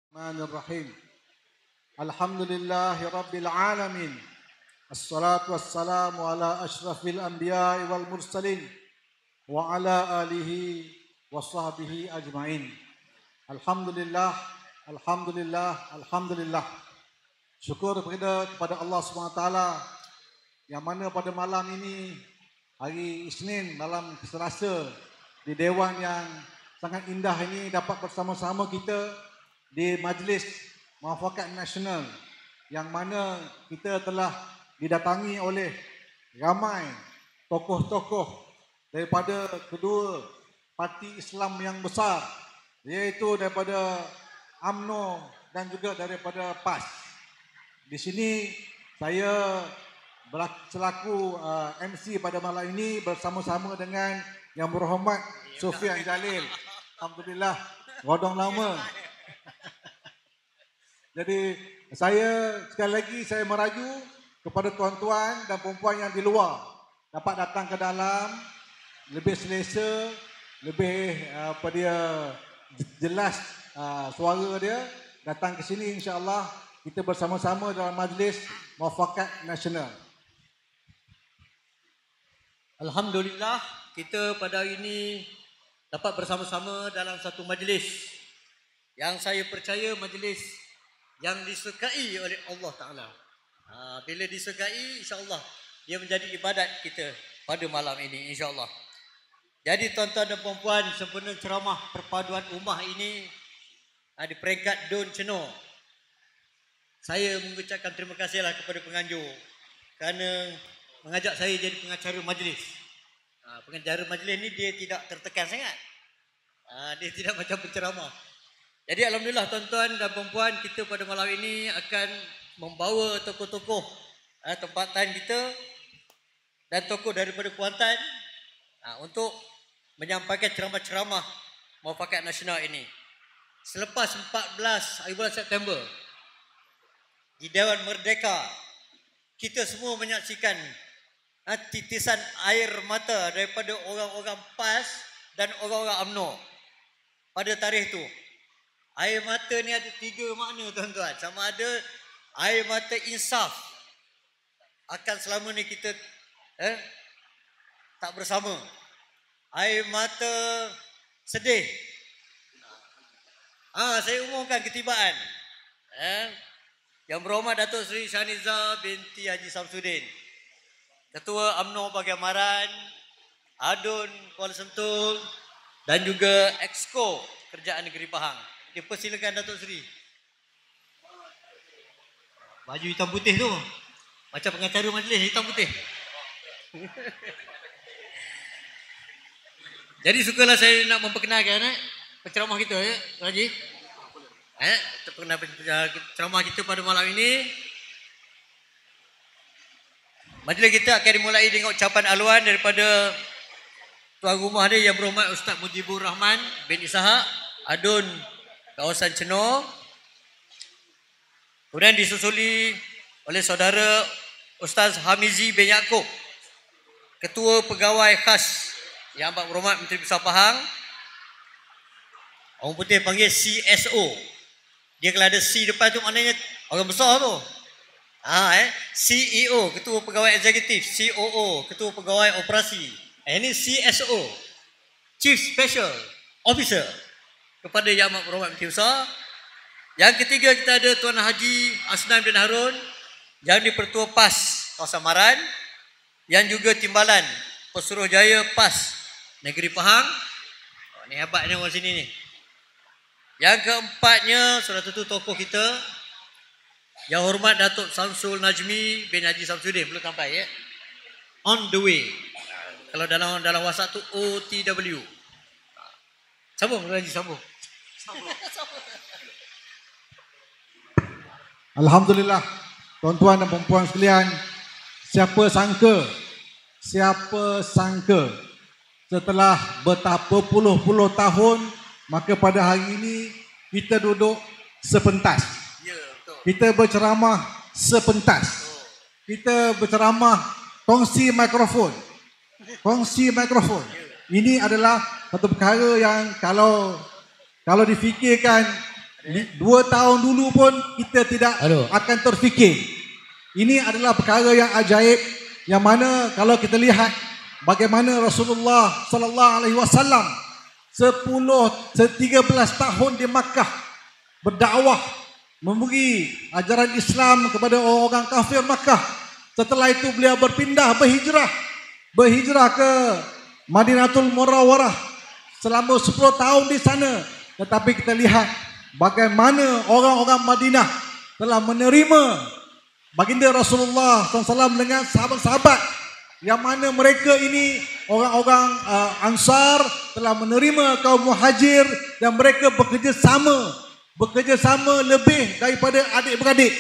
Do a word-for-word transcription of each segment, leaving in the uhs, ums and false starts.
Bismillahirrahmanirrahim. Alhamdulillahi Rabbil Alamin. Assalatu wassalamu ala ashrafil anbiya'i wal mursalin wa ala alihi wa sahbihi ajma'in. Alhamdulillah, Alhamdulillah, Alhamdulillah. Syukur kepada, kepada Allah subhanahu wa taala yang mana pada malam ini, hari Isnin, malam Selasa, di Dewan yang sangat indah ini dapat bersama-sama kita di Majlis Muafakat Nasional yang mana kita telah didatangi oleh ramai tokoh-tokoh daripada kedua parti Islam yang besar, iaitu daripada U M N O dan juga daripada P A S. Di sini saya selaku uh, M C pada malam ini bersama-sama dengan Yang Berhormat Sophian Jalil. Alhamdulillah, rodong lama. Jadi saya sekali lagi saya meraju kepada tuan-tuan dan perempuan yang di luar dapat datang ke dalam lebih selesa, lebih apa dia jelas uh, suara dia, datang ke sini insya-Allah kita bersama-sama dalam Majlis Muafakat Nasional. Alhamdulillah, kita pada hari ini dapat bersama-sama dalam satu majlis yang saya percaya majlis yang disukai oleh Allah Ta'ala. Ha, bila disukai, insya-Allah dia menjadi ibadat kita pada malam ini, insya-Allah. Jadi tuan-tuan dan puan-puan, sempena ceramah perpaduan ummah ini ha, di peringkat Dun Ceno, saya mengucapkan terima kasihlah kepada penganjur kerana mengajak saya jadi pengacara majlis. Ha, pengacara majlis ni dia tidak tertekan sangat. Ha, dia tidak macam penceramah. Jadi alhamdulillah tuan-tuan dan puan-puan, kita pada malam ini akan membawa tokoh-tokoh ha, tempatan kita dan tokoh daripada Kuantan ha, untuk menyampaikan ceramah-ceramah Muafakat Nasional ini. Selepas empat belas hari bulan September di Dewan Merdeka, kita semua menyaksikan ha, titisan air mata daripada orang-orang P A S dan orang-orang U M N O pada tarikh itu. Air mata ni ada tiga makna tuan-tuan. Sama ada air mata insaf, akan selama ni kita eh, tak bersama. Air mata sedih. Ah, saya umumkan ketibaan. Eh, Yang Berhormat Datuk Seri Shaniza binti Haji Samsudin, Ketua U M N O Bahagian Maran, Adun Kuala Sentul dan juga Exco Kerajaan Negeri Pahang. Dipersilakan Datuk Seri. Baju hitam putih tu macam pengacara majlis hitam putih. Jadi sukalah saya nak memperkenalkan eh, penceramah kita ya, Haji. Eh, penceramah kita pada malam ini. Majlis kita akan dimulai dengan ucapan aluan daripada tuan rumah dia Yang Berhormat Ustaz Mujibur Rahman bin Ishaq, Adun kawasan Ceno. Kemudian disusuli oleh saudara Ustaz Hamizi bin Yaakob, Ketua Pegawai Khas Yang Amat Berhormat Menteri Besar Pahang. Orang putih panggil C S O. Dia kalau ada C depan tu maknanya orang besar tu. Ha, eh? C E O, Ketua Pegawai Eksekutif. C O O, Ketua Pegawai Operasi. Eh, ini C S O, Chief Special Officer kepada Yang Amat Berhormat Menteri Besar. Yang ketiga kita ada Tuan Haji Asnan bin Harun yang di-Pertua P A S kawasan Maran, yang juga Timbalan Pesuruhjaya P A S Negeri Pahang. Oh, ni hebat ni orang sini ni. Yang keempatnya, saudara tentu tokoh kita Yang Hormat Datuk Samsul Najmi bin Haji Samsudin, belum sampai ya. On the way. Kalau dalam dalam WhatsApp tu O T W. Sambung Haji, sambung. Alhamdulillah, tuan-tuan dan puan-puan sekalian, siapa sangka, siapa sangka setelah betapa puluh-puluh tahun, maka pada hari ini kita duduk sepentas. Ya, betul. Kita berceramah sepentas. Kita berceramah kongsi mikrofon. Kongsi mikrofon. Ini adalah satu perkara yang kalau kalau difikirkan Li- Dua tahun dulu pun kita tidak Aduh. akan terfikir. Ini adalah perkara yang ajaib, yang mana kalau kita lihat bagaimana Rasulullah sallallahu alaihi wasallam sepuluh tiga belas tahun di Makkah berdakwah, memberi ajaran Islam kepada orang-orang kafir Makkah. Setelah itu beliau berpindah, berhijrah, berhijrah ke Madinatul Munawwarah selama sepuluh tahun di sana. Tetapi kita lihat bagaimana orang-orang Madinah telah menerima baginda Rasulullah sallallahu alaihi wasallam dengan sahabat-sahabat, yang mana mereka ini orang-orang uh, Ansar telah menerima kaum Muhajir, dan mereka bekerja sama, bekerja sama lebih daripada adik-beradik.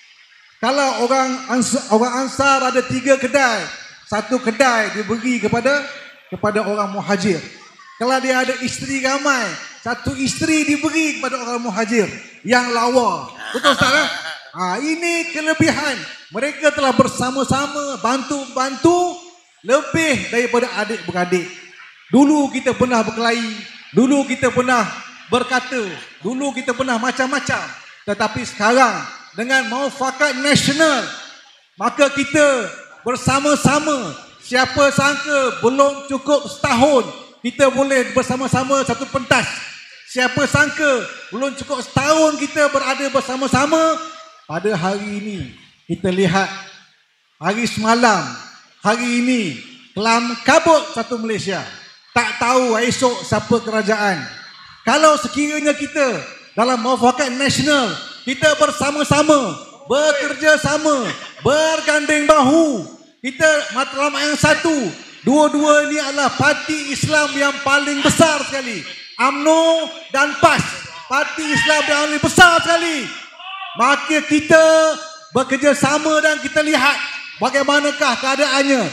Kalau orang Ansar, orang Ansar ada tiga kedai, satu kedai diberi kepada kepada orang Muhajir. Kalau dia ada isteri ramai, satu isteri diberi kepada orang Muhajir yang lawa. Betul Ustaz? Eh? Ha, ini kelebihan. Mereka telah bersama-sama bantu-bantu lebih daripada adik-beradik. Dulu kita pernah berkelahi, dulu kita pernah berkata, dulu kita pernah macam-macam. Tetapi sekarang dengan muafakat nasional, maka kita bersama-sama. Siapa sangka belum cukup setahun kita boleh bersama-sama satu pentas. Siapa sangka belum cukup setahun kita berada bersama-sama. Pada hari ini kita lihat, hari semalam, hari ini kelam kabut satu Malaysia. Tak tahu esok siapa kerajaan. Kalau sekiranya kita dalam muafakat nasional, kita bersama-sama, bekerja sama, bergandeng bahu, kita matlamat yang satu. Dua-dua ini adalah parti Islam yang paling besar sekali. U M N O dan P A S, parti Islam yang paling besar sekali. Maka kita bekerja sama dan kita lihat bagaimanakah keadaannya.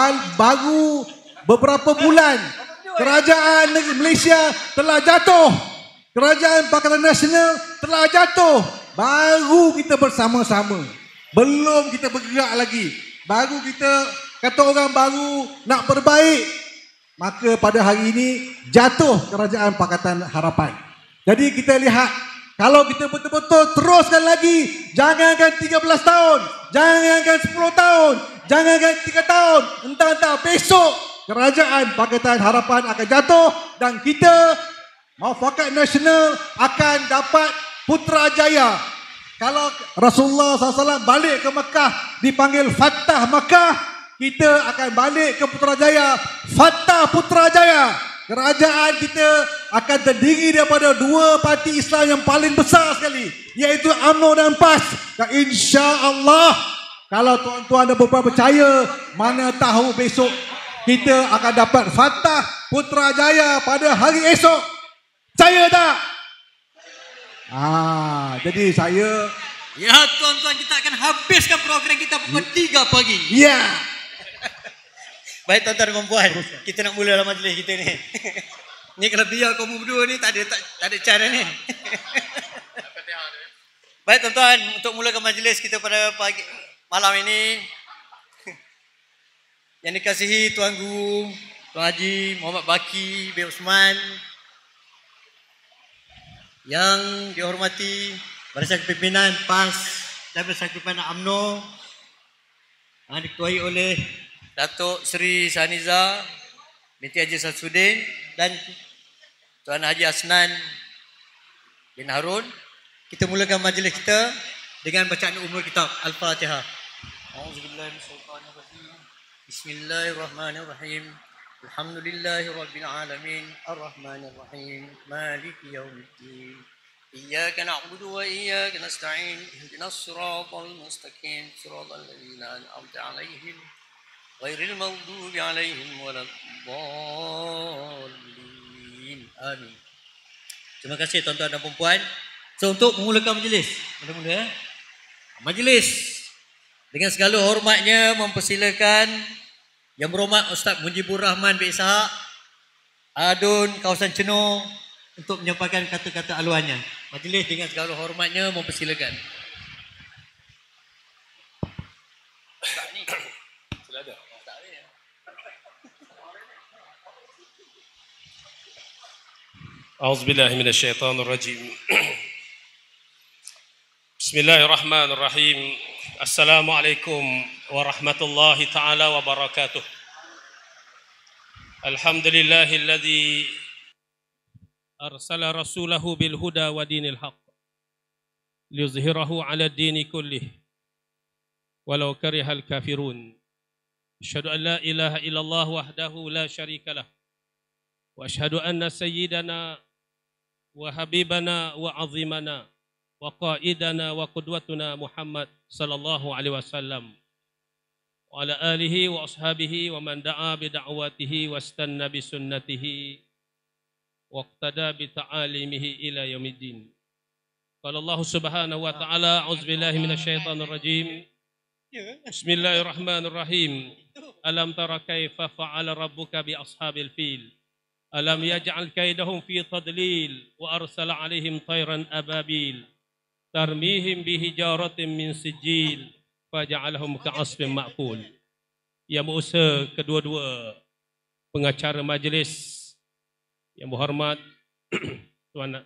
Baru beberapa bulan kerajaan negeri Malaysia telah jatuh. Kerajaan Pakatan Nasional telah jatuh. Baru kita bersama-sama. Belum kita bergerak lagi. Baru kita kata orang baru nak berbaik. Maka pada hari ini jatuh kerajaan Pakatan Harapan. Jadi kita lihat, kalau kita betul-betul teruskan lagi, jangankan tiga belas tahun, jangankan sepuluh tahun, jangankan tiga tahun, entah-entah besok kerajaan Pakatan Harapan akan jatuh dan kita muafakat nasional akan dapat Putrajaya. Kalau Rasulullah sallallahu alaihi wasallam balik ke Mekah dipanggil Fatah Mekah, kita akan balik ke Putrajaya, Fatah Putrajaya. Kerajaan kita akan terdiri daripada dua parti Islam yang paling besar sekali, iaitu U M N O dan P A S. Dan insya-Allah, kalau tuan-tuan dan puan percaya, mana tahu besok kita akan dapat Fatah Putrajaya pada hari esok. Percaya tak? Ah, jadi saya, ya tuan-tuan, kita akan habiskan program kita pukul tiga pagi. ya. Yeah. Baik tuan-tuan dan puan, kita nak mulalah majlis kita ni. Ni kalau biar kamu berdua ni tak ada tak, tak ada cara ni. Baik tuan-tuan, untuk mulakan majlis kita pada pagi malam ini, yang dikasihi Tuan Guru, Tuan Haji Muhammad Baki bin Osman, yang dihormati Barisan Pimpinan P A S dan Barisan Pimpinan U M N O, yang diketuai oleh Datuk Seri Saniza binti Haji Samsudin dan Tuan Haji Asnan bin Harun. Kita mulakan majlis kita dengan bacaan umul kitab Al-Fatihah. Auzubillahiminasyaitanirrajim. Bismillahirrahmanirrahim. Alhamdulillahirabbil alamin, arrahmanirrahim, maliki yaumiddin. Iyyaka na'budu wa iyyaka nasta'in. Ihdinas siratal mustaqim, siratal ladzina an'amta 'alaihim ghairil maghdubi 'alaihim waladdallin. Amin. Terima kasih tuan-tuan dan puan-puan. So, untuk memulakan majlis, mula-mula ya. Majlis dengan segala hormatnya mempersilakan Yang Berhormat Ustaz Mujibur Rahman bin Ishaq, Adun kawasan Cenoh, untuk menyampaikan kata-kata aluannya. Majlis dengan segala hormatnya mempersilakan. أعوذ بالله من الشيطان الرجيم Bismillahirrahmanirrahim. Assalamualaikum warahmatullahi taala wabarakatuh. Alhamdulillahilladzi arsala rasulahu bil huda wa dinil haqq liyuzhirahu 'ala ad-dini kullih walau karihal kafirun. Asyhadu an la ilaha illallah wahdahu la syarikalah wa asyhadu anna sayyidana wa habibana wa 'azimana wa qaidana wa qudwatuna Muhammad sallallahu alaihi wasallam wa ala alihi wa ashabihi wa man da'a bi da'watihi wastanna bi sunnatihi wa iqtada bi ta'alimihi ila yaumiddin. Qala Allah subhanahu wa ta'ala, a'udzubillahi minasyaitonir rajim. Bismillahirrahmanirrahim. Alam tara kaifa fa'ala rabbuka bi ashabil fil? Alam yaj'al kaidahum fi tadlil wa arsala 'alaihim tayran ababil tarmihim bihijaratin min sijil faja'alahum ka'asfin ma'kul. Yang berusaha kedua-dua pengacara majlis yang berhormat Tuan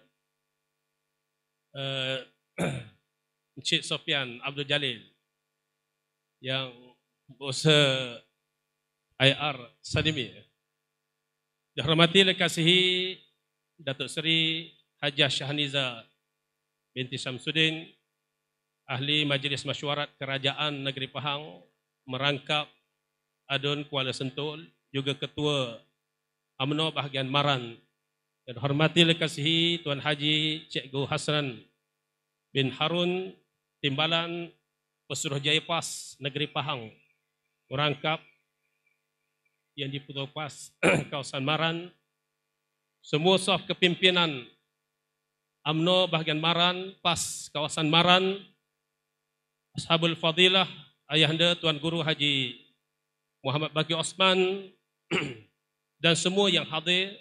uh, Encik Sofian Abdul Jalil, yang berusaha I R Sadimi, dihormati dan kasihi Datuk Seri Hajah Syahniza binti Syamsuddin, Ahli Majlis Mesyuarat Kerajaan Negeri Pahang, merangkap Adun Kuala Sentul, juga Ketua U M N O bahagian Maran, dan hormati dan kasihi Tuan Haji Cikgu Hasran bin Harun, Timbalan Pesuruhjaya PAS Negeri Pahang, merangkap yang di Pulau PAS kawasan Maran, semua staf kepimpinan U M N O bahagian Maran, PAS kawasan Maran, Ashabul Fadilah, Ayahanda Tuan Guru Haji Muhammad Baqi Osman dan semua yang hadir,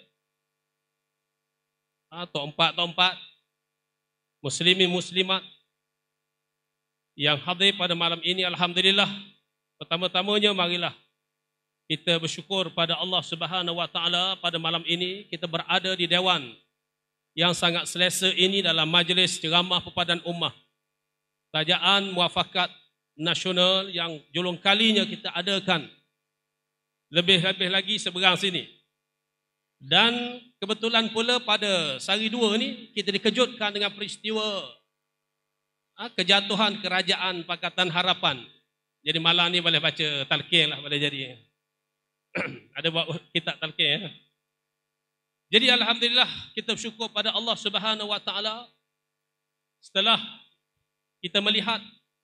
atau empat-empat empat muslimin muslimat yang hadir pada malam ini. Alhamdulillah, pertama-tamanya marilah kita bersyukur pada Allah Subhanahu wa taala, pada malam ini kita berada di dewan yang sangat selesa ini dalam majlis ceramah pepadan ummah tajaan muafakat nasional yang julung kalinya kita adakan, lebih-lebih lagi seberang sini. Dan kebetulan pula pada sehari dua ni kita dikejutkan dengan peristiwa ha, kejatuhan kerajaan Pakatan Harapan. Jadi malam ni boleh baca talqin lah, boleh jadi ada buat kitab talqin ya. Jadi alhamdulillah kita bersyukur pada Allah Subhanahu wa taala setelah kita melihat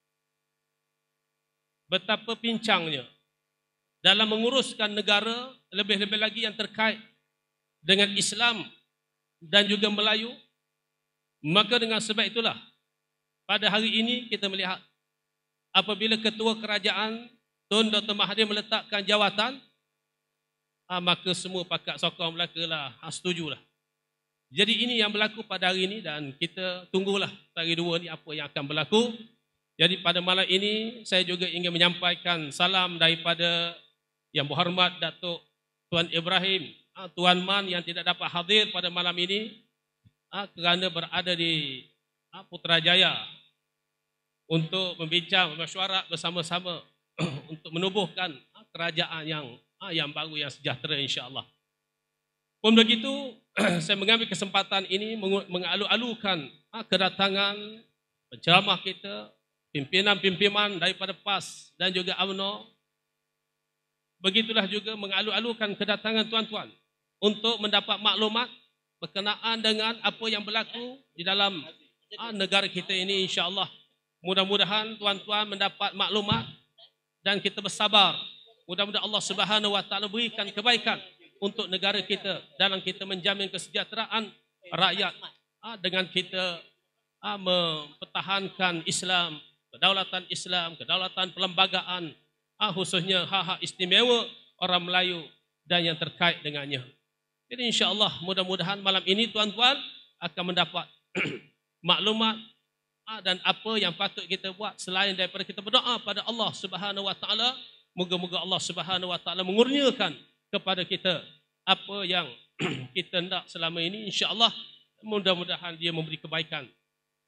betapa pincangnya dalam menguruskan negara, lebih-lebih lagi yang terkait dengan Islam dan juga Melayu. Maka dengan sebab itulah pada hari ini kita melihat apabila Ketua Kerajaan Tun Doktor Mahathir meletakkan jawatan, Ha, maka semua pakat sokong belaka lah, ha, setujulah. Jadi ini yang berlaku pada hari ini, dan kita tunggulah hari dua ni apa yang akan berlaku. Jadi pada malam ini saya juga ingin menyampaikan salam daripada Yang Berhormat Datuk Tuan Ibrahim, ha, Tuan Man yang tidak dapat hadir pada malam ini ha, kerana berada di ha, Putrajaya untuk membincang, bermesyuarat bersama-sama untuk menubuhkan ha, kerajaan yang Ah, yang baru, yang sejahtera insya-Allah. Pun begitu, saya mengambil kesempatan ini mengalu-alukan ah, kedatangan penceramah kita, pimpinan-pimpinan daripada PAS dan juga U M N O. Begitulah juga mengalu-alukan kedatangan tuan-tuan untuk mendapat maklumat berkenaan dengan apa yang berlaku di dalam ah, negara kita ini insya-Allah. Mudah-mudahan tuan-tuan mendapat maklumat dan kita bersabar. Mudah-mudahan Allah Subhanahu wa taala berikan kebaikan untuk negara kita dalam kita menjamin kesejahteraan rakyat dengan kita mempertahankan Islam, kedaulatan Islam, kedaulatan perlembagaan, khususnya hak-hak istimewa orang Melayu dan yang terkait dengannya. Jadi insya-Allah mudah-mudahan malam ini tuan-tuan akan mendapat maklumat dan apa yang patut kita buat selain daripada kita berdoa pada Allah Subhanahu wa taala. Moga-moga Allah Subhanahu wa taala mengurniakan kepada kita apa yang kita hendak selama ini, insya-Allah mudah-mudahan dia memberi kebaikan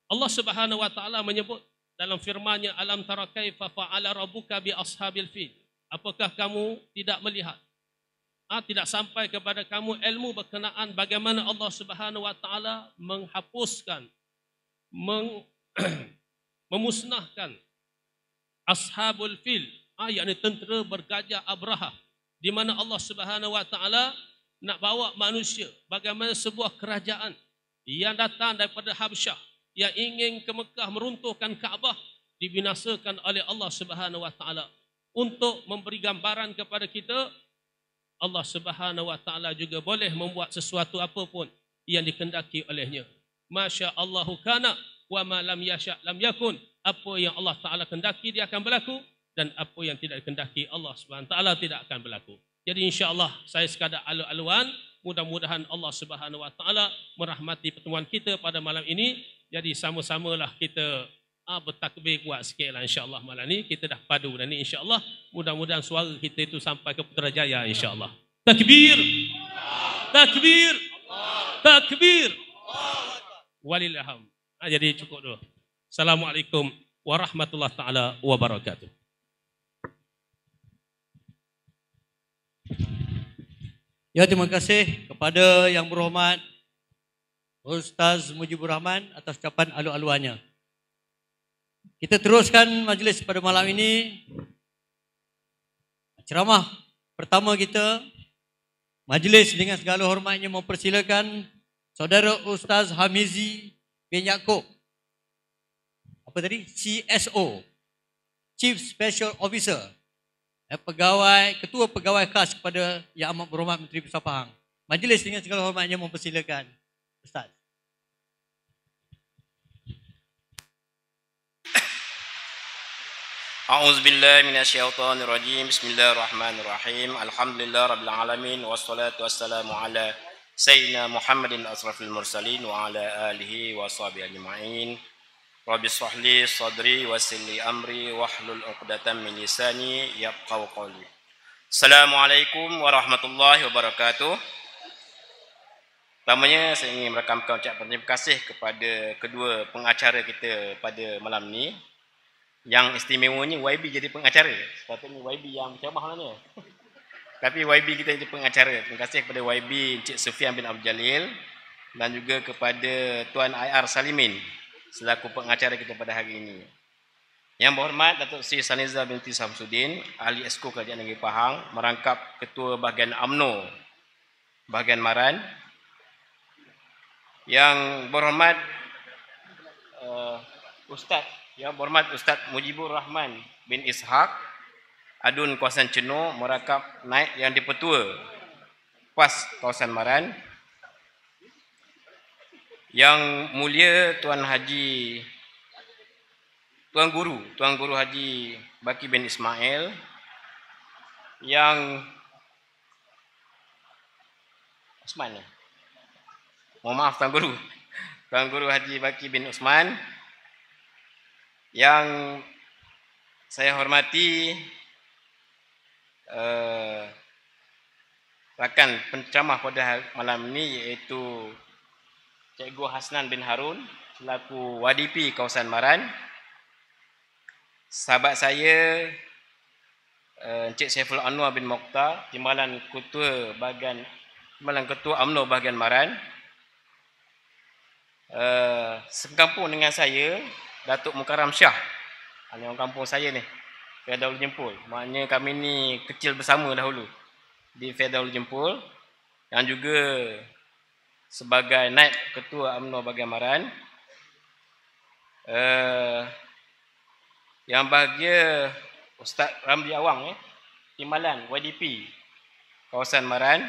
Allah Subhanahu wa taala menyebut dalam firman-Nya, alam tara kaifa fa'ala rabbuka bi ashabil fil. Apakah kamu tidak melihat? Ah, tidak sampai kepada kamu ilmu berkenaan bagaimana Allah Subhanahu wa taala menghapuskan, meng, memusnahkan ashabul fil, ah, yakni tentera bergajah Abraha, di mana Allah Subhanahu wa taala nak bawa manusia bagaimana sebuah kerajaan yang datang daripada Habsyah yang ingin ke Mekah meruntuhkan Kaabah dibinasakan oleh Allah Subhanahu wa taala. Untuk memberi gambaran kepada kita, Allah Subhanahu wa taala juga boleh membuat sesuatu apapun yang dikehendaki olehnya. Masya-Allahu kana wa ma lam yasha' lam yakun. Apa yang Allah taala kehendaki dia akan berlaku, dan apa yang tidak dikehendaki Allah Subhanahu wa taala tidak akan berlaku. Jadi insya-Allah saya sekadar alu-aluan, mudah-mudahan Allah Subhanahu wa taala merahmati pertemuan kita pada malam ini. Jadi sama-samalah kita ah, bertakbir kuat sikitlah insya-Allah malam ni. Kita dah padu dah ni insya-Allah. Mudah-mudahan suara kita itu sampai ke Putrajaya insya-Allah. Takbir. Takbir. Takbir. Walillaham. Ah, jadi cukup dulu. Assalamualaikum warahmatullahi taala wabarakatuh. Ya, terima kasih kepada yang berhormat Ustaz Mujibur Rahman atas ucapan alu-aluannya. Kita teruskan majlis pada malam ini. Ceramah pertama kita, majlis dengan segala hormatnya mempersilakan Saudara Ustaz Hamizi bin Yaakob. Apa tadi? C S O, Chief Special Officer, eh, pegawai, ketua pegawai khas kepada Yang Amat Berhormat Menteri Besar Pahang. Majlis dengan segala hormatnya mempersilakan Ustaz. A'udzubillahi minasyaitonirrajim. Bismillahirrahmanirrahim. Alhamdulillah rabbil alamin wassalatu wassalamu ala sayyidina Muhammadin asrafil mursalin wa ala alihi wa sahbihi ajma'in. Rabbi shrah li sadri wa yassir li amri wahlul 'uqdatam min lisani yafqahu qawli. Assalamualaikum warahmatullahi wabarakatuh. Pertamanya saya ingin merakamkan ucapan terima kasih kepada kedua pengacara kita pada malam ni. Yang istimewanya Y B jadi pengacara. Sepatutnya Y B yang ceramah ni. Tapi Y B kita jadi pengacara. Terima kasih kepada Y B Encik Sufian bin Abdul Jalil dan juga kepada Tuan I R Salimin selaku pengacara kita pada hari ini. Yang berhormat Datuk Seri Saniza binti Samsudin, Ahli Esko Kerajaan Negeri Pahang, merangkap Ketua Bahagian U M N O Bahagian Maran. Yang berhormat uh, Ustaz Yang berhormat Ustaz Mujibur Rahman bin Ishaq, Adun Kawasan Ceno, merakap naik yang dipertua PAS Kawasan Maran. Yang mulia Tuan Haji Tuan Guru Tuan Guru Haji Baki bin Ismail. Yang Osman ya? Mohon maaf Tuan Guru Tuan Guru Haji Baki bin Osman. Yang saya hormati uh, rakan penceramah pada malam ini, iaitu Cikgu Hasnan bin Harun selaku W D P Kawasan Maran. Sahabat saya uh, Encik Saiful Anwar bin Mokhtar, Timbalan Ketua Bahagian Timbalan Ketua U M N O Bahagian Maran. Uh, sekampung dengan saya Datuk Mukarram Shah, ini orang kampung saya ni, Fedaul Jempol. Maknanya kami ni kecil bersama dahulu di Fedaul Jempol. Yang juga sebagai naib ketua U M N O Bahagian Maran. Uh, yang bahagia Ustaz Ramli Awang, eh, Timbalan Y D P Kawasan Maran.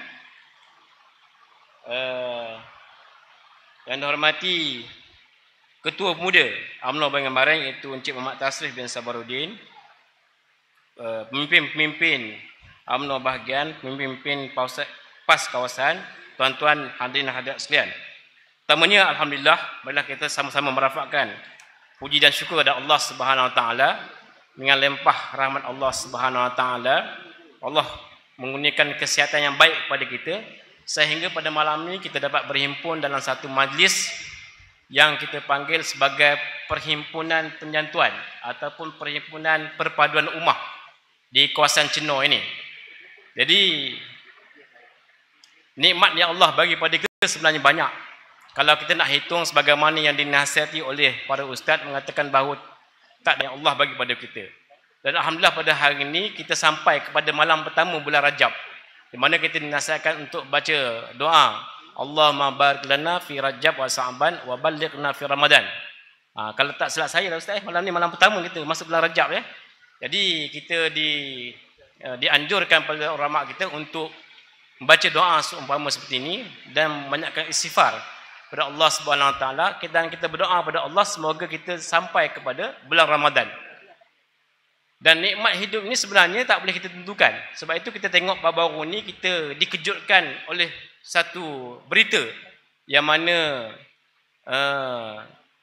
Uh, yang dihormati Ketua Pemuda U M N O Bahagian Maran, iaitu Encik Muhammad Tasrif bin Sabaruddin, pemimpin-pemimpin U M N O Bahagian, pemimpin PAS Kawasan, tuan-tuan hadirin hadirat sekalian. Pertamanya, alhamdulillah, marilah kita sama-sama merafakkan puji dan syukur kepada Allah Subhanahu Wa Taala. Dengan limpah rahmat Allah Subhanahu Wa Taala, Allah mengurniakan kesihatan yang baik kepada kita sehingga pada malam ini kita dapat berhimpun dalam satu majlis yang kita panggil sebagai Perhimpunan Penyantuan ataupun Perhimpunan Perpaduan Ummah di kawasan Cenoa ini. Jadi nikmat yang Allah bagi pada kita sebenarnya banyak. Kalau kita nak hitung sebagaimana yang dinasihati oleh para ustaz mengatakan bahawa tak ada yang Allah bagi pada kita. Dan alhamdulillah pada hari ini kita sampai kepada malam pertama bulan Rajab, di mana kita dinasihatkan untuk baca doa Allahumma barik lana fi Rajab wa Sa'ban wa ballighna fi Ramadan. Ha, kalau tak silap saya ustaz, malam ni malam pertama kita masuk bulan Rajab ya. Jadi kita di uh, dianjurkan pada ulama kita untuk membaca doa seumpama seperti ini dan banyakkan istighfar kepada Allah Subhanahu Wa Taala, dan kita berdoa kepada Allah semoga kita sampai kepada bulan Ramadan. Dan nikmat hidup ini sebenarnya tak boleh kita tentukan. Sebab itu kita tengok baru-baru ni kita dikejutkan oleh satu berita yang mana uh,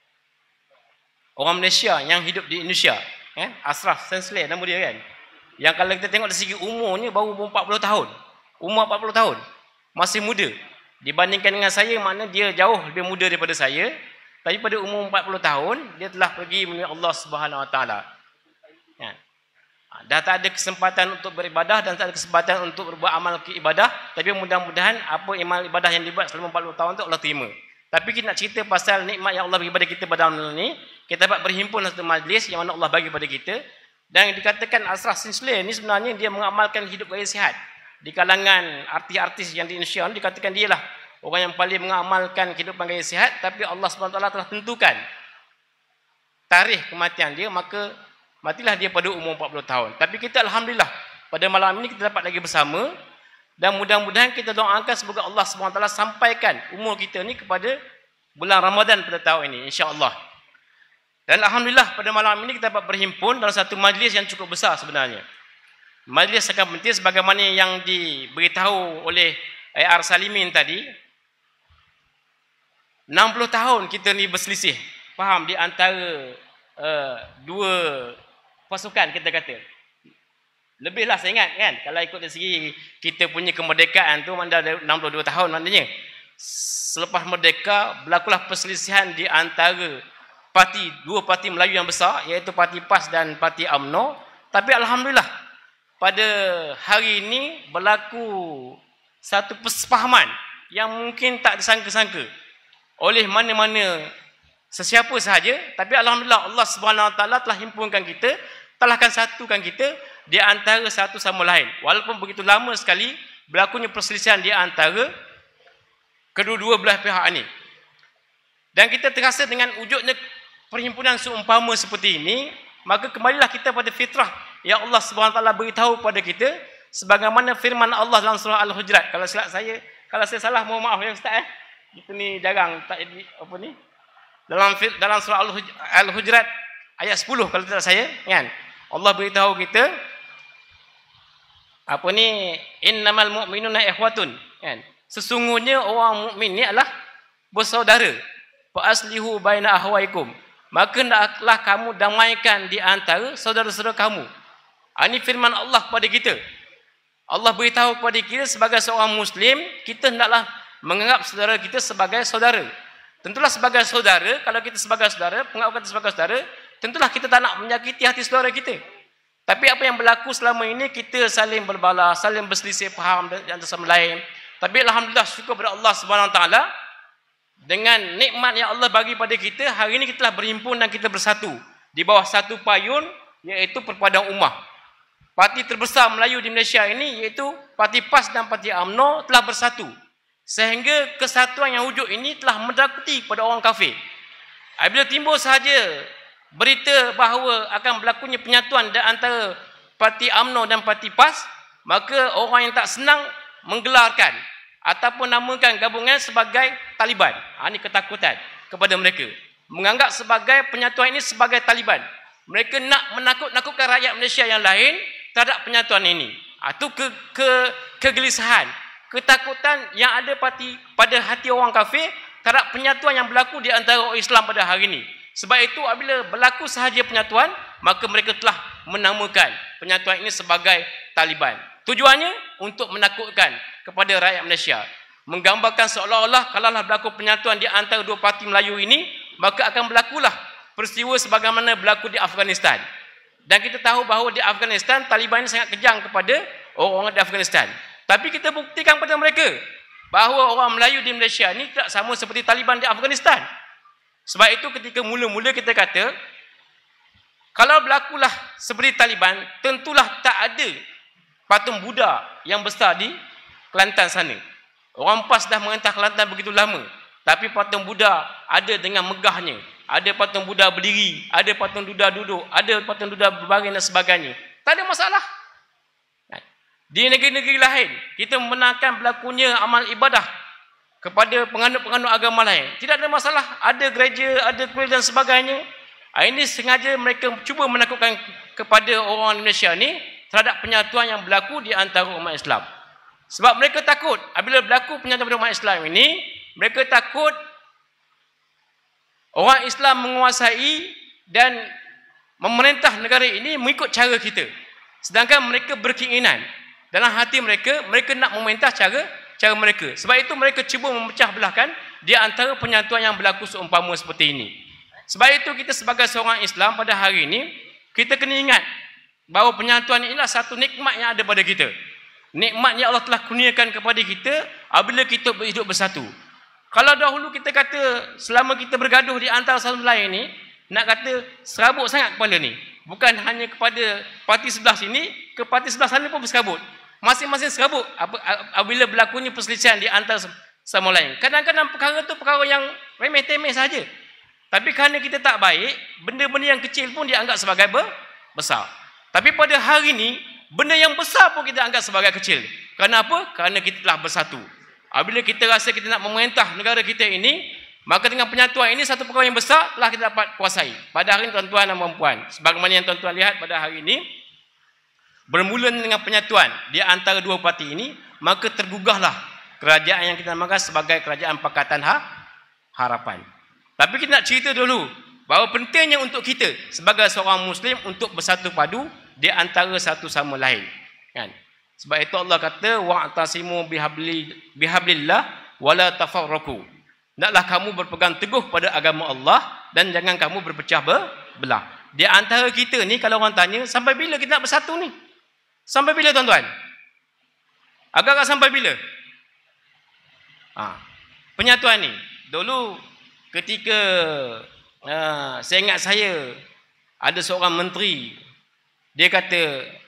orang Malaysia yang hidup di Indonesia, eh, Ashraf Sensley nama dia kan, yang kalau kita tengok dari segi umurnya baru empat puluh tahun. Umur empat puluh tahun. Masih muda. Dibandingkan dengan saya, makna dia jauh lebih muda daripada saya. Tapi pada umur empat puluh tahun, dia telah pergi menemui Allah Subhanahu Wa Taala. Ya. Dah tak ada kesempatan untuk beribadah dan tak ada kesempatan untuk berbuat amal ibadah. Tapi mudah-mudahan apa amal ibadah yang dibuat selama empat puluh tahun tu Allah terima. Tapi kita nak cerita pasal nikmat yang Allah bagi pada kita pada malam ni. Kita dapat berhimpun satu majlis yang mana Allah bagi pada kita. Dan dikatakan Ashraf Sensley ni sebenarnya dia mengamalkan hidup gaya sihat. Di kalangan artis-artis yang di Indonesia ni dikatakan dialah orang yang paling mengamalkan kehidupan gaya sihat, tapi Allah subhanahu wa taala telah tentukan tarikh kematian dia, maka matilah dia pada umur empat puluh tahun. Tapi kita alhamdulillah pada malam ini kita dapat lagi bersama, dan mudah-mudahan kita doakan semoga Allah subhanahu wa taala sampaikan umur kita ni kepada bulan Ramadan pada tahun ini insya-Allah. Dan alhamdulillah pada malam ini kita dapat berhimpun dalam satu majlis yang cukup besar sebenarnya. Majlis sangat penting sebagaimana yang diberitahu oleh A R Salimin tadi. enam puluh tahun kita ni berselisih, faham, di antara uh, dua pasukan kita kata. Lebihlah saya ingat kan, kalau ikut dari segi kita punya kemerdekaan tu mana ada enam puluh dua tahun maknanya. Selepas merdeka berlakulah perselisihan di antara parti, dua parti Melayu yang besar, iaitu Parti PAS dan Parti U M N O. Tapi alhamdulillah pada hari ini berlaku satu persefahaman yang mungkin tak disangka-sangka oleh mana-mana sesiapa sahaja. Tapi alhamdulillah Allah Subhanahu Wa Taala telah himpunkan kita, telahkan satukan kita di antara satu sama lain. Walaupun begitu lama sekali berlakunya perselisihan di antara kedua-dua belah pihak ini. Dan kita terasa dengan wujudnya perhimpunan seumpama seperti ini, maka kembalilah kita pada fitrah yang Allah Subhanahu Wa Taala beritahu pada kita, sebagaimana firman Allah dalam surah Al-Hujurat. Kalau silap saya, kalau saya salah mohon maaf ya ustaz eh. Kita ni jarang tak apa ni. Dalam dalam surah Al-Hujurat ayat sepuluh kalau tidak saya kan. Allah beritahu kita apa ni, innamal mu'minuna ikhwatun kan. Sesungguhnya orang mukmin ni adalah bersaudara. Fa aslihu baina ahwaikum. Maka hendaklah kamu damaikan di antara saudara-saudara kamu. Ini firman Allah kepada kita. Allah beritahu kepada kita sebagai seorang Muslim, kita hendaklah menganggap saudara kita sebagai saudara. Tentulah sebagai saudara, kalau kita sebagai saudara, pengakuan kita sebagai saudara, tentulah kita tak nak menyakiti hati saudara kita. Tapi apa yang berlaku selama ini, kita saling berbalas, saling berselisih faham antara sama lain. Tapi alhamdulillah syukur kepada Allah Subhanahu Wa Taala, dengan nikmat yang Allah bagi pada kita, hari ini kita telah berhimpun dan kita bersatu di bawah satu payun, iaitu Perpaduan Ummah. Parti terbesar Melayu di Malaysia ini, iaitu Parti PAS dan Parti U M N O, telah bersatu. Sehingga kesatuan yang wujud ini telah mendakuti pada orang kafir. Apabila timbul sahaja berita bahawa akan berlakunya penyatuan di antara Parti U M N O dan Parti PAS, maka orang yang tak senang menggelarkan ataupun namakan gabungan sebagai Taliban. Ha, ini ketakutan kepada mereka. Menganggap sebagai penyatuan ini sebagai Taliban. Mereka nak menakut-nakutkan rakyat Malaysia yang lain terhadap penyatuan ini. Itu ke, ke, kegelisahan, ketakutan yang ada parti, pada hati orang kafir terhadap penyatuan yang berlaku di antara orang Islam pada hari ini. Sebab itu apabila berlaku sahaja penyatuan, maka mereka telah menamakan penyatuan ini sebagai Taliban. Tujuannya untuk menakutkan kepada rakyat Malaysia. menggambarkan seolah-olah kalaulah berlaku penyatuan di antara dua parti Melayu ini, maka akan berlakulah peristiwa sebagaimana berlaku di Afghanistan. Dan kita tahu bahawa di Afghanistan, Taliban ini sangat kejam kepada orang-orang di Afghanistan. Tapi kita buktikan kepada mereka bahawa orang Melayu di Malaysia ini tidak sama seperti Taliban di Afghanistan. Sebab itu ketika mula-mula kita kata, kalau berlakulah seperti Taliban, tentulah tak ada patung Buddha yang besar di Kelantan sana. Orang PAS dah merentah Kelantan begitu lama. Tapi patung Buddha ada dengan megahnya. Ada patung Buddha berdiri, ada patung Buddha duduk, ada patung Buddha berbaring dan sebagainya. Tak ada masalah. Di negeri-negeri lain, kita membenarkan berlakunya amal ibadah kepada penganut-penganut agama lain. Tidak ada masalah. Ada gereja, ada kuil dan sebagainya. Ini sengaja mereka cuba menakutkan kepada orang Malaysia ni terhadap penyatuan yang berlaku di antara umat Islam. Sebab mereka takut apabila berlaku penyatuan umat Islam ini, mereka takut orang Islam menguasai dan memerintah negara ini mengikut cara kita. Sedangkan mereka berkeinginan dalam hati mereka, mereka nak memerintah cara cara mereka. Sebab itu mereka cuba memecah belahkan di antara penyatuan yang berlaku seumpama seperti ini. Sebab itu kita sebagai seorang Islam pada hari ini, kita kena ingat bahawa penyatuan inilah satu nikmat yang ada pada kita. Nikmat yang Allah telah kurniakan kepada kita apabila kita hidup bersatu. Kalau dahulu kita kata selama kita bergaduh di antara satu lain ni, nak kata serabut sangat kepala ni. Bukan hanya kepada parti sebelah sini, ke parti sebelah sana pun berserabut. Masing-masing serabut apabila berlakunya perselisihan di antara sama lain. Kadang-kadang perkara tu perkara yang remeh-temeh saja. Tapi kerana kita tak baik, benda-benda yang kecil pun dianggap sebagai besar. Tapi pada hari ini, benda yang besar pun kita anggap sebagai kecil. Kerana apa? Kerana kita telah bersatu. Apabila kita rasa kita nak memerintah negara kita ini, maka dengan penyatuan ini satu perkara yang besar telah kita dapat kuasai. Pada hari ini tuan-tuan dan puan-puan, sebagaimana yang tuan-tuan lihat pada hari ini, bermula dengan penyatuan di antara dua parti ini, maka tergugahlah kerajaan yang kita namakan sebagai Kerajaan Pakatan ha Harapan. Tapi kita nak cerita dulu bahawa pentingnya untuk kita sebagai seorang Muslim untuk bersatu padu di antara satu sama lain. Kan? Sebab itu Allah kata, wa'tasimu bihabli bihablillah wala tafarraqu. Hendaklah kamu berpegang teguh pada agama Allah dan jangan kamu berpecah belah. Di antara kita ni kalau orang tanya, sampai bila kita nak bersatu ni? Sampai bila tuan-tuan? Agak-agak sampai bila? Ha. Penyatuan ni. Dulu ketika uh, saya ingat saya ada seorang menteri, dia kata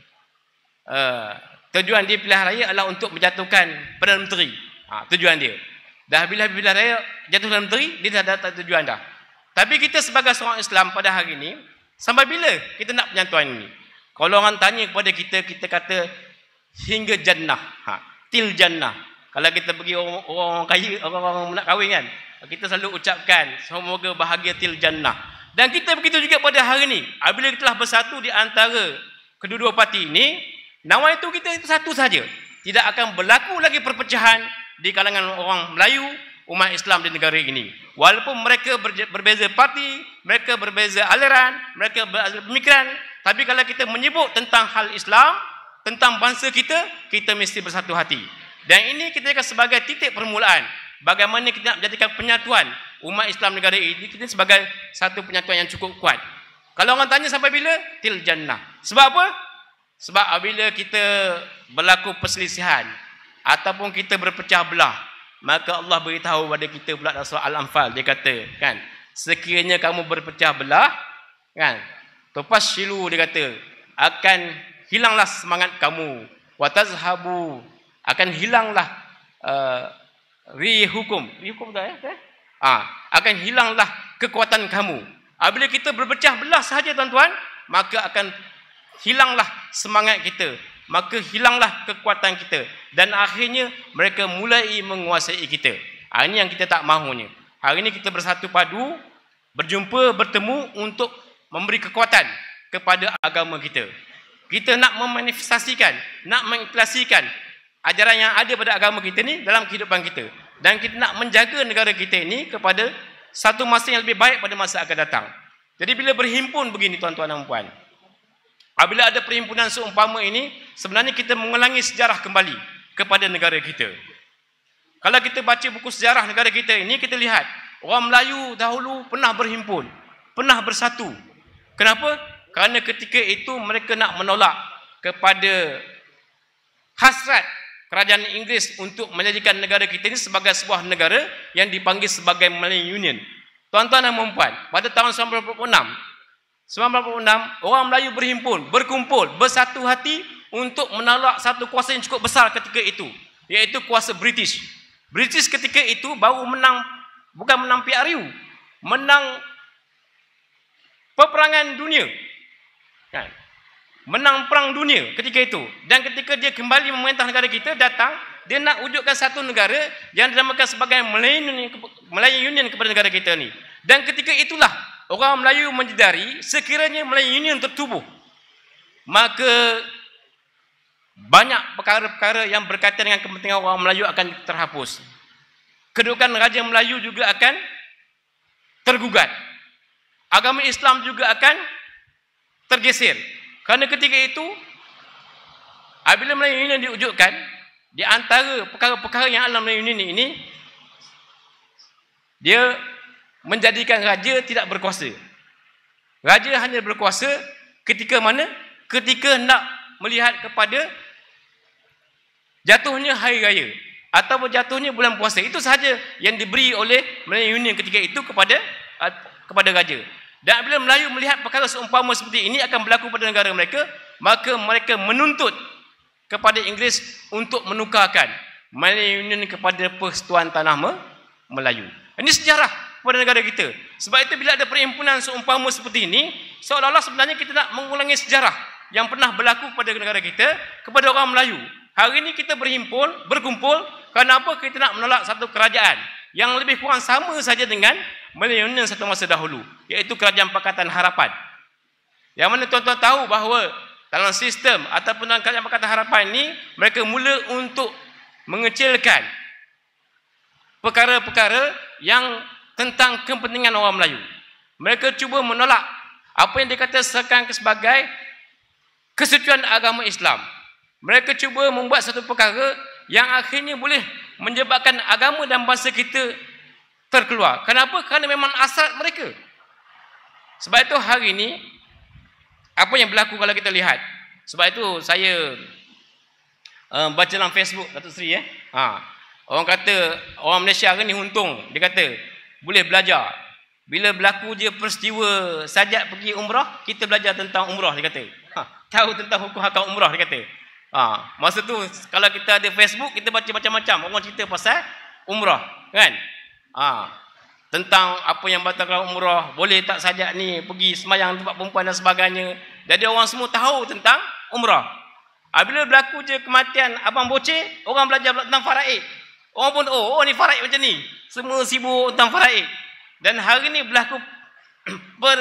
uh, tujuan dia pilihan raya adalah untuk menjatuhkan Perdana Menteri. Ha, tujuan dia. Dah bila pilihan raya jatuh Perdana Menteri, dia dah ada tujuan dah. Tapi kita sebagai seorang Islam pada hari ini, sampai bila kita nak penyatuan ini? Kalau orang tanya kepada kita, kita kata hingga jannah. Ha, til jannah. Kalau kita pergi orang-orang kaya, orang-orang nak kahwin kan, kita selalu ucapkan semoga bahagia til jannah. Dan kita begitu juga pada hari ini. Apabila kita telah bersatu di antara kedua-dua parti ini, nama itu kita itu satu saja. Tidak akan berlaku lagi perpecahan di kalangan orang Melayu, umat Islam di negara ini. Walaupun mereka berbeza parti, mereka berbeza aliran, mereka berbeza pemikiran, tapi kalau kita menyebut tentang hal Islam, tentang bangsa kita, kita mesti bersatu hati. Dan ini kita jadikan sebagai titik permulaan bagaimana kita nak menjadikan penyatuan umat Islam negara ini kita sebagai satu penyatuan yang cukup kuat. Kalau orang tanya sampai bila? Til jannah. Sebab apa? Sebab apabila kita berlaku perselisihan ataupun kita berpecah belah, maka Allah beritahu kepada kita pula dalam surah Al-Anfal, dia kata kan, sekiranya kamu berpecah belah kan, tafashilu, dia kata akan hilanglah semangat kamu, wa tazhabu, akan hilanglah uh, rihukum, rihukum dah ya? Ah, akan hilanglah kekuatan kamu. Apabila kita berpecah belah sahaja tuan-tuan, maka akan hilanglah semangat kita, maka hilanglah kekuatan kita, dan akhirnya mereka mulai menguasai kita. Ha, ini yang kita tak mahunya. Hari ini kita bersatu padu, berjumpa, bertemu untuk memberi kekuatan kepada agama kita. Kita nak memanifestasikan, nak mengikhlaskan ajaran yang ada pada agama kita ni dalam kehidupan kita. Dan kita nak menjaga negara kita ini kepada satu masa yang lebih baik pada masa akan datang. Jadi bila berhimpun begini tuan-tuan dan puan, apabila ada perhimpunan seumpama ini, sebenarnya kita mengulangi sejarah kembali kepada negara kita. Kalau kita baca buku sejarah negara kita ini, kita lihat orang Melayu dahulu pernah berhimpun, pernah bersatu. Kenapa? Kerana ketika itu mereka nak menolak kepada hasrat kerajaan Inggeris untuk menjadikan negara kita ini sebagai sebuah negara yang dipanggil sebagai Malay Union. Tuan-tuan dan puan-puan, pada tahun sembilan puluh enam, sembilan puluh enam orang Melayu berhimpun, berkumpul, bersatu hati untuk menolak satu kuasa yang cukup besar ketika itu, iaitu kuasa British. British ketika itu baru menang, bukan menang P R U, menang peperangan dunia. Kan? Menang perang dunia ketika itu. Dan ketika dia kembali memerintah negara kita, datang, dia nak wujudkan satu negara yang dinamakan sebagai Malay Union, Malay Union kepada negara kita ni. Dan ketika itulah orang Melayu menyedari sekiranya Malay Union tertubuh, maka banyak perkara-perkara yang berkaitan dengan kepentingan orang Melayu akan terhapus. Kedudukan Raja Melayu juga akan tergugat. Agama Islam juga akan tergeser. Kerana ketika itu, apabila Malay Union diwujudkan, di antara perkara-perkara yang dalam Malay Union ini, dia menjadikan raja tidak berkuasa. Raja hanya berkuasa ketika mana? Ketika nak melihat kepada jatuhnya hari raya atau jatuhnya bulan puasa. Itu sahaja yang diberi oleh Malay Union ketika itu kepada kepada raja. Dan apabila Melayu melihat perkara seumpama seperti ini akan berlaku pada negara mereka, maka mereka menuntut kepada Inggeris untuk menukarkan Malay Union kepada Persekutuan Tanah Melayu. Ini sejarah pada negara kita. Sebab itu bila ada perhimpunan seumpama seperti ini, seolah-olah sebenarnya kita nak mengulangi sejarah yang pernah berlaku pada negara kita kepada orang Melayu. Hari ini kita berhimpun, berkumpul, kerana apa? Kita nak menolak satu kerajaan yang lebih kurang sama saja dengan Malay Union satu masa dahulu, iaitu Kerajaan Pakatan Harapan. Yang mana tuan-tuan tahu bahawa dalam sistem ataupun dalam Kerajaan Pakatan Harapan ini, mereka mula untuk mengecilkan perkara-perkara yang tentang kepentingan orang Melayu. Mereka cuba menolak apa yang dikatakan sebagai kesucian agama Islam. Mereka cuba membuat satu perkara yang akhirnya boleh menyebabkan agama dan bangsa kita terkeluar. Kenapa? Kerana memang asal mereka. Sebab itu hari ini, apa yang berlaku kalau kita lihat? Sebab itu saya uh, baca dalam Facebook Datuk Seri, eh? ha, orang kata orang Malaysia hari ni untung. Dia kata boleh belajar. Bila berlaku je peristiwa Sajat pergi umrah, kita belajar tentang umrah, dia kata. Ha, tahu tentang hukum hakam umrah, dia kata. Ha, masa tu kalau kita ada Facebook, kita baca macam-macam orang cerita pasal umrah, kan? Ha, tentang apa yang batalkan umrah, boleh tak Sajat ni pergi semayang tempat perempuan dan sebagainya. Jadi orang semua tahu tentang umrah. Bila berlaku je kematian Abang Boceh, orang belajar tentang faraid. Orang pun, oh, oh ni faraid macam ni. Semua sibuk tentang faraid. Dan hari ni berlaku per,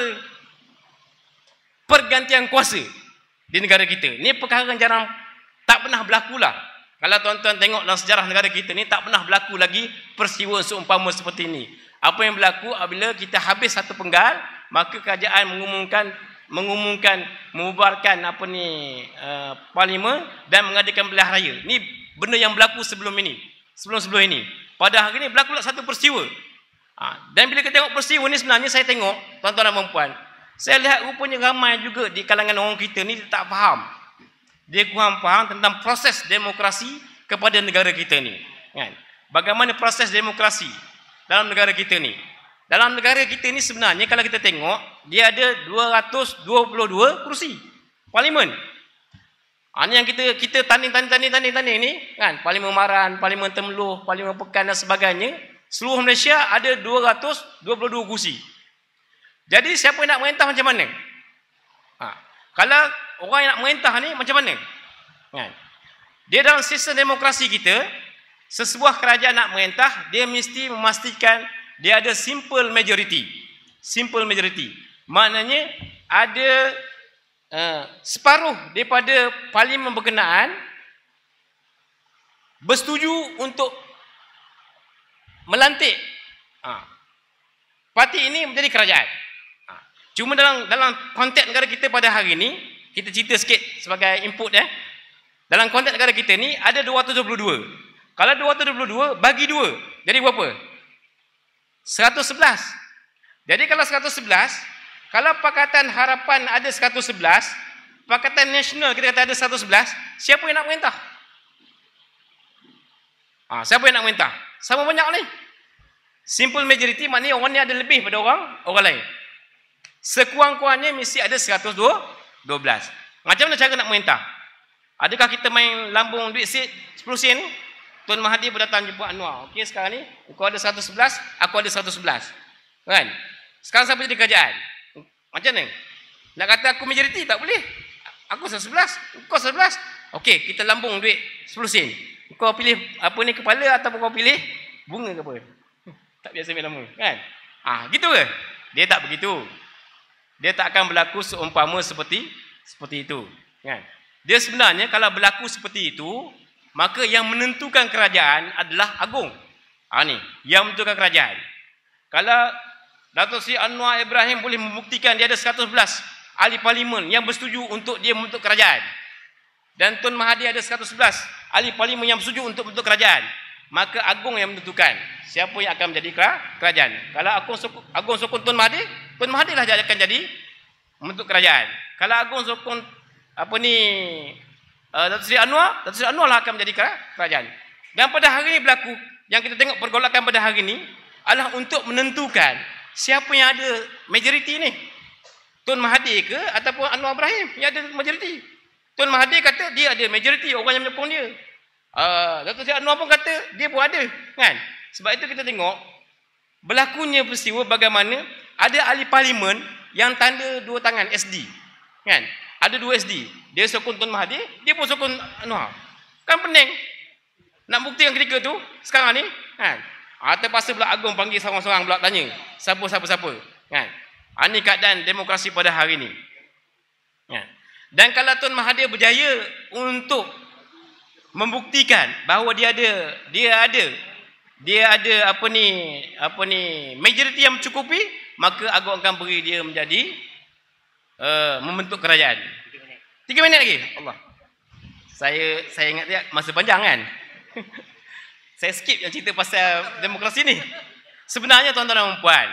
pergantian kuasa di negara kita. Ni perkara yang jarang, tak pernah berlaku lah. Kalau tuan-tuan tengok dalam sejarah negara kita ni, tak pernah berlaku lagi peristiwa seumpama seperti ini. Apa yang berlaku apabila kita habis satu penggal, maka kerajaan mengumumkan mengumumkan membubarkan apa ni uh, parlimen dan mengadakan belah raya. Ni benda yang berlaku sebelum ini. Sebelum-sebelum ini. Pada hari ini berlaku satu peristiwa. Ha, dan bila kita tengok peristiwa ni, sebenarnya saya tengok, tuan-tuan dan puan-puan, saya lihat rupanya ramai juga di kalangan orang kita ni tak faham. Dia kurang faham tentang proses demokrasi kepada negara kita ni, kan? Bagaimana proses demokrasi dalam negara kita ni? Dalam negara kita ni sebenarnya kalau kita tengok, dia ada dua ratus dua puluh dua kursi parlimen. Ha, ni yang kita kita tanding-tanding-tanding-tanding ni, kan? Parlimen Maran, Parlimen Temeloh, Parlimen Pekan dan sebagainya. Seluruh Malaysia ada dua ratus dua puluh dua kursi. Jadi siapa yang nak merintah macam mana? Ha, kalau orang yang nak merintah ni macam mana? Kan? Dia dalam sistem demokrasi kita, sesebuah kerajaan nak merintah, dia mesti memastikan dia ada simple majority. Simple majority. Maknanya ada uh, separuh daripada parlimen berkenaan bersetuju untuk melantik ha, parti ini menjadi kerajaan. Ha, cuma dalam dalam konteks negara kita pada hari ini, kita cerita sikit sebagai input, eh. Dalam konteks negara kita ni ada dua ratus dua puluh dua. Kalau dua ratus dua puluh dua bagi dua, jadi berapa? seratus sebelas. Jadi kalau seratus sebelas, kalau Pakatan Harapan ada seratus sebelas, Pakatan Nasional kita kata ada seratus sebelas, siapa yang nak merintah? Ha, siapa yang nak merintah? Sama banyak ni. Simple majority maknanya orang ni ada lebih pada orang orang lain. Sekurang-kurangnya mesti ada seratus dua belas. Macam mana cara nak merintah? Adakah kita main lambung duit sen sepuluh sen ni? Tuan Mahathir berdatang jumpa Anwar. Okey, sekarang ni kau ada seratus sebelas, aku ada seratus sebelas. Kan? Sekarang siapa jadi kerajaan? Macam mana? Nak kata aku majoriti tak boleh. Aku seratus sebelas, kau seratus sebelas. Okey, kita lambung duit sepuluh sen. Kau pilih apa ni, kepala ataupun kau pilih bunga ke apa? Tak biasa ambil nama, kan? Ah, gitu ke? Dia tak begitu. Dia tak akan berlaku seumpama seperti seperti itu, kan? Dia sebenarnya kalau berlaku seperti itu, maka yang menentukan kerajaan adalah agung. Ah ni, yang menentukan kerajaan. Kalau Datuk Seri Anwar Ibrahim boleh membuktikan dia ada seratus sebelas ahli parlimen yang bersetuju untuk dia membentuk kerajaan, dan Tun Mahathir ada seratus sebelas ahli parlimen yang bersetuju untuk membentuk kerajaan, maka agung yang menentukan siapa yang akan menjadi kerajaan. Kalau agung sokong, agung sokong Tun Mahathir, Tun Mahathir lah akan jadi membentuk kerajaan. Kalau agung sokong apa ni uh, Datuk Seri Anwar, Datuk Seri Anwar lah akan menjadi kerajaan. Dan pada hari ini berlaku, yang kita tengok pergolakan pada hari ini adalah untuk menentukan siapa yang ada majoriti ni. Tun Mahathir ke ataupun Anwar Ibrahim yang ada majoriti. Tun Mahathir kata dia ada majoriti orang yang menyokong dia. Uh, Datuk Seri Anwar pun kata dia pun ada, kan? Sebab itu kita tengok berlakunya peristiwa bagaimana ada ahli parlimen yang tanda dua tangan S D, kan? Ada dua S D. Dia sokong Tun Mahathir, dia pun sokong Anwar. Kan pening. Nak buktikan ketika tu sekarang ni, kan? Ah, terpaksa pula agung panggil seorang-seorang pula tanya, siapa siapa siapa, kan? Ah, ni keadaan demokrasi pada hari ni. Kan? Dan kalau Tun Mahathir berjaya untuk membuktikan bahawa dia ada dia ada dia ada apa ni apa ni majoriti yang mencukupi, maka agung akan beri dia menjadi uh, membentuk kerajaan. Tiga minit lagi. Allah. Saya saya ingat dia masa panjang kan. Saya skip yang cerita pasal demokrasi ni. Sebenarnya tuan-tuan dan puan,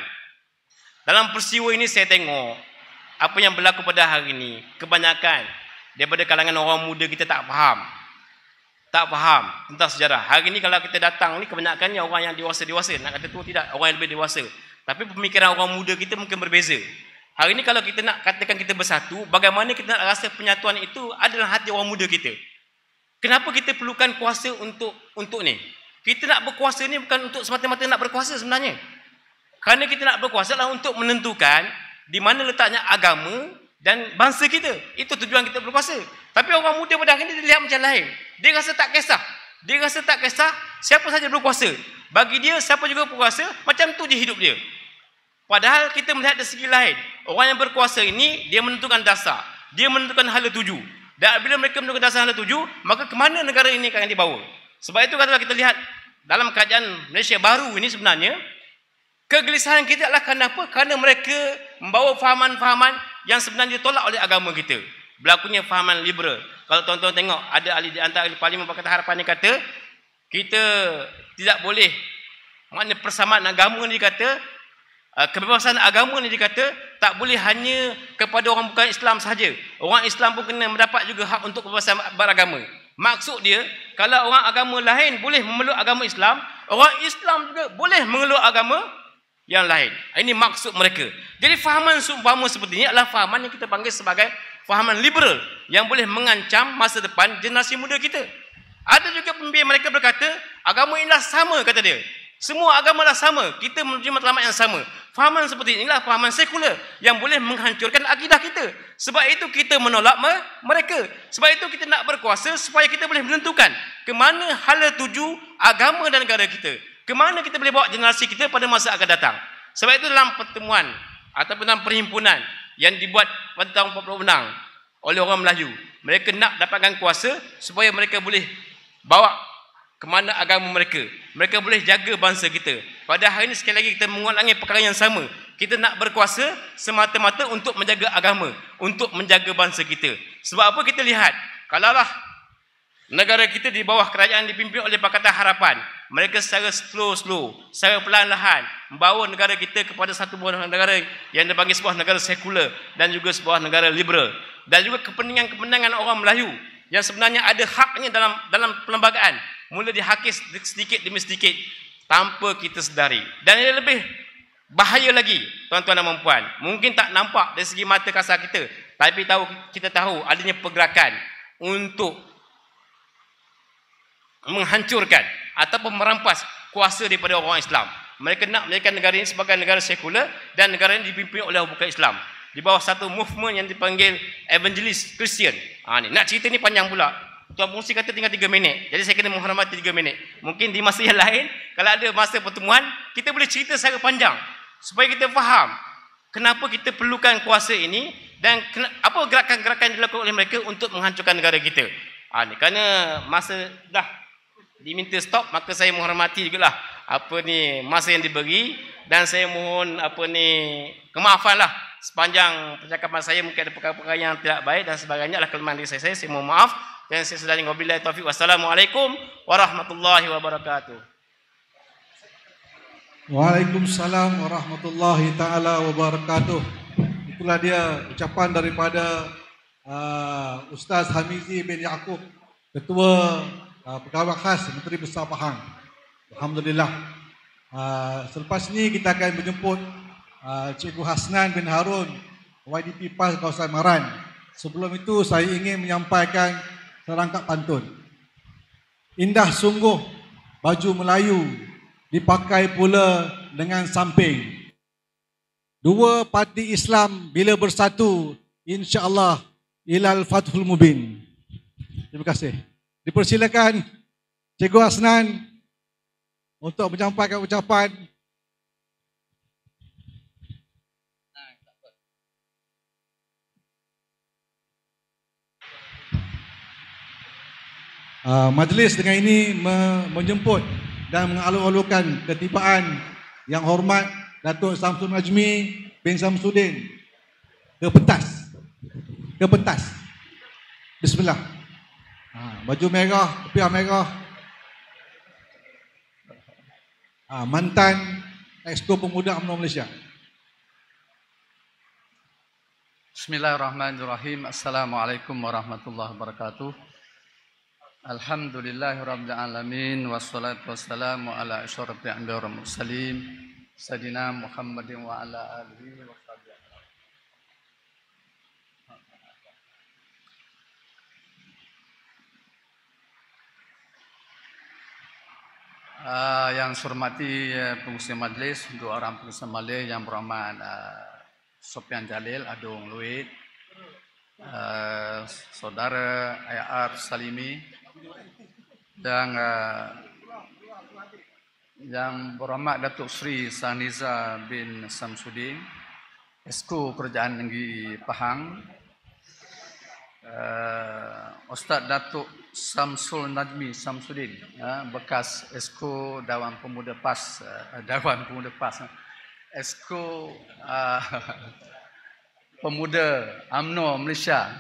dalam peristiwa ini saya tengok apa yang berlaku pada hari ini, kebanyakan daripada kalangan orang muda kita tak faham. Tak faham tentang sejarah. Hari ini kalau kita datang ni, kebanyakannya orang yang dewasa-dewasa. Nak kata tu tidak, orang yang lebih dewasa. Tapi pemikiran orang muda kita mungkin berbeza. Hari ini kalau kita nak katakan kita bersatu, bagaimana kita nak rasa penyatuan itu adalah hati orang muda kita. Kenapa kita perlukan kuasa untuk untuk ni? Kita nak berkuasa ni bukan untuk semata-mata nak berkuasa sebenarnya. Kerana kita nak berkuasa adalah untuk menentukan di mana letaknya agama dan bangsa kita. Itu tujuan kita berkuasa. Tapi orang muda pada hari ini dia lihat macam lain. Dia rasa tak kisah. Dia rasa tak kisah siapa saja berkuasa. Bagi dia siapa juga berkuasa, macam tu je hidup dia. Padahal kita melihat dari segi lain. Orang yang berkuasa ini dia menentukan dasar. Dia menentukan hala tuju. Dan bila mereka menentukan dasar hala tuju, maka ke mana negara ini akan dibawa? Sebab itu kalau kita lihat dalam kerajaan Malaysia baru ini sebenarnya, kegelisahan kita adalah kenapa? Kerana mereka membawa fahaman-fahaman yang sebenarnya ditolak oleh agama kita. Berlakunya fahaman liberal. Kalau tuan-tuan tengok, ada ahli di antara ahli Parlimen Pakatan Harapan ni kata, kita tidak boleh, maknanya persamaan agama ni dikata, kebebasan agama ni dikata, tak boleh hanya kepada orang bukan Islam sahaja. Orang Islam pun kena mendapat juga hak untuk kebebasan beragama. Maksud dia, kalau orang agama lain boleh memeluk agama Islam, orang Islam juga boleh memeluk agama yang lain. Ini maksud mereka. Jadi fahaman seumpama seperti ini adalah fahaman yang kita panggil sebagai fahaman liberal yang boleh mengancam masa depan generasi muda kita. Ada juga pemimpin mereka berkata, agama inilah sama, kata dia. Semua agama dah sama. Kita menuju matlamat yang sama. Fahaman seperti inilah fahaman sekular yang boleh menghancurkan akidah kita. Sebab itu kita menolak mereka. Sebab itu kita nak berkuasa supaya kita boleh menentukan ke mana hala tuju agama dan negara kita. Ke mana kita boleh bawa generasi kita pada masa akan datang. Sebab itu dalam pertemuan ataupun dalam perhimpunan yang dibuat pada tahun empat puluh enam oleh orang Melayu, mereka nak dapatkan kuasa supaya mereka boleh bawa ke mana agama mereka. Mereka boleh jaga bangsa kita. Pada hari ini sekali lagi kita mengulangi perkara yang sama. Kita nak berkuasa semata-mata untuk menjaga agama, untuk menjaga bangsa kita. Sebab apa kita lihat? Kalaulah Negara kita di bawah kerajaan dipimpin oleh Pakatan Harapan. Mereka secara slow-slow, secara perlahan-lahan membawa negara kita kepada satu buah negara yang dipanggil sebuah negara sekular dan juga sebuah negara liberal. Dan juga kepentingan-kepentingan orang Melayu yang sebenarnya ada haknya dalam dalam perlembagaan mula dihakis sedikit demi sedikit tanpa kita sedari. Dan yang lebih bahaya lagi, tuan-tuan dan puan, mungkin tak nampak dari segi mata kasar kita, tapi tahu kita tahu adanya pergerakan untuk menghancurkan ataupun merampas kuasa daripada orang Islam. Mereka nak menjadikan negara ini sebagai negara sekular dan negara ini dipimpin oleh bukan Islam di bawah satu movement yang dipanggil evangelis Kristian. Ha, ni nak cerita ni panjang pula. Tuan Fungsi kata tinggal tiga minit. Jadi saya kena menghormati tiga minit. Mungkin di masa yang lain, kalau ada masa pertemuan, kita boleh cerita secara panjang supaya kita faham kenapa kita perlukan kuasa ini dan apa gerakan-gerakan yang dilakukan oleh mereka untuk menghancurkan negara kita. Ha, ni kerana masa dah diminta stop, maka saya menghormati jugalah apa ni masa yang diberi dan saya mohon apa ni kemaafanlah sepanjang percakapan saya mungkin ada perkara-perkara yang tidak baik dan sebagainya. Adalah kelemahan diri saya, saya, saya mohon maaf dan saya sudah wabillahi taufik. Wassalamualaikum warahmatullahi wabarakatuh. Waalaikumsalam warahmatullahi taala wabarakatuh. Itulah dia ucapan daripada uh, Ustaz Hamizi bin Yaakob, Ketua Uh, Pegawai Khas Menteri Besar Pahang. Alhamdulillah. Uh, selepas ini kita akan menjemput uh, Cikgu Hasnan bin Harun, Y D P PAS Kawasan Maran. Sebelum itu saya ingin menyampaikan serangkap pantun. Indah sungguh baju Melayu dipakai pula dengan samping. Dua parti Islam bila bersatu, insya-Allah ilal fathul mubin. Terima kasih. Dipersilakan Cikgu Hasnan untuk menyampaikan ucapan. Uh, majlis dengan ini me menjemput dan mengalu-alukan ketibaan yang hormat Datuk Samsul Najmi bin Samsudin ke pentas. Ke pentas. Bismillah. Ha, baju merah, kopiah merah. Ha, mantan Exco Pemuda U M N O Malaysia. Bismillahirrahmanirrahim. Assalamualaikum warahmatullahi wabarakatuh. Alhamdulillahirabbil alamin wassalatu wassalamu ala asyrafil anbiya'i wal mursalin sayidina Muhammadin wa ala alihi wa sahbihi. Uh, yang saya hormati uh, pengurusi majlis, dua orang pengurusi majlis yang berhormat uh, Sofian Jalil, Adung Luit, uh, Saudara Ayar Salimi dan uh, yang berhormat Datuk Seri Saniza bin Samsudin, Esko Kerajaan Negeri Pahang, uh, Ustaz Datuk Samsul Najmi Samsudin, uh, bekas Esko Dewan Pemuda PAS, uh, Dewan Pemuda PAS, uh, Esko uh, Pemuda U M N O Malaysia,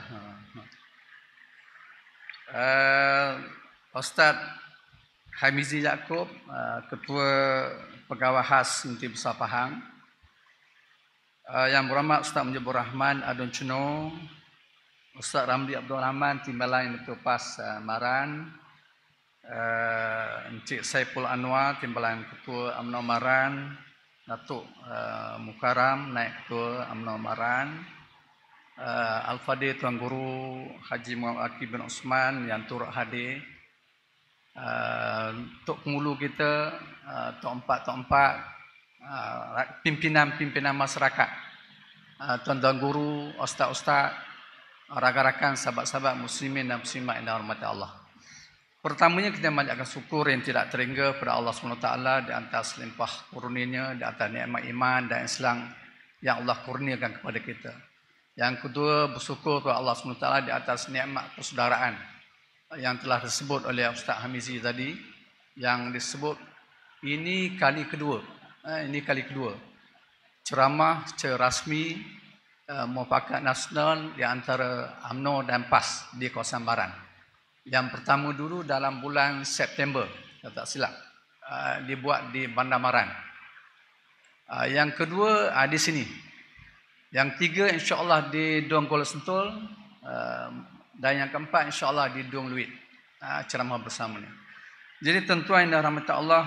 uh, Ustaz Hamizi Yaakob, uh, Ketua Pegawai Khas Menteri Besar Pahang, uh, yang berhormat Ustaz Mujibur Rahman Adun Ceno, Ustaz Ramli Abdul Rahman Timbalan Ketua PAS uh, Maran, uh, Encik Saiful Anwar Timbalan Ketua U M N O Maran, Datuk uh, Mukaram Naik Ketua U M N O Maran, uh, Al-Fadhil Tuan Guru Haji Muhammad Akib bin Osman yang turut hadir, uh, Tok Pengulu kita, uh, Tok Empat Tok Empat, uh, pimpinan-pimpinan masyarakat, uh, Tuan-tuan guru, ustaz-ustaz, rakan-rakan, sahabat-sahabat muslimin dan muslimat yang dirahmati Allah. Pertamanya kita mengucapkan syukur yang tidak terhingga kepada Allah subhanahu wa taala di atas limpah kurnia-Nya, di atas nikmat iman dan Islam yang Allah kurniakan kepada kita. Yang kedua, bersyukur kepada Allah subhanahu wa taala di atas nikmat persaudaraan yang telah disebut oleh Ustaz Hamizi tadi, yang disebut ini kali kedua. Eh, ini kali kedua ceramah secara rasmi Uh, mufakat nasional di antara U M N O dan PAS di kawasan Baran. Yang pertama dulu dalam bulan September, kalau tak silap, uh, dibuat di Bandar Maran. Uh, yang kedua uh, di sini. Yang tiga insya-Allah di Dong Kuala Sentul, uh, dan yang keempat insya-Allah di Dong Luit. Uh, ceramah bersama ni. Jadi tuan-tuan dan rahmat Allah,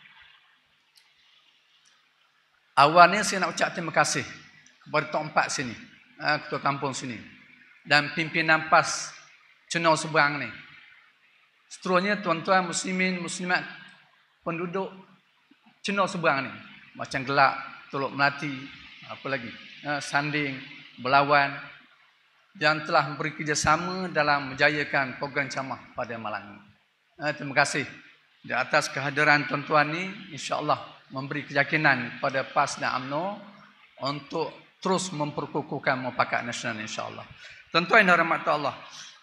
awalnya saya nak ucap terima kasih kepada Tok Empat sini, uh, ketua kampung sini, dan pimpinan PAS Cenau Seberang ni. Seterusnya tuan-tuan muslimin, muslimat, penduduk Cenau Seberang ni, macam Gelak, Teluk Melati, apa lagi, uh, Sanding, Belawan, yang telah memberi kerjasama dalam menjayakan program ceramah pada malam ini. Uh, terima kasih di atas kehadiran tuan-tuan ni, insya-Allah memberi keyakinan kepada PAS dan UMNO untuk terus memperkukuhkan mufakat nasional insya-Allah. Tuan-tuan dan rahmat Allah,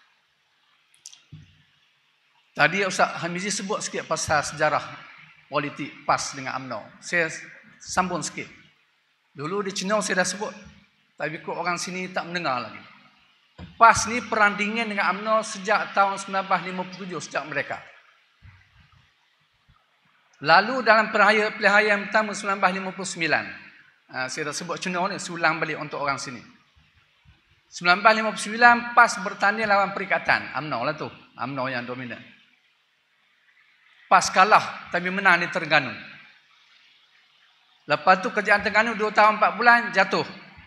tadi Ustaz Hamizi sebut sikit pasal sejarah politik PAS dengan UMNO. Saya sambung sikit. Dulu di Cenau saya dah sebut, tapi kok orang sini tak mendengar lagi. PAS ni perang dingin dengan UMNO sejak tahun sembilan belas lima puluh tujuh, sejak mereka. Lalu dalam pilihan pilihan yang pertama sembilan belas lima puluh sembilan, uh, saya dah sebut Cenau ni, saya ulang balik untuk orang sini. sembilan belas lima puluh sembilan PAS bertanding lawan Perikatan, UMNO lah tu, UMNO yang dominan. PAS kalah tapi menang di Terengganu. Lepas tu kerajaan Terengganu dua tahun empat bulan jatuh.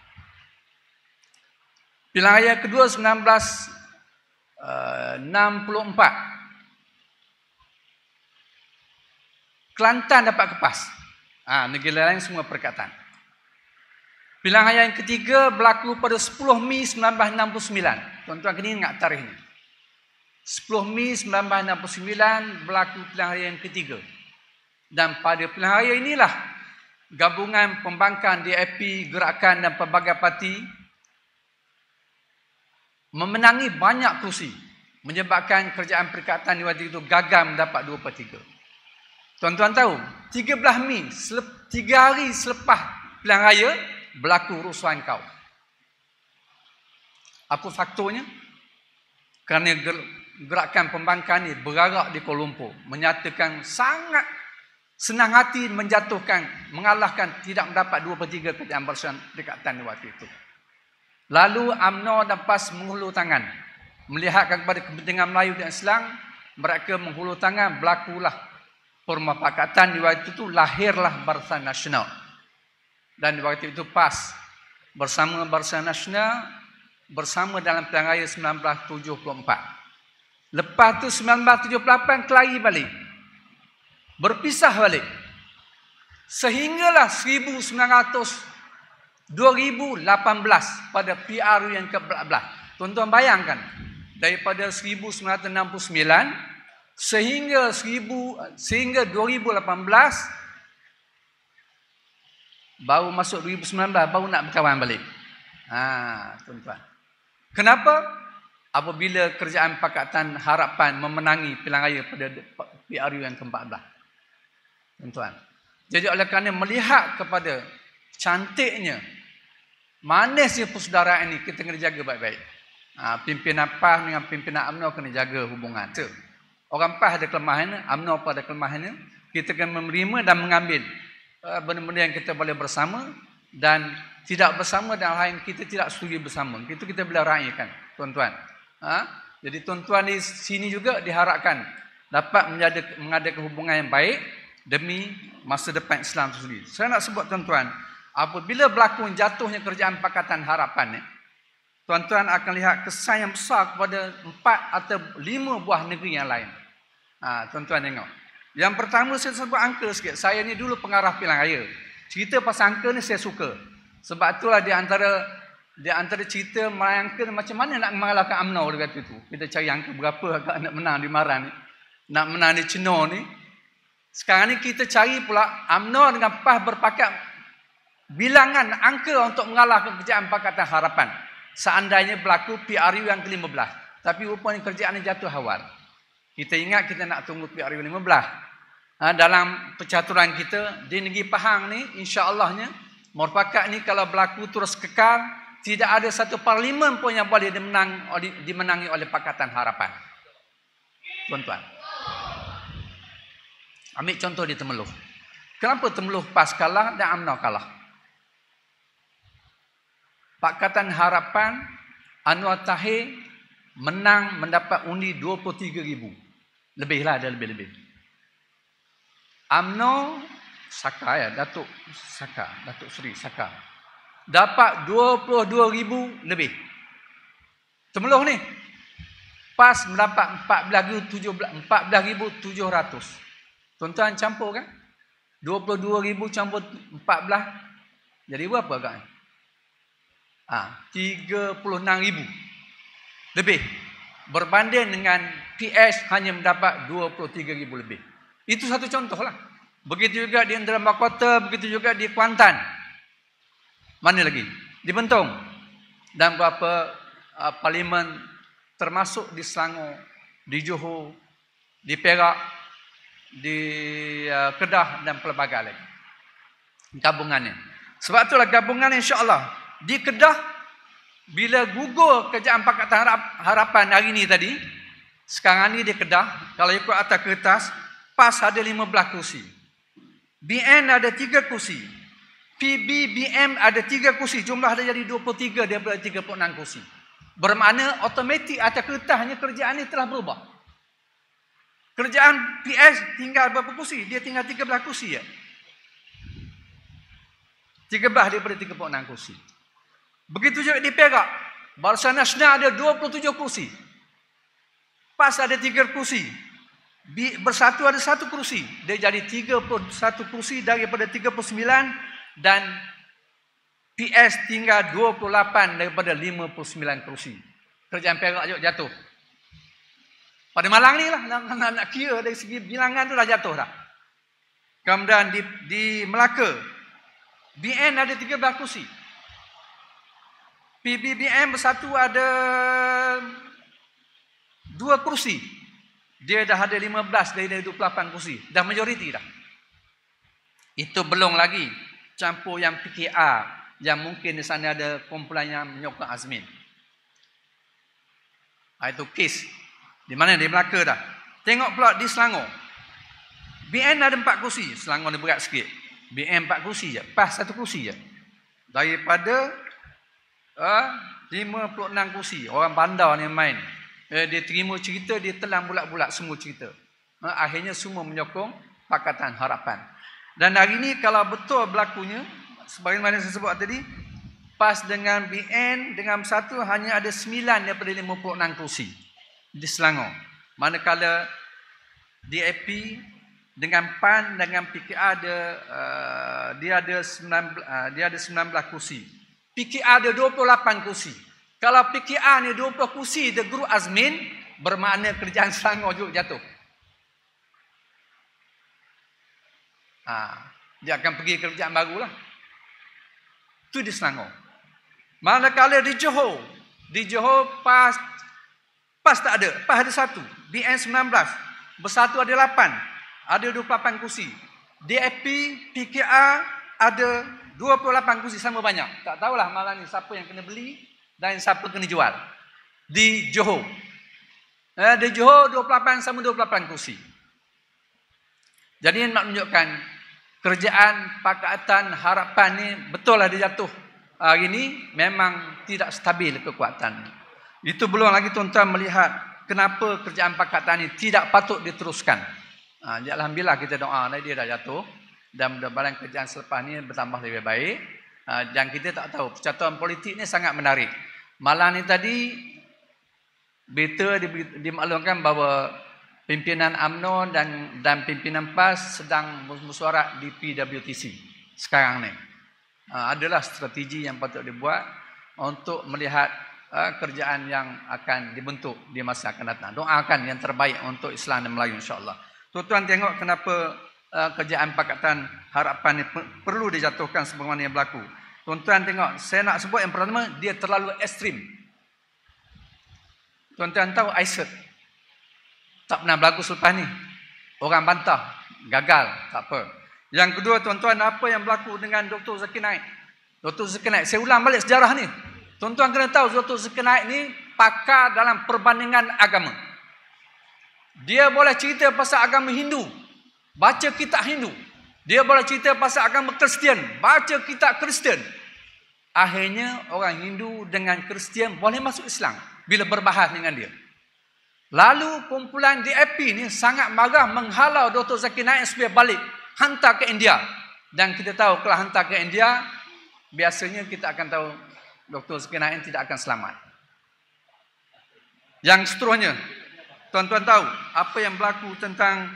Pilihan raya kedua sembilan belas enam puluh empat. Kelantan dapat kepas. Ah, negara lain semua Perikatan. Pilihan raya yang ketiga berlaku pada sepuluh Mei sembilan belas enam puluh sembilan. Tuan-tuan kena ingat tarikh ni. sepuluh Mei sembilan belas enam puluh sembilan berlaku pilihan raya yang ketiga. Dan pada pilihan raya inilah gabungan pembangkang D A P, Gerakan dan pelbagai parti memenangi banyak kerusi, menyebabkan kerajaan Perikatan di waktu itu gagal mendapat dua per tiga. Tuan-tuan tahu, tiga belas Mei, tiga hari selepas pilihan raya, berlaku rusuhan kaum. Apa faktornya? Kerana gerakan pembangkang ini berarak di Kuala Lumpur, menyatakan sangat senang hati menjatuhkan, mengalahkan, tidak mendapat dua per tiga kerajaan Bersatuan Perikatan di waktu itu. Lalu UMNO dan PAS menghulur tangan, melihatkan kepada kepentingan Melayu dan Islam, mereka menghulur tangan, berlakulah permufakatan. Di waktu itu lahirlah Barisan Nasional. Dan di waktu itu PAS bersama Barisan Nasional bersama dalam pilihan raya sembilan belas tujuh puluh empat. Lepas tu sembilan belas tujuh puluh lapan kelahi balik. Berpisah balik. Sehinggalah seribu sembilan ratus dua ribu lapan belas pada P R U yang ke empat belas. Tuan-tuan bayangkan, daripada seribu sembilan ratus enam puluh sembilan sehingga seribu sehingga dua ribu lapan belas, baru masuk dua ribu sembilan belas baru nak berkawan balik. Ha, tuan-tuan. Kenapa? Apabila kerajaan Pakatan Harapan memenangi pilihan raya pada P R U yang ke empat belas. Tuan-tuan. Jadi oleh kerana melihat kepada cantiknya, manisnya persaudaraan ini, kita kena jaga baik-baik. Ha, pimpinan PAS dengan pimpinan UMNO kena jaga hubungan. Orang PAS ada kelemahannya, UMNO pun ada kelemahannya. Kita kena menerima dan mengambil uh, benda-benda yang kita boleh bersama, dan tidak bersama dan hal yang kita tidak setuju bersama. Itu kita boleh raikan, tuan-tuan. Ha? Jadi tuan-tuan di sini juga diharapkan dapat menjadi, mengadakan hubungan yang baik demi masa depan Islam itu sendiri. Saya nak sebut tuan-tuan, apabila berlaku jatuhnya kerajaan Pakatan Harapan ni, tuan-tuan akan lihat kesan yang besar kepada empat atau lima buah negeri yang lain. Ha, tuan-tuan tengok. Yang pertama saya sebut angka sikit. Saya ni dulu pengarah pilihan raya. Cerita pasal angka ni saya suka. Sebab itulah di antara di antara cerita merangka macam mana nak mengalahkan UMNO dekat itu. Kita cari angka berapa agak nak menang di Maran ni. Nak menang di Cenau ni. Sekarang ni kita cari pula UMNO dengan PAS berpakat bilangan angka untuk mengalahkan kerajaan Pakatan Harapan. Seandainya berlaku P R U yang ke lima belas. Tapi rupanya kerajaan ini jatuh awal. Kita ingat kita nak tunggu P R U lima belas. Ha, dalam percaturan kita di negeri Pahang ni, insya-Allahnya mufakat ni kalau berlaku terus kekal, tidak ada satu parlimen pun yang boleh dimenang, dimenangi oleh Pakatan Harapan. tuan-tuan. Ambil contoh di Temeloh. Kenapa Temeloh PAS kalah dan UMNO kalah? Pakatan Harapan Anwar Tahir menang mendapat undi dua puluh tiga ribu. Lebihlah, ada lebih-lebih. UMNO Saka ya, Datuk Saka, Datuk Seri Saka, dapat dua puluh dua ribu lebih. Temeloh ni PAS mendapat empat belas ribu tujuh ratus. Tuan-tuan campur kan? dua puluh dua ribu campur empat belas. Jadi berapa agaknya? Ah, tiga puluh enam ribu lebih. Berbanding dengan P S hanya mendapat dua puluh tiga ribu lebih. Itu satu contoh lah. Begitu juga di Indra Makota, begitu juga di Kuantan. Mana lagi? Di Bentong. Dan beberapa uh, parlimen termasuk di Selangor, di Johor, di Perak, di uh, Kedah dan pelbagai lagi. Gabungannya. Sebab itulah gabungan insya-Allah di Kedah bila gugur kerajaan Pakatan Harapan hari ini tadi, sekarang ni di Kedah kalau ikut atas kertas PAS ada lima belas kursi. B N ada tiga kursi. P B B M ada tiga kursi. Jumlah dia jadi dua puluh tiga daripada tiga puluh enam kursi. Bermakna automatik atas kertas hanya kerajaan ini telah berubah. Kerajaan P S tinggal berapa kursi? Dia tinggal tiga belas kursi ya. tiga belas daripada tiga puluh enam kursi. Begitu juga di Perak. Barisan Nasional ada dua puluh tujuh kursi. PAS ada tiga kursi. Bersatu ada satu kursi. Dia jadi tiga puluh satu kursi daripada tiga puluh sembilan. Dan P S tinggal dua puluh lapan daripada lima puluh sembilan kursi. Kerajaan Perak juga jatuh. Pada Malang ni lah, nak, nak, nak kira dari segi bilangan tu dah jatuh dah. Kemudian di, di Melaka, B N ada tiga belas kursi. P B B M Bersatu ada dua kursi. Dia dah ada lima belas dari dua puluh lapan kursi. Dah majoriti dah. Itu belum lagi campur yang P K R, yang mungkin di sana ada kumpulan yang menyokong Azmin. Itu kes. Di mana? Di Melaka dah. Tengok pula di Selangor. B N ada empat kursi. Selangor ni berat sikit. B N empat kursi je. PAS satu kursi je. Daripada uh, lima puluh enam kursi. Orang bandar ni main. Uh, dia terima cerita, dia telan bulat-bulat semua cerita. Uh, akhirnya semua menyokong Pakatan Harapan. Dan hari ni kalau betul berlakunya, sebagaimana saya sebut tadi, PAS dengan B N dengan Bersatu hanya ada sembilan daripada lima puluh enam kursi di Selangor. Manakala D A P dengan P A N dengan P K R ada uh, dia ada sembilan belas, uh, dia ada sembilan belas kursi. P K R ada dua puluh lapan kursi. Kalau P K R ni dua puluh kursi the group Azmin, bermakna kerajaan Selangor juga jatuh. Ha, dia akan pergi ke kerajaan barulah. Itu di Selangor. Manakala di Johor, di Johor PAS PAS tak ada, PAS ada satu, B N sembilan belas, Bersatu ada lapan, ada dua puluh lapan kursi. D A P, P K R ada dua puluh lapan kursi, sama banyak. Tak tahulah malam ni siapa yang kena beli dan siapa kena jual. Di Johor. Eh, di Johor dua puluh lapan sama dua puluh lapan kursi. Jadi nak menunjukkan kerajaan Pakatan Harapan ni betul lah dia jatuh. Hari ni memang tidak stabil kekuatan. Itu belum lagi tuan-tuan melihat kenapa kerajaan Pakatan ini tidak patut diteruskan. Ha, Alhamdulillah kita doa dia dah jatuh. Dan mudah-mudahan kerajaan selepas ini bertambah lebih baik. Ha, dan kita tak tahu, percaturan politik ni sangat menarik. Malam ni tadi, berita dimaklumkan bahawa pimpinan UMNO dan dan pimpinan PAS sedang bersuara di P W T C sekarang ni. Ha, adalah strategi yang patut dibuat untuk melihat Uh, kerjaan yang akan dibentuk di masa akan datang. Doakan yang terbaik untuk Islam dan Melayu insya-Allah. Tuan-tuan tengok kenapa uh, kerjaan Pakatan Harapan ini perlu dijatuhkan sebagaimana yang berlaku. Tuan-tuan tengok, saya nak sebut yang pertama, dia terlalu ekstrim. Tuan-tuan tahu I S E T tak pernah berlaku selepas ni. Orang bantah, gagal, tak apa. Yang kedua tuan-tuan, apa yang berlaku dengan Doktor Zakir Naik? Doktor Zakir Naik, saya ulang balik sejarah ni. Tuan-tuan kena tahu Doktor Zakir Naik ni pakar dalam perbandingan agama. Dia boleh cerita pasal agama Hindu, baca kitab Hindu. Dia boleh cerita pasal agama Kristian, baca kitab Kristian. Akhirnya orang Hindu dengan Kristian boleh masuk Islam bila berbahas dengan dia. Lalu kumpulan D A P ni sangat marah menghalau Doktor Zakir Naik supaya balik, hantar ke India. Dan kita tahu kalau hantar ke India, biasanya kita akan tahu Doktor Zakir Naik tidak akan selamat. Yang seterusnya, tuan-tuan tahu apa yang berlaku tentang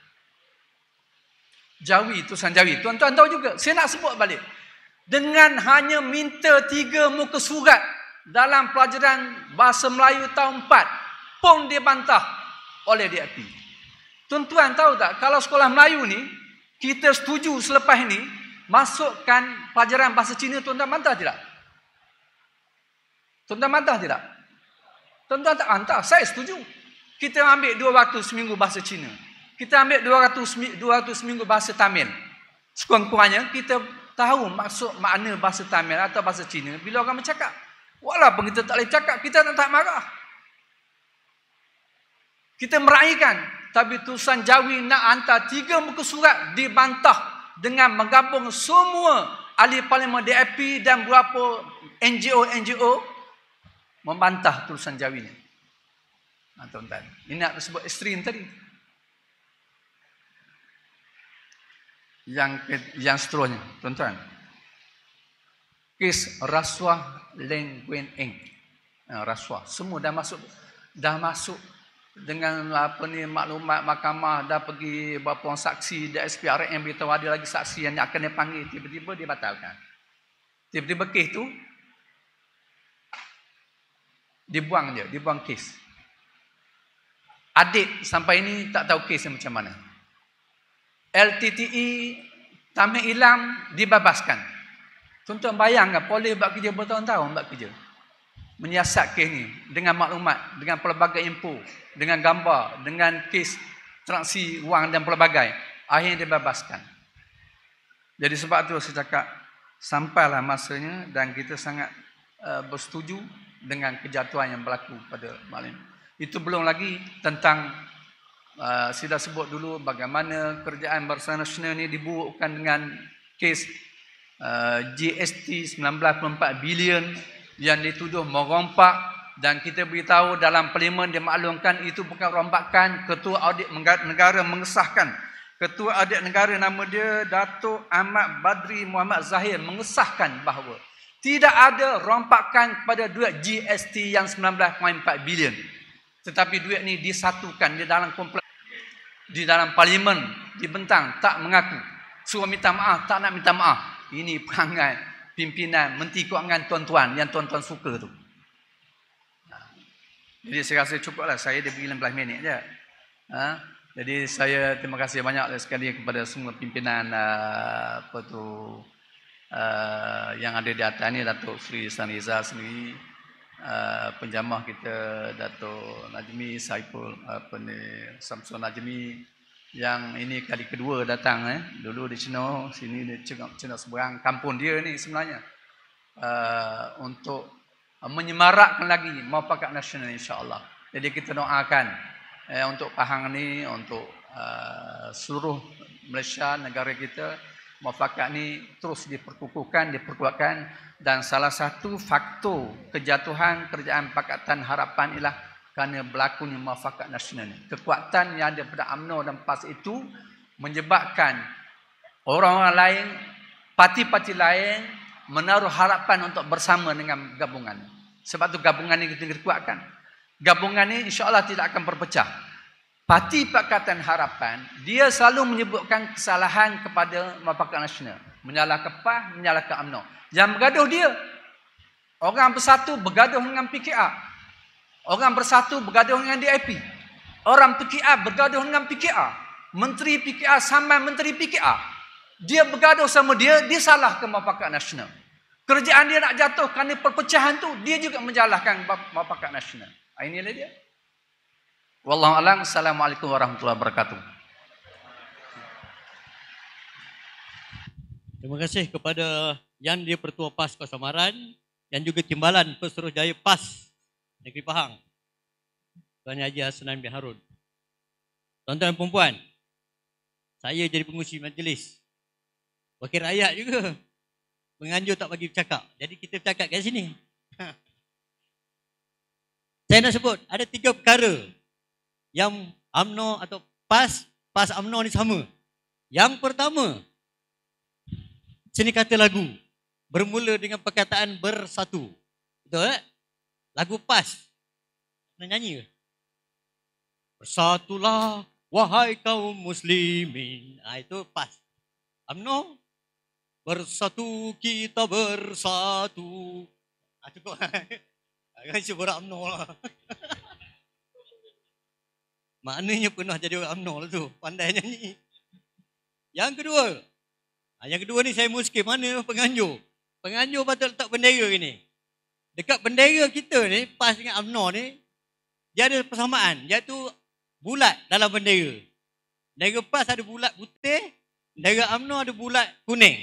Jawi, tulisan Jawi. Tuan-tuan tahu juga, saya nak sebut balik. Dengan hanya minta tiga muka surat dalam pelajaran bahasa Melayu tahun empat, pun dia bantah oleh D A P. Tuan-tuan tahu tak, kalau sekolah Melayu ni, kita setuju selepas ni, masukkan pelajaran bahasa Cina, tuan-tuan bantah tidak? Tuan-tuan bantah tidak? Tuan-tuan tak bantah, saya setuju. Kita ambil dua waktu seminggu bahasa Cina. Kita ambil dua ratus seminggu bahasa Tamil. Sekurang-kurangnya kita tahu maksud makna bahasa Tamil atau bahasa Cina bila orang bercakap. Walaupun kita tak boleh cakap, kita tak marah. Kita meraihkan. Tapi tulisan Jawi nak hantar tiga muka surat dibantah dengan menggabung semua ahli parlimen D A P dan beberapa N G O N G O membantah tulisan Jawi ni. Nah, tuan-tuan, ini nak sebut ekstrim tadi. Yang yang seterusnya, tuan-tuan. Kes rasuah Leng Guan Eng. Nah, rasuah semua dah masuk dah masuk dengan apa ni maklumat mahkamah, dah pergi beberapa orang saksi, dah S P R M beritahu ada lagi saksi yang akan dipanggil, tiba-tiba dia batalkan. Tiba-tiba kes tu dibuang je, dibuang kes. Adik sampai ini tak tahu kes yang macam mana. L T T E Tamil Ilam dibebaskan. Tuan-tuan bayangkan polis buat kerja bertahun-tahun buat kerja. Menyiasat kes ni dengan maklumat, dengan pelbagai info, dengan gambar, dengan kes transaksi wang dan pelbagai. Akhirnya dibebaskan. Jadi sebab tu saya cakap sampailah masanya dan kita sangat uh, bersetuju dengan kejatuhan yang berlaku pada malam. Itu belum lagi tentang uh, saya dah sebut dulu bagaimana kerajaan Barisan Nasional ni diburukkan dengan kes uh, G S T sembilan belas perpuluhan empat bilion yang dituduh merompak, dan kita beritahu dalam parlimen dimaklumkan itu bukan rombakan. Ketua Audit Negara mengesahkan, Ketua Audit Negara nama dia Datuk Ahmad Badri Muhammad Zahir mengesahkan bahawa tidak ada rompakan pada duit G S T yang sembilan belas perpuluhan empat bilion. Tetapi duit ni disatukan di dalam kompleks, di dalam parlimen dibentang, tak mengaku. Suruh minta maaf, tak nak minta maaf. Ini perangai pimpinan Menteri Kewangan tuan-tuan yang tuan-tuan suka tu. Jadi saya rasa cukuplah, saya dia beri enam belas minit je. Ha? Jadi saya terima kasih banyak sekali kepada semua pimpinan uh, apa tu uh, yang ada di atas ni, Datuk Seri Saniza sendiri, uh, penjamah kita Datuk Najmi Saiful apa ni Samsul Najmi yang ini kali kedua datang eh. Dulu di Cina, sini di Cina, Cina seberang kampung dia ni sebenarnya. Uh, untuk uh, menyemarakkan lagi Muafakat Nasional insya-Allah. Jadi kita doakan eh, untuk Pahang ni, untuk uh, seluruh Malaysia, negara kita, Muafakat ni terus diperkukuhkan, diperkuatkan, dan salah satu faktor kejatuhan Kerajaan Pakatan Harapan ialah kerana berlakunya Muafakat Nasional ni. Kekuatan yang ada pada UMNO dan P A S itu menyebabkan orang-orang lain, parti-parti lain menaruh harapan untuk bersama dengan gabungan. Sebab tu gabungan ini kita kuatkan. Gabungan ini insya-Allah tidak akan berpecah. Parti Pakatan Harapan dia selalu menyebutkan kesalahan kepada Muafakat Nasional, menyalahkan P A S, menyalahkan UMNO. Yang bergaduh dia. Orang bersatu bergaduh dengan P K R. Orang bersatu bergaduh dengan D A P. Orang P K R bergaduh dengan P K R. Menteri P K R sama Menteri P K R. Dia bergaduh sama dia, dia salah ke Muafakat Nasional. Kerjaan dia nak jatuh kerana perpecahan tu, dia juga menjalahkan Muafakat Nasional. Inilah dia. Wallahu a'lam. Assalamualaikum warahmatullahi wabarakatuh. Terima kasih kepada Yang di-Pertua P A S Kawasan Samaran dan juga Timbalan Pesuruhjaya P A S Negeri Pahang, Tuan Haji Hassanan bin Harun. Tuan-tuan dan puan-puan, saya jadi pengurusi majlis. Wakil rakyat juga. Penganjur tak bagi bercakap. Jadi kita bercakap kat sini. Ha. Saya nak sebut, ada tiga perkara yang U M N O atau PAS, PAS U M N O ni sama. Yang pertama, seni kata lagu. Bermula dengan perkataan bersatu. Betul tak? Lagu PAS. Nak nyanyi ke? Bersatulah wahai kaum muslimin. Ha, itu PAS. U M N O, bersatu kita bersatu. Ha, cukup. Kan sebut U M N O lah. Maknanya pernah jadi orang U M N O lah tu. Pandai nyanyi. Yang kedua. Ha, yang kedua ni saya muskim. Mana penganjur? Penganjur patut letak bendera ni. Dekat bendera kita ni, PAS dengan U M N O ni, dia ada persamaan. Dia tu bulat dalam bendera. Bendera PAS ada bulat putih. Bendera U M N O ada bulat kuning.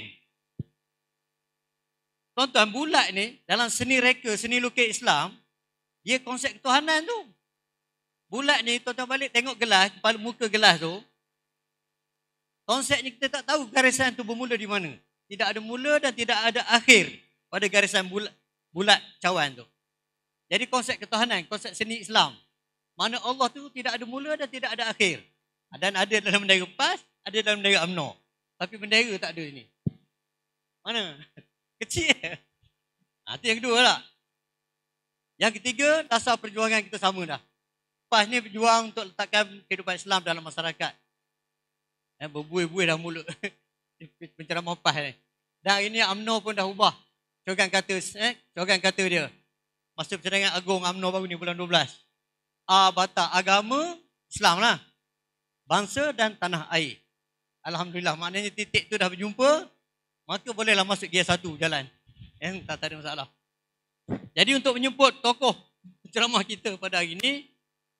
Tuan-tuan, bulat ni dalam seni reka, seni lukis Islam, dia konsep ketuhanan tu. Bulat ni, tuan-tuan balik tengok gelas, kepala muka gelas tu, konsepnya kita tak tahu garisan tu bermula di mana. Tidak ada mula dan tidak ada akhir pada garisan bulat, bulat cawan tu. Jadi konsep ketuhanan, konsep seni Islam. Mana Allah tu tidak ada mula dan tidak ada akhir. Dan ada dalam bendera PAS, ada dalam bendera U M N O. Tapi bendera tak ada ini. Mana? Kecil. Ha, itu yang kedua lah. Yang ketiga, dasar perjuangan kita sama dah. PAS ni berjuang untuk letakkan kehidupan Islam dalam masyarakat. Eh, berbuih-buih dah mulut. Penceramah PAS ni. Dan ini U M N O pun dah ubah. Cogan kata, eh, cogan kata dia. Masa persidangan agung U M N O baru ni bulan dua belas. A bata agama Islam lah. Bangsa dan tanah air. Alhamdulillah, maknanya titik tu dah berjumpa. Maka bolehlah masuk gear satu jalan. Eh, tak, tak ada masalah. Jadi untuk menyebut tokoh penceramah kita pada hari ini,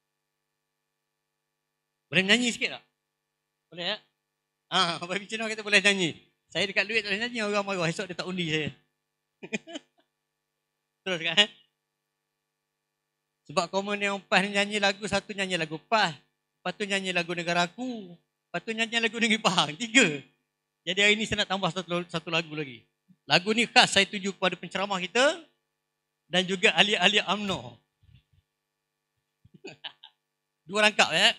boleh nyanyi sikit tak? Boleh tak? Ah, Babi Cina kata boleh nyanyi. Saya dekat duit tak boleh nyanyi, orang marah. Esok dia tak undi saya. Terus kan? Sebab komen yang PAS nyanyi lagu, satu nyanyi lagu PAS. Lepas tu nyanyi lagu negara aku. Lepas tu nyanyi lagu Negeri Pahang. Tiga. Jadi hari ini saya nak tambah satu, satu lagu lagi. Lagu ni khas saya tuju kepada penceramah kita dan juga ahli-ahli U M N O. Dua rangkap ya.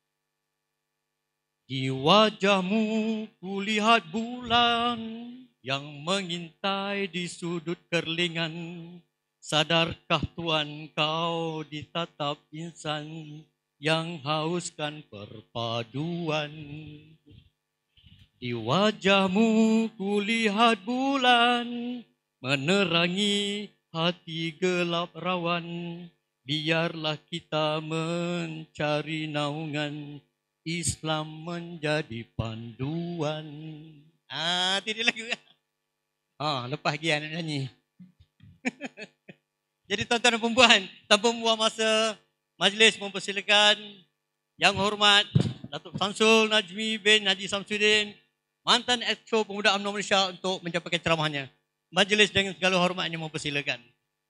Di wajahmu kulihat bulan yang mengintai di sudut kerlingan. Sadarkah Tuhan kau ditatap insan yang hauskan perpaduan. Di wajahmu kulihat bulan menerangi hati gelap rawan. Biarlah kita mencari naungan, Islam menjadi panduan. Ah, itu dia lagu. Ah, lepas lagi nak nyanyi. Jadi tuan-tuan dan perempuan, tanpa membuang masa, majlis mempersilakan Yang Hormat Datuk Samsul Najmi bin Haji Samsudin, mantan Exco Pemuda U M N O Malaysia, untuk menyampaikan ceramahnya. Majlis dengan segala hormatnya mempersilakan.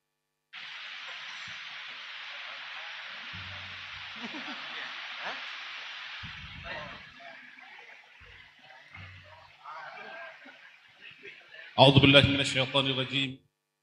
A'udzu billahi minasyaitonir rajim.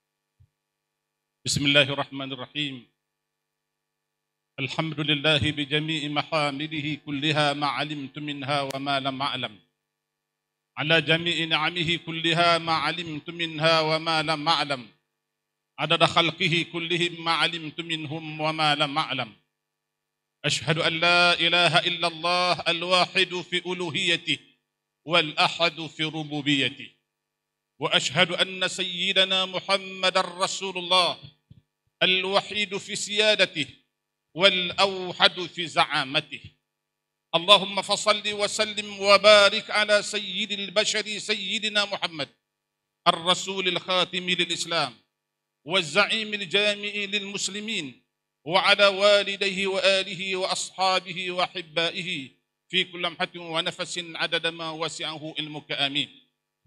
Bismillahirrahmanirrahim. Alhamdulillahi bi jami'i mahamidihi kulliha ma 'alimtu minha wa ma lam a'lam. Ala jami'i ni'amihi kulliha ma 'alimtu minha wa ma lam a'lam. Adada khalqihi kullihim ma 'alimtu minhum wa ma lam a'lam. Ashhadu an la ilaha illallah al-wahidu fi uluhiyatihi wal ahadu fi rububiyyatihi. وأشهد أن سيدنا محمد رسول الله الوحيد في سيادته والأوحد في زعامته. اللهم فصل وسلم وبارك على سيد البشر سيدنا محمد الرسول الخاتم للإسلام والزعيم الجامع للمسلمين وعلى والديه وآله وأصحابه وأحبائه في كل لمحة ونفس عدد ما وسعه علمك آمين.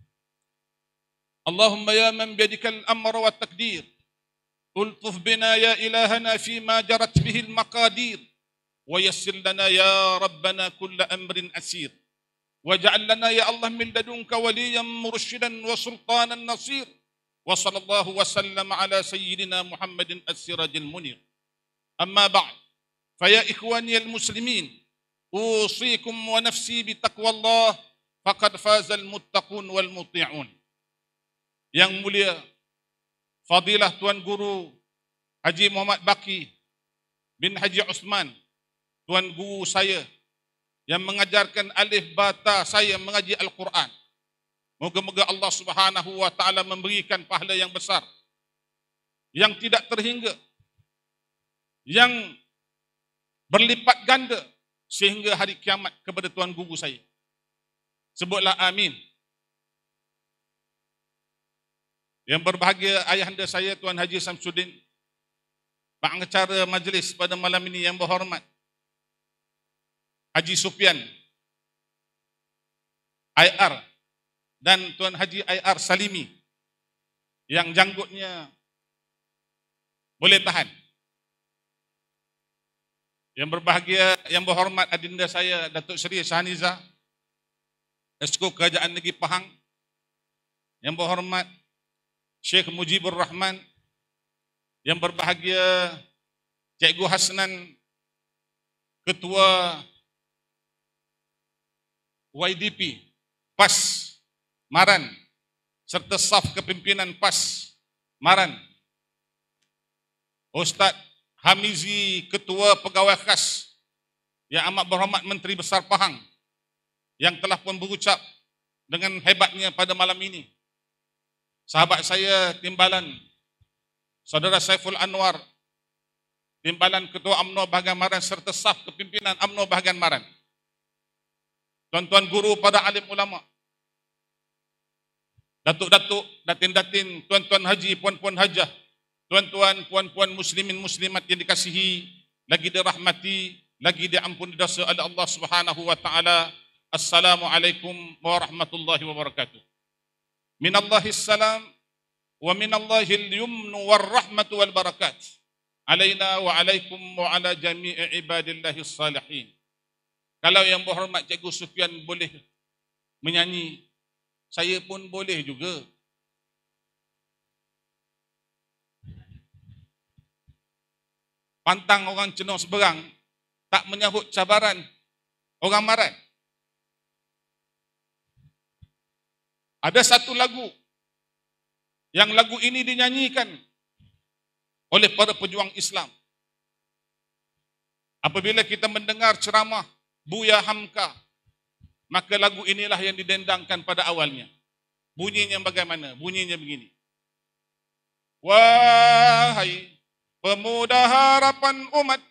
اللهم يا من بيدك الأمر والتقدير، الطف بنا يا إلهنا فيما جرت به المقادير، ويسر لنا يا ربنا كل أمر أسير واجعل لنا يا الله من لدنك وليا مرشدا وسلطانا نصير وصلى الله وسلم على سيدنا محمد السراج المنير. أما بعد فيا إخواني المسلمين أوصيكم ونفسي بتقوى الله فقد فاز المتقون والمطيعون. Yang mulia Fadilah Tuan Guru Haji Muhammad Baki bin Haji Osman, Tuan Guru saya yang mengajarkan alif bata saya mengaji Al-Quran. Moga-moga Allah Subhanahu wa taala memberikan pahala yang besar yang tidak terhingga, yang berlipat ganda sehingga hari kiamat kepada Tuan Guru saya. Sebutlah amin. Yang berbahagia ayahanda saya Tuan Haji Samsudin, pengacara majlis pada malam ini yang berhormat Haji Sufian I R dan Tuan Haji I R Salimi yang janggutnya boleh tahan. Yang berbahagia, yang berhormat adinda saya Datuk Seri Shahniza, Esko Kerajaan Negeri Pahang. Yang berhormat Syekh Mujibur Rahman. Yang berbahagia Cikgu Hasnan, Ketua Y D P P A S Maran, serta staf kepimpinan P A S Maran. Ustaz Hamizi, Ketua Pegawai Khas, yang amat berhormat Menteri Besar Pahang, yang telah pun berucap dengan hebatnya pada malam ini. Sahabat saya Timbalan, Saudara Saiful Anwar, Timbalan Ketua U M N O Bahagian Maran serta staf kepimpinan U M N O Bahagian Maran. Tuan-tuan guru pada alim ulama, datuk-datuk, datin-datin, tuan-tuan haji, puan-puan hajah, tuan-tuan, puan-puan muslimin muslimat yang dikasihi, lagi dirahmati, lagi diampuni dosa oleh Allah Subhanahu wa taala. Assalamualaikum warahmatullahi wabarakatuh. Minallahis salam wa minallahil yumnu warahmatu wal barakat alaina wa alaikum wa ala jami'i ibadillahis salihin. Kalau yang berhormat Cikgu Sufian boleh menyanyi, saya pun boleh juga. Pantang orang cenong seberang tak menyahut cabaran orang Maran. Ada satu lagu, yang lagu ini dinyanyikan oleh para pejuang Islam. Apabila kita mendengar ceramah Buya Hamka, maka lagu inilah yang didendangkan pada awalnya. Bunyinya bagaimana? Bunyinya begini. Wahai pemuda harapan umat,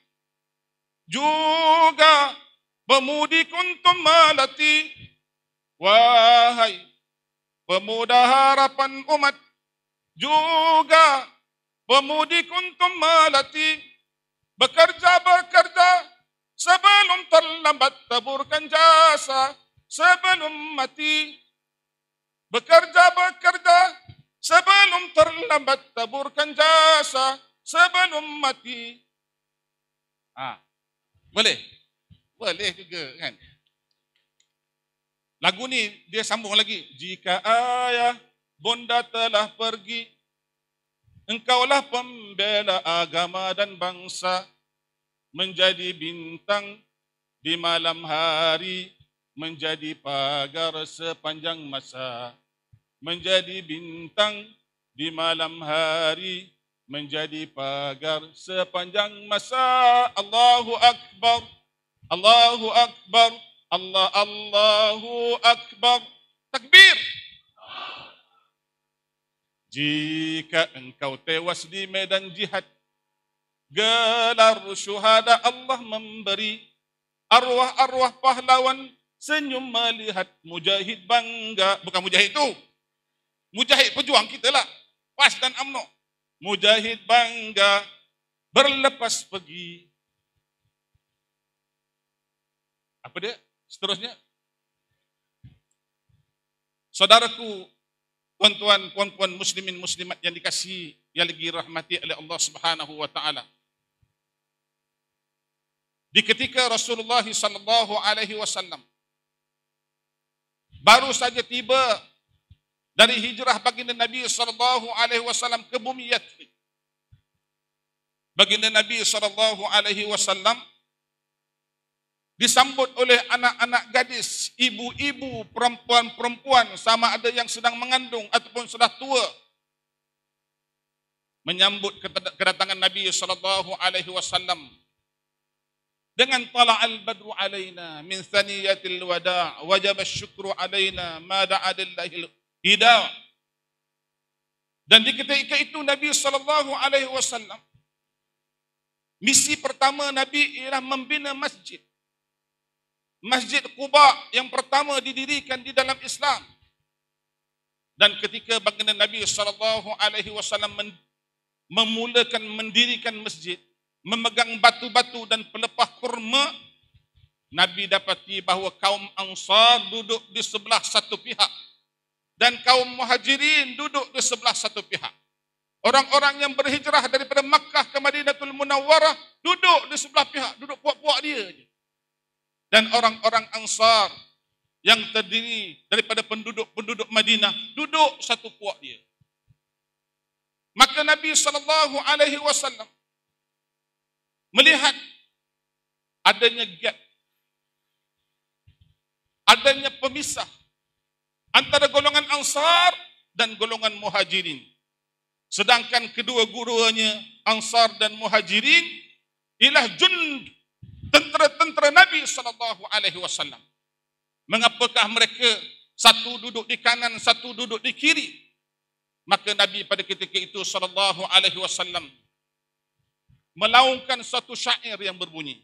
juga pemudi kuntum malati. Wahai pemuda harapan umat, juga pemudi kuntum malati. Bekerja-bekerja sebelum terlambat, taburkan jasa sebelum mati. Bekerja-bekerja sebelum terlambat, taburkan jasa sebelum mati. Ah, boleh? Boleh juga kan? Lagu ni dia sambung lagi. Jika ayah bonda telah pergi, engkaulah pembela agama dan bangsa, menjadi bintang di malam hari, menjadi pagar sepanjang masa. Menjadi bintang di malam hari, menjadi pagar sepanjang masa. Allahu Akbar, Allahu Akbar, Allah, Allahu Akbar. Takbir. Jika engkau tewas di medan jihad, gelar syuhada Allah memberi. Arwah-arwah pahlawan senyum melihat, mujahid bangga. Bukan mujahid itu, mujahid pejuang kita lah, P A S dan U M N O. Mujahid bangga berlepas pergi. Apa dia? Seterusnya, saudaraku, tuan-tuan, puan-puan muslimin muslimat yang dikasihi, yang lagi rahmati oleh Allah Subhanahu wa taala. di ketika Rasulullah sallallahu alaihi wasallam baru saja tiba dari hijrah baginda Nabi sallallahu alaihi wasallam ke bumi Yathrib. Baginda Nabi sallallahu alaihi wasallam disambut oleh anak-anak gadis, ibu-ibu, perempuan-perempuan, sama ada yang sedang mengandung ataupun sudah tua, menyambut kedatangan Nabi sallallahu alaihi wasallam dengan tala'al badru alaina min thaniyatil wada' wajaba syukru alaina ma da'a lillahi hidayah. Dan di ketika itu Nabi sallallahu alaihi wasallam, misi pertama Nabi ialah membina masjid. Masjid Quba yang pertama didirikan di dalam Islam. Dan ketika baginda Nabi sallallahu alaihi wasallam memulakan mendirikan masjid, memegang batu-batu dan pelepah kurma, Nabi dapati bahawa kaum Ansar duduk di sebelah satu pihak dan kaum Muhajirin duduk di sebelah satu pihak. Orang-orang yang berhijrah daripada Makkah ke Madinatul Munawwarah duduk di sebelah pihak, duduk puak-puak dia je. Dan orang-orang Ansar yang terdiri daripada penduduk-penduduk Madinah duduk satu puak dia. Maka Nabi sallallahu alaihi wasallam melihat adanya gap, adanya pemisah antara golongan Ansar dan golongan Muhajirin. Sedangkan kedua gurunya Ansar dan Muhajirin ialah jund, tentera-tentera Nabi sallallahu alaihi wasallam. Mengapakah mereka satu duduk di kanan, satu duduk di kiri? Maka Nabi pada ketika itu sallallahu alaihi wasallam melaungkan satu syair yang berbunyi,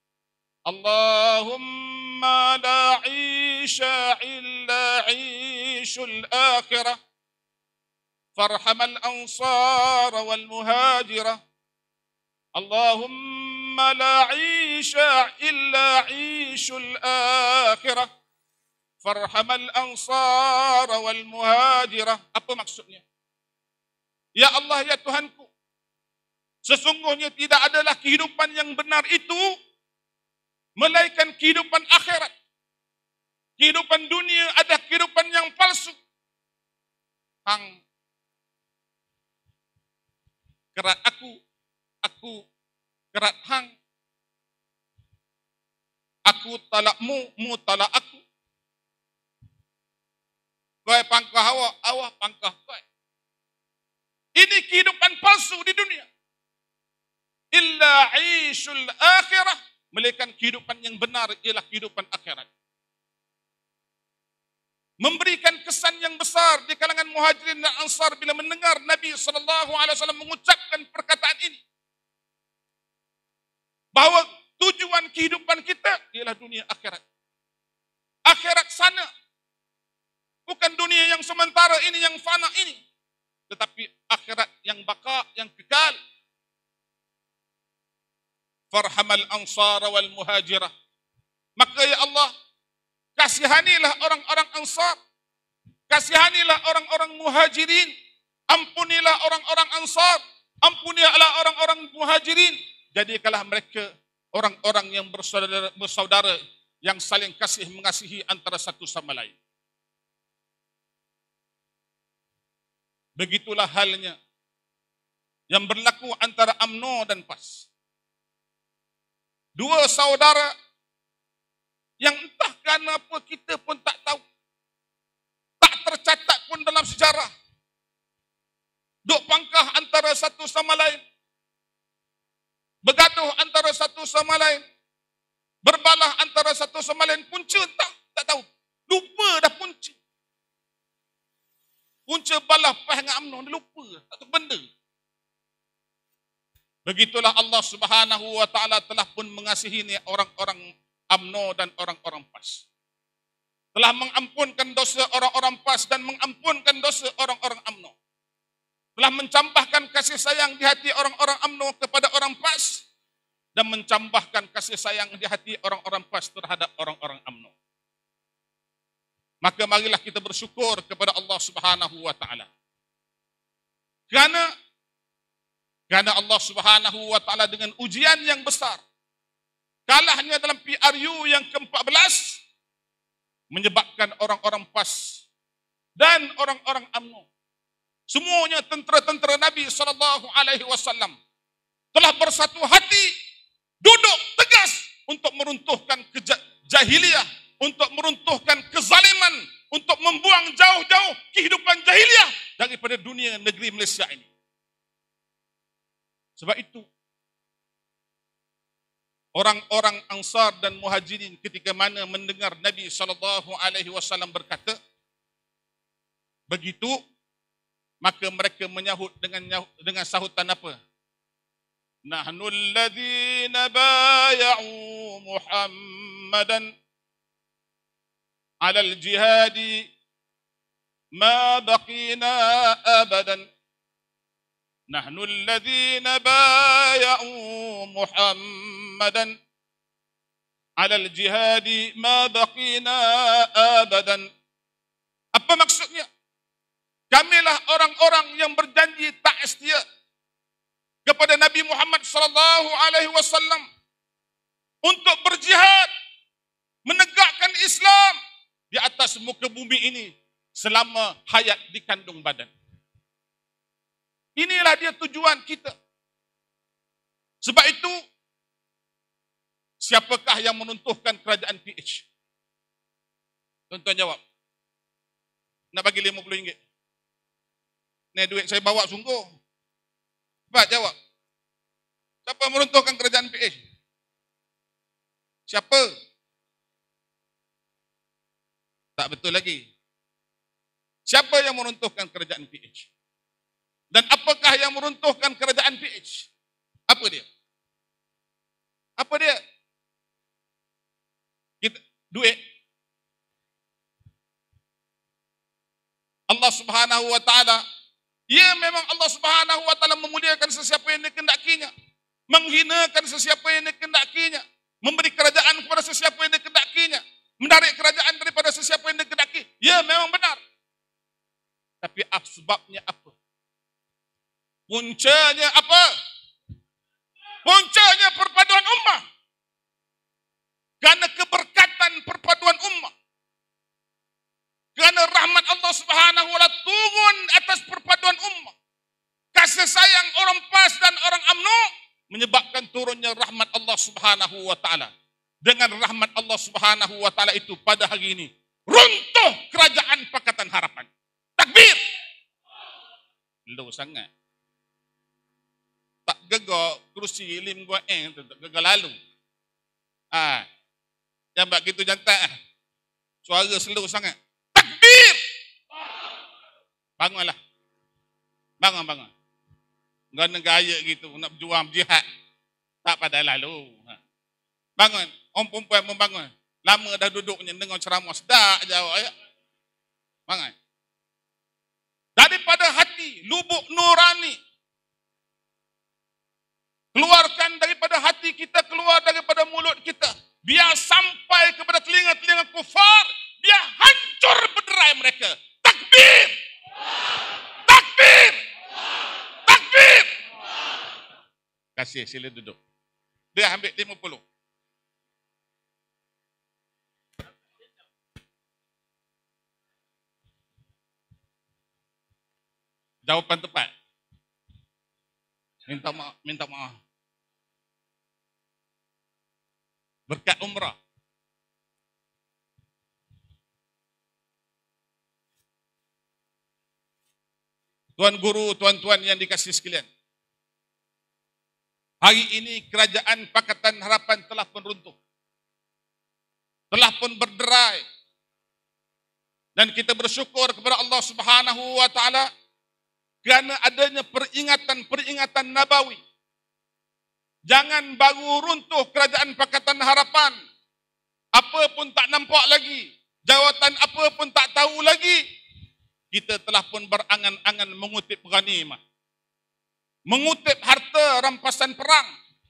Allahumma la 'isha illa 'ishul akhirah farhamal ansar wal muhajirah. Allahumma la 'isha illa 'ishul akhirah farhamal ansar wal muhajirah. Apa maksudnya? Ya Allah, ya Tuhanku, sesungguhnya tidak adalah kehidupan yang benar itu melainkan kehidupan akhirat. Kehidupan dunia ada kehidupan yang palsu. Hang kerat aku, aku kerat hang. Aku talakmu, mu talak aku. Kau pangkah awak, awak pangkah kau. Ini kehidupan palsu di dunia. Illa 'ishul akhirah, melainkan kehidupan yang benar ialah kehidupan akhirat. Memberikan kesan yang besar di kalangan Muhajirin dan Ansar bila mendengar Nabi sallallahu alaihi wasallam mengucapkan perkataan ini. Bahawa tujuan kehidupan kita ialah dunia akhirat. Akhirat sana. Bukan dunia yang sementara ini, yang fana ini. Tetapi akhirat yang baka, yang kekal. Farhamal ansar wal muhajirah. Maka ya Allah, kasihanilah orang-orang Ansar, kasihanilah orang-orang Muhajirin, ampunilah orang-orang Ansar, ampunilah orang-orang Muhajirin. Jadikanlah mereka orang-orang yang bersaudara, bersaudara yang saling kasih mengasihi antara satu sama lain. Begitulah halnya yang berlaku antara U M N O dan P A S. Dua saudara yang entah kenapa kita pun tak tahu, tak tercatat pun dalam sejarah, duk pangkah antara satu sama lain, bergaduh antara satu sama lain, berbalah antara satu sama lain. Punca entah, tak tahu, lupa dah punca. Punca balah pah dengan U M N O, dia lupa, tak tahu benda. Begitulah Allah Subhanahu wa taala telah pun mengasihi ni orang-orang U M N O dan orang-orang P A S. Telah mengampunkan dosa orang-orang P A S dan mengampunkan dosa orang-orang U M N O. Telah mencampahkan kasih sayang di hati orang-orang U M N O kepada orang P A S dan mencampahkan kasih sayang di hati orang-orang P A S terhadap orang-orang U M N O. Maka marilah kita bersyukur kepada Allah Subhanahu wa taala. Kerana Kerana Allah Subhanahu wa taala dengan ujian yang besar, kalahnya dalam P R U yang ke empat belas menyebabkan orang-orang P A S dan orang-orang U M N O, semuanya tentera-tentera Nabi sallallahu alaihi wasallam telah bersatu hati duduk tegas untuk meruntuhkan jahiliyah, untuk meruntuhkan kezaliman, untuk membuang jauh-jauh kehidupan jahiliyah daripada dunia negeri Malaysia ini. Sebab itu orang-orang Ansar dan Muhajirin ketika mana mendengar Nabi sallallahu alaihi wasallam berkata begitu, maka mereka menyahut dengan dengan sahutan apa? Nahnu alladhina bay'u Muhammadan 'ala al-jihadi ma baqina abadan. Nahnu alladhina bay'u Muhammadan 'ala al-jihadi ma baqina abadan. Apa maksudnya? Kamilah orang-orang yang berjanji tak setia kepada Nabi Muhammad sallallahu alaihi wasallam untuk berjihad menegakkan Islam di atas muka bumi ini selama hayat dikandung badan. Inilah dia tujuan kita. Sebab itu, siapakah yang menuntuhkan kerajaan P H? Tuan-tuan jawab. Nak bagi lima puluh ringgit. Ni duit saya bawa sungguh. Cepat jawab. Siapa meruntuhkan kerajaan P H? Siapa? Tak betul lagi. Siapa yang meruntuhkan kerajaan P H? Dan apakah yang meruntuhkan kerajaan P H? Apa dia? Apa dia? Kita, duit. Allah Subhanahu wa taala, ya memang Allah Subhanahu wa taala memuliakan sesiapa yang dikehendakinya, menghinakan sesiapa yang dikehendakinya, memberi kerajaan kepada sesiapa yang dikehendakinya, menarik kerajaan daripada sesiapa yang dikehendaki. Ya memang benar. Tapi sebabnya apa? Puncanya apa? Puncanya perpaduan ummah. Karena keberkatan perpaduan ummah. Kerana rahmat Allah Subhanahu wa taala turun atas perpaduan ummah. Kasih sayang orang P A S dan orang U M N O menyebabkan turunnya rahmat Allah Subhanahu wa taala. Dengan rahmat Allah Subhanahu wa taala itu pada hari ini runtuh kerajaan Pakatan Harapan. Takbir. Low sangat. Tak gegar kerusi Lim Guan Eng tu, tak gegar lalu. Ah. Jangan buat gitu jantak. Suara slow sangat. Takbir. Bangunlah. Bangun, bangun. Gana gaya gitu, nak berjuang jihad. Tak pada lalu. Bangun. Orang perempuan membangun. Lama dah duduknya dengar ceramah. Sedap jawab. Ya. Bangun. Daripada hati, lubuk nurani. Keluarkan daripada hati kita, keluar daripada mulut kita. Biar sampai kepada telinga-telinga kufar. Biar hancur berderai mereka. Takbir! Takbir! Takbir! Kasih, sila duduk. Dia ambil lima puluh. Jawapan tepat. Minta maaf, minta maaf. Berkat umrah. Tuan guru, tuan-tuan yang dikasihi sekalian. Hari ini kerajaan Pakatan Harapan telah pun runtuh. Telah pun berderai. Dan kita bersyukur kepada Allah Subhanahu wa taala kerana adanya peringatan-peringatan nabawi. Jangan baru runtuh kerajaan Pakatan Harapan. Apa pun tak nampak lagi. Jawatan apa pun tak tahu lagi. Kita telah pun berangan-angan mengutip ghanimah. Mengutip harta rampasan perang.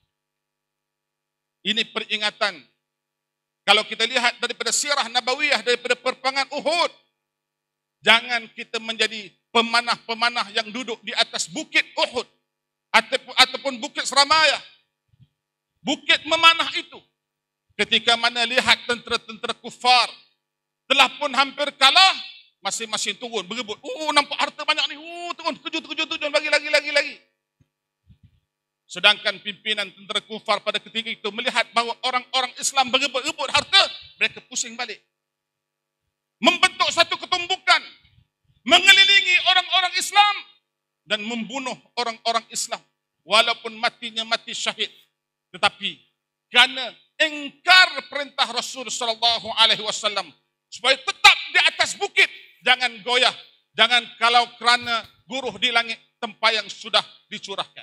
Ini peringatan. Kalau kita lihat daripada sirah nabawiyah, daripada perperangan Uhud, jangan kita menjadi pemanah-pemanah yang duduk di atas bukit Uhud ataupun bukit Seramaya. Bukit memanah itu ketika mana lihat tentera-tentera kufar telah pun hampir kalah, masing-masing turun berebut. Oh, nampak harta banyak ni. Oh, turun, terkejut, terkejut, terkejut, lagi, lagi, lagi, lagi. Sedangkan pimpinan tentera kufar pada ketika itu melihat bahawa orang-orang Islam berebut-rebut harta, mereka pusing balik. Membentuk satu ketumbukan, mengelilingi orang-orang Islam dan membunuh orang-orang Islam. Walaupun matinya mati syahid, tetapi kerana engkar perintah Rasul sallallahu alaihi wasallam supaya tetap di atas bukit, jangan goyah, jangan kalau kerana guruh di langit tempayang sudah dicurahkan.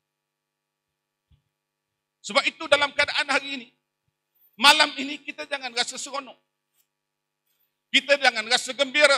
Sebab itu dalam keadaan hari ini, malam ini kita jangan rasa seronok. Kita jangan rasa gembira.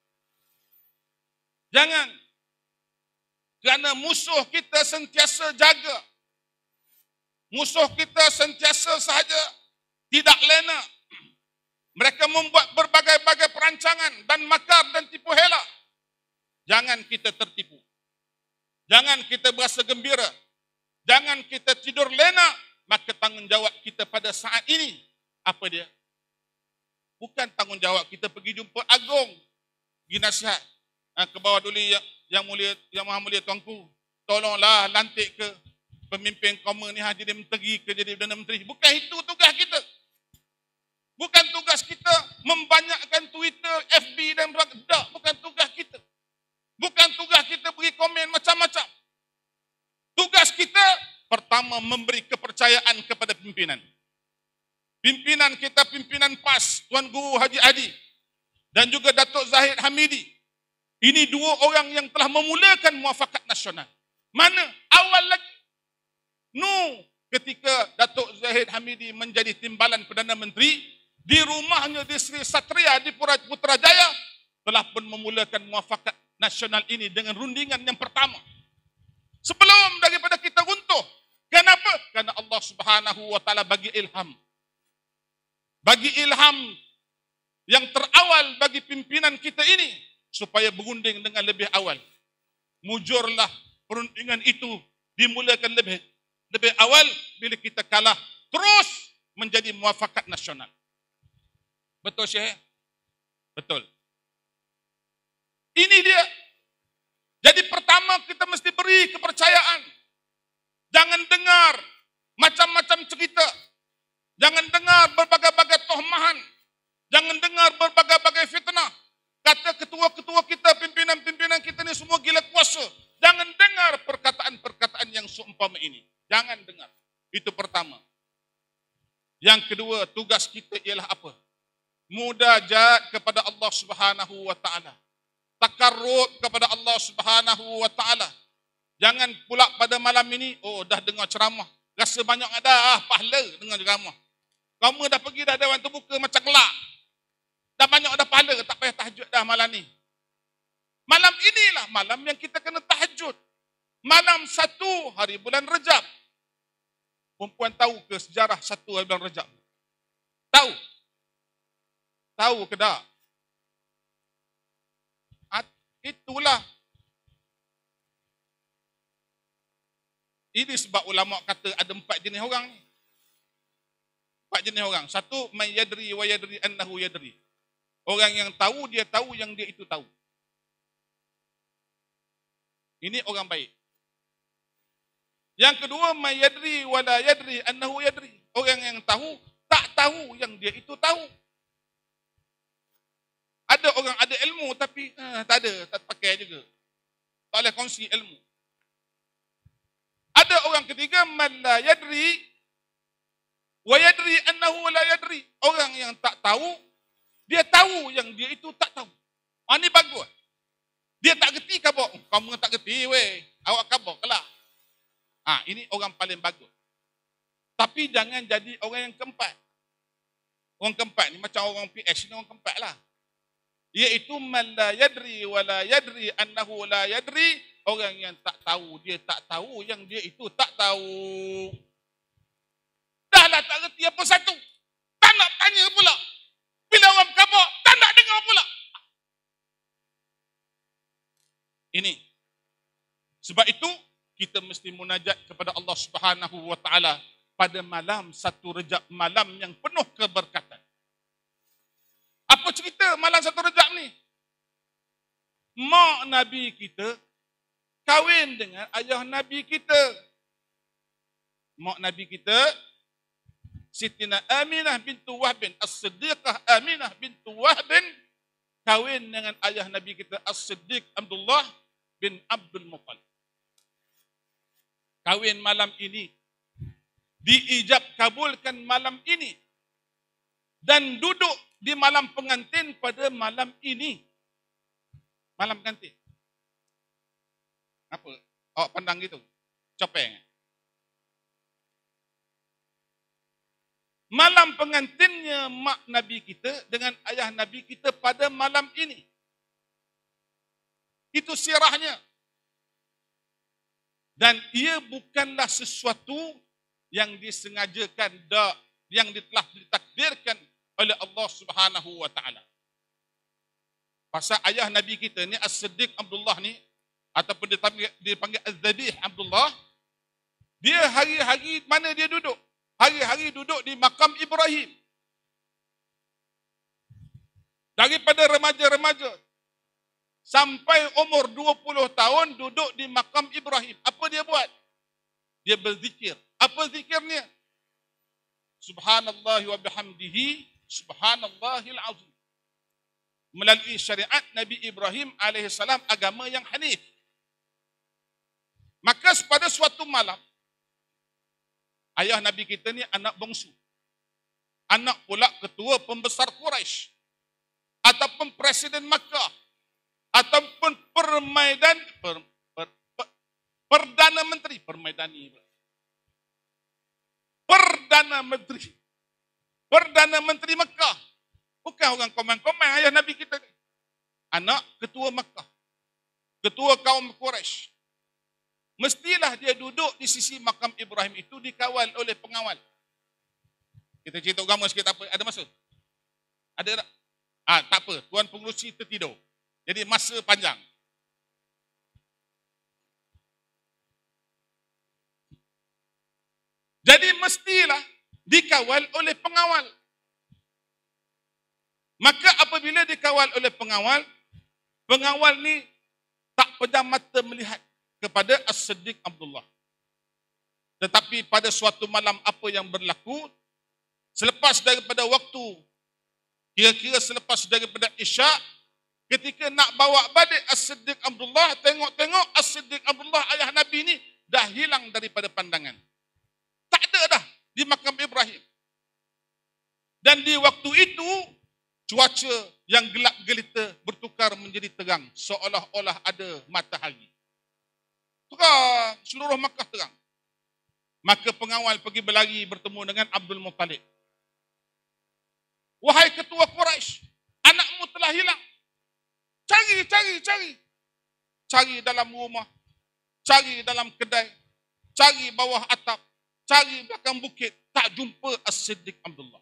Jangan. Kerana musuh kita sentiasa jaga. Musuh kita sentiasa sahaja tidak lena. Mereka membuat berbagai-bagai perancangan dan makar dan tipu hela. Jangan kita tertipu. Jangan kita berasa gembira. Jangan kita tidur lena. Maka tanggungjawab kita pada saat ini, apa dia? Bukan tanggungjawab kita pergi jumpa agung, pergi nasihat. Ha, ke bawah dulu yang, yang mulia, yang maha mulia tuanku, tolonglah lantik ke pemimpin kaum ni ha, jadi menteri ke jadi Perdana Menteri. Bukan itu tugas kita. Bukan tugas kita membanyakkan Twitter, F B dan berbagai. Tak, bukan tugas kita. Bukan tugas kita beri komen macam-macam. Tugas kita pertama memberi kepercayaan kepada pimpinan. Pimpinan kita, pimpinan P A S, Tuan Guru Haji Adi dan juga Datuk Zahid Hamidi. Ini dua orang yang telah memulakan muafakat nasional. Mana? Awal lagi. No, ketika Datuk Zahid Hamidi menjadi timbalan Perdana Menteri, di rumahnya di Sri Satria di Putrajaya telah pun memulakan muafakat nasional ini dengan rundingan yang pertama. Sebelum daripada kita runtuh. Kenapa? Kerana Allah Subhanahu wa taala bagi ilham. Bagi ilham yang terawal bagi pimpinan kita ini supaya berunding dengan lebih awal. Mujurlah perundingan itu dimulakan lebih lebih awal bila kita kalah terus menjadi muafakat nasional. Betul Syekh? Betul. Ini dia. Jadi pertama kita mesti beri kepercayaan. Jangan dengar macam-macam cerita. Jangan dengar berbagai-bagai tohmahan. Jangan dengar berbagai-bagai fitnah. Kata ketua-ketua kita, pimpinan-pimpinan kita ni semua gila kuasa. Jangan dengar perkataan-perkataan yang seumpama ini. Jangan dengar. Itu pertama. Yang kedua, tugas kita ialah apa? Munajat kepada Allah Subhanahu wa taala. Takarrub kepada Allah Subhanahu wa taala. Jangan pula pada malam ini, oh dah dengar ceramah. Rasa banyak ada ah, pahala dengar ceramah. Kamu dah pergi dah dewan terbuka macam kelak. Dah banyak dah pahala, tak payah tahajud dah malam ni. Malam inilah malam yang kita kena tahajud. Malam satu hari bulan Rejab. Perempuan tahu ke sejarah satu hari bulan Rejab? Tahu? Tahu ke tak? Itulah. Ini sebab ulama kata ada empat jenis orang ni. Empat jenis orang. Satu, man yadri wa yadri annahu yadri. Orang yang tahu, dia tahu yang dia itu tahu. Ini orang baik. Yang kedua, man yadri wa la yadri annahu yadri. Orang yang tahu, tak tahu yang dia itu tahu. Ada orang ada ilmu tapi eh, tak ada, tak pakai juga. Tak boleh kongsi ilmu. Ada orang ketiga, man la yadri wa yadri annahu la yadri. Orang yang tak tahu, dia tahu yang dia itu tak tahu. Ah, ni bagus. Dia tak gerti kabok. Kamu tak gerti weh. Awak kabok lah. Ah, ini orang paling bagus. Tapi jangan jadi orang yang keempat. Orang keempat ni macam orang P H ni orang keempat lah. Iaitu man la yadri wa la yadri annahu la yadri. Orang yang tak tahu, dia tak tahu yang dia itu tak tahu. Dah lah tak reti apa satu. Tak nak tanya pula. Bila orang kabur, tak nak dengar pula. Ini. Sebab itu, kita mesti munajat kepada Allah Subhanahu wa taala pada malam satu Rejab, malam yang penuh keberkatan. Apa cerita malam satu Rejab ni? Mak Nabi kita kahwin dengan ayah Nabi kita. Mak Nabi kita, Sitina Aminah bintu Wahbin, As-Siddiqah Aminah bintu Wahbin, kahwin dengan ayah Nabi kita As-Siddiq Abdullah bin Abdul Muttalib. Kahwin malam ini, diijab kabulkan malam ini, dan duduk di malam pengantin pada malam ini. Malam pengantin. Apa? Awak pandang gitu? Copeng. Malam pengantinnya mak Nabi kita dengan ayah Nabi kita pada malam ini. Itu sirahnya. Dan ia bukanlah sesuatu yang disengajakan, yang telah ditakdirkan oleh Allah Subhanahu wa taala. Pasal ayah Nabi kita ni As-Siddiq Abdullah ni, ataupun dipanggil, dipanggil Az-Zabih Abdullah, dia hari-hari mana dia duduk? Hari-hari duduk di makam Ibrahim. Daripada remaja-remaja sampai umur dua puluh tahun duduk di makam Ibrahim. Apa dia buat? Dia berzikir. Apa zikirnya? Subhanallah wa bihamdihi, subhanallahil azim. Melalui syariat Nabi Ibrahim alaihissalam, agama yang hanif. Maka pada suatu malam, ayah Nabi kita ni anak bongsu. Anak pula ketua pembesar Quraisy. Ataupun Presiden Makkah. Ataupun permaidan, per, per, per, Perdana Menteri. Permaidani. Perdana Menteri. Perdana Menteri Makkah. Bukan orang komen-komen ayah Nabi kita. Anak ketua Makkah. Ketua kaum Quraisy. Mestilah dia duduk di sisi makam Ibrahim itu dikawal oleh pengawal. Kita cerita agama sikit, tak apa. Ada masa? Ada tak? Ah, tak apa. Tuan pengurusi tertidur. Jadi masa panjang. Jadi mestilah dikawal oleh pengawal. Maka apabila dikawal oleh pengawal, pengawal ni tak pejam mata melihat kepada As-Siddiq Abdullah. Tetapi pada suatu malam apa yang berlaku, selepas daripada waktu, kira-kira selepas daripada Isyak, ketika nak bawa balik As-Siddiq Abdullah, tengok-tengok As-Siddiq Abdullah ayah Nabi ni dah hilang daripada pandangan. Tak ada dah di makam Ibrahim. Dan di waktu itu, cuaca yang gelap gelita bertukar menjadi terang, seolah-olah ada matahari. Terang, seluruh Makkah terang. Maka pengawal pergi berlari bertemu dengan Abdul Muttalib. Wahai ketua Quraisy, anakmu telah hilang. Cari, cari, cari. Cari dalam rumah, cari dalam kedai, cari bawah atap, cari belakang bukit. Tak jumpa As-Siddiq Abdullah.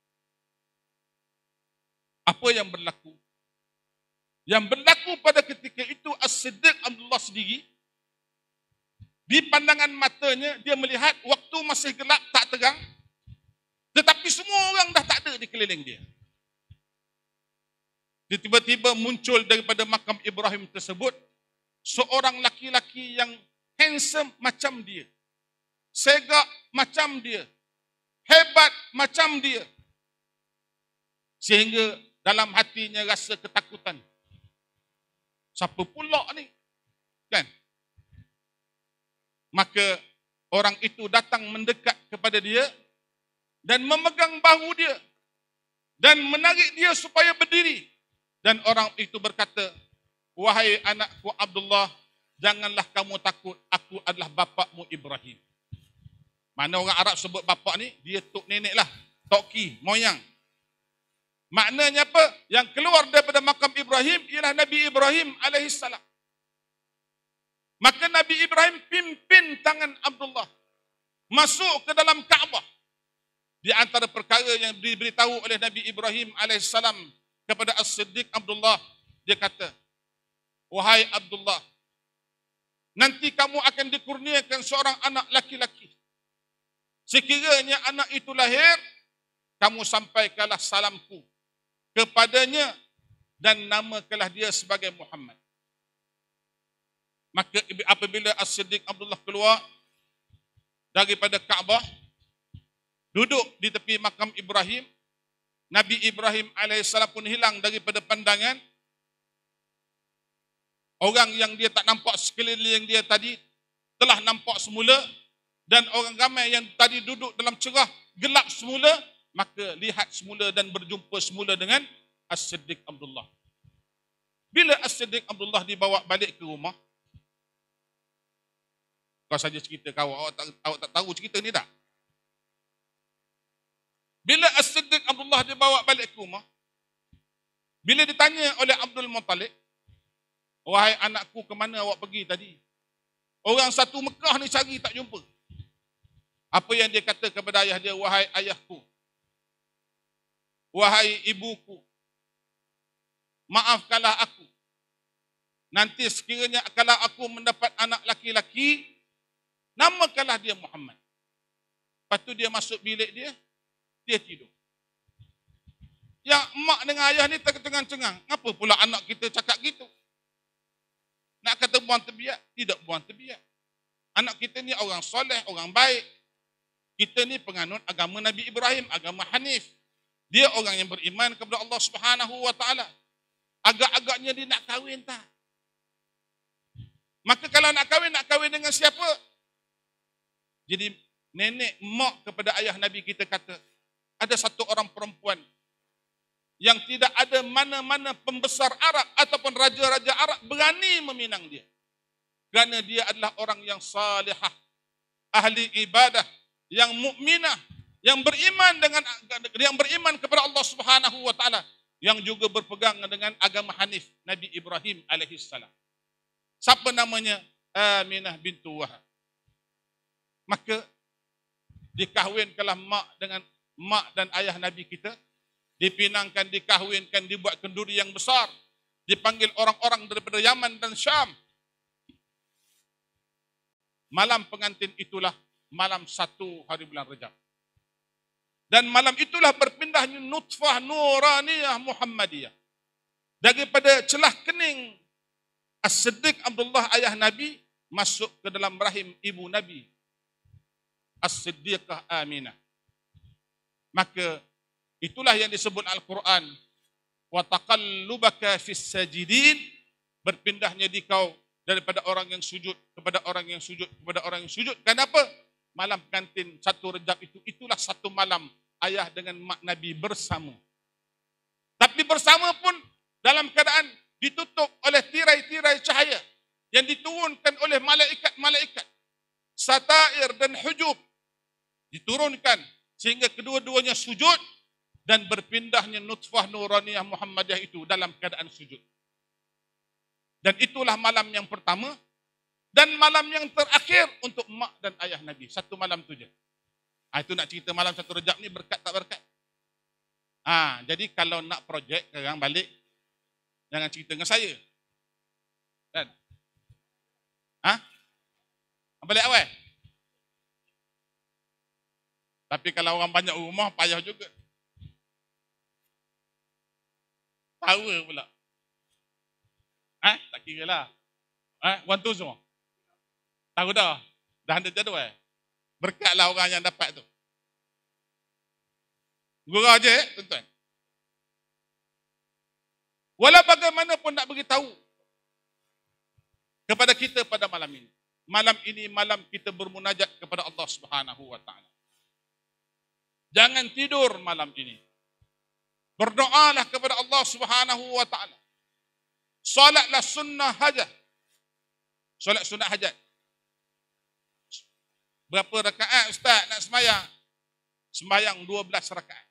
Apa yang berlaku? Yang berlaku pada ketika itu, As-Siddiq Abdullah sendiri, di pandangan matanya, dia melihat waktu masih gelap, tak terang. Tetapi semua orang dah tak ada di keliling dia. Dia tiba-tiba muncul daripada makam Ibrahim tersebut, seorang laki-laki yang handsome macam dia. Segak macam dia. Hebat macam dia. Sehingga dalam hatinya rasa ketakutan. Siapa pula ni? Kan? Maka orang itu datang mendekat kepada dia dan memegang bahu dia dan menarik dia supaya berdiri. Dan orang itu berkata, wahai anakku Abdullah, janganlah kamu takut, aku adalah bapakmu Ibrahim. Mana orang Arab sebut bapak ni? Dia tok nenek lah, toki, moyang. Maknanya apa? Yang keluar daripada makam Ibrahim ialah Nabi Ibrahim alaihissalam. Maka Nabi Ibrahim pimpin tangan Abdullah masuk ke dalam Kaabah. Di antara perkara yang diberitahu oleh Nabi Ibrahim alaihissalam kepada As-Siddiq Abdullah, dia kata, wahai Abdullah, nanti kamu akan dikurniakan seorang anak laki-laki. Sekiranya anak itu lahir, kamu sampaikanlah salamku kepadanya dan namakanlah dia sebagai Muhammad. Maka apabila As-Siddiq Abdullah keluar daripada Kaabah, duduk di tepi makam Ibrahim, Nabi Ibrahim alaihissalam pun hilang daripada pandangan. Orang yang dia tak nampak sekeliling dia tadi telah nampak semula, dan orang ramai yang tadi duduk dalam cerah gelap semula, maka lihat semula dan berjumpa semula dengan As-Siddiq Abdullah. Bila As-Siddiq Abdullah dibawa balik ke rumah, kau saja cerita kau, awak tak, awak tak tahu cerita ni tak? Bila As-Siddiq Abdullah dibawa balik ke rumah, bila ditanya oleh Abdul Muttalib, wahai anakku, ke mana awak pergi tadi? Orang satu Mekah ni cari tak jumpa. Apa yang dia kata kepada ayah dia? Wahai ayahku, wahai ibuku, maafkanlah aku. Nanti sekiranya kalau aku mendapat anak laki-laki, namakanlah dia Muhammad. Lepas tu dia masuk bilik dia, dia tidur. Yang mak dengan ayah ni tercengang-cengang. Kenapa pula anak kita cakap gitu? Nak kata buang terbiak? Tidak buang terbiak. Anak kita ni orang soleh, orang baik. Kita ni penganut agama Nabi Ibrahim, agama Hanif. Dia orang yang beriman kepada Allah Subhanahu Wa Taala. Agak-agaknya dia nak kahwin tak? Maka kalau nak kahwin, nak kahwin dengan siapa? Jadi nenek, mak kepada ayah Nabi kita kata, ada satu orang perempuan yang tidak ada mana-mana pembesar Arab ataupun raja-raja Arab berani meminang dia. Kerana dia adalah orang yang salihah, ahli ibadah, yang mukminah, yang beriman dengan yang beriman kepada Allah Subhanahu Wa Taala, yang juga berpegang dengan agama Hanif Nabi Ibrahim alaihi salam. Siapa namanya? Aminah bintu Wahab. Maka dikahwinkanlah mak dengan mak dan ayah Nabi kita, dipinangkan, dikahwinkan, dibuat kenduri yang besar, dipanggil orang-orang daripada Yaman dan Syam. Malam pengantin itulah malam satu hari bulan Rajab. Dan malam itulah berpindahnya nutfah nuraniyah Muhammadiyah. Daripada celah kening As-Siddiq Abdullah ayah Nabi masuk ke dalam rahim ibu Nabi, As-Siddiqah Aminah. Maka itulah yang disebut Al-Quran, wa taqallubaka fis sajidin, berpindahnya di kau daripada orang yang sujud kepada orang yang sujud kepada orang yang sujud. Kenapa? Malam pengantin satu Rejab itu, itulah satu malam ayah dengan mak Nabi bersama. Tapi bersama pun dalam keadaan ditutup oleh tirai-tirai cahaya yang diturunkan oleh malaikat-malaikat. Satair dan hujub diturunkan sehingga kedua-duanya sujud, dan berpindahnya nutfah nuraniyah Muhammadiyah itu dalam keadaan sujud. Dan itulah malam yang pertama dan malam yang terakhir untuk mak dan ayah Nabi. Satu malam tu je. Ha, itu nak cerita malam satu Rejab ni berkat tak berkat. Ha, jadi kalau nak projek sekarang balik, jangan cerita dengan saya. Kan? Ha? Balik awal. Tapi kalau orang banyak rumah, payah juga. Tawa pula. Ha? Tak kira lah. Ha? One two semua. Tahu dah. Dah ada jadual. Eh? Berkatlah orang yang dapat tu. Gurau je, tuan-tuan. Walau bagaimanapun nak beritahu kepada kita pada malam ini. Malam ini malam kita bermunajat kepada Allah Subhanahu Wa Taala. Jangan tidur malam ini. Berdoalah kepada Allah Subhanahu Wa Taala. Solatlah sunnah hajat. Solat sunnah hajat. Berapa rakaat ustaz nak sembahyang? Sembahyang dua belas rakaat.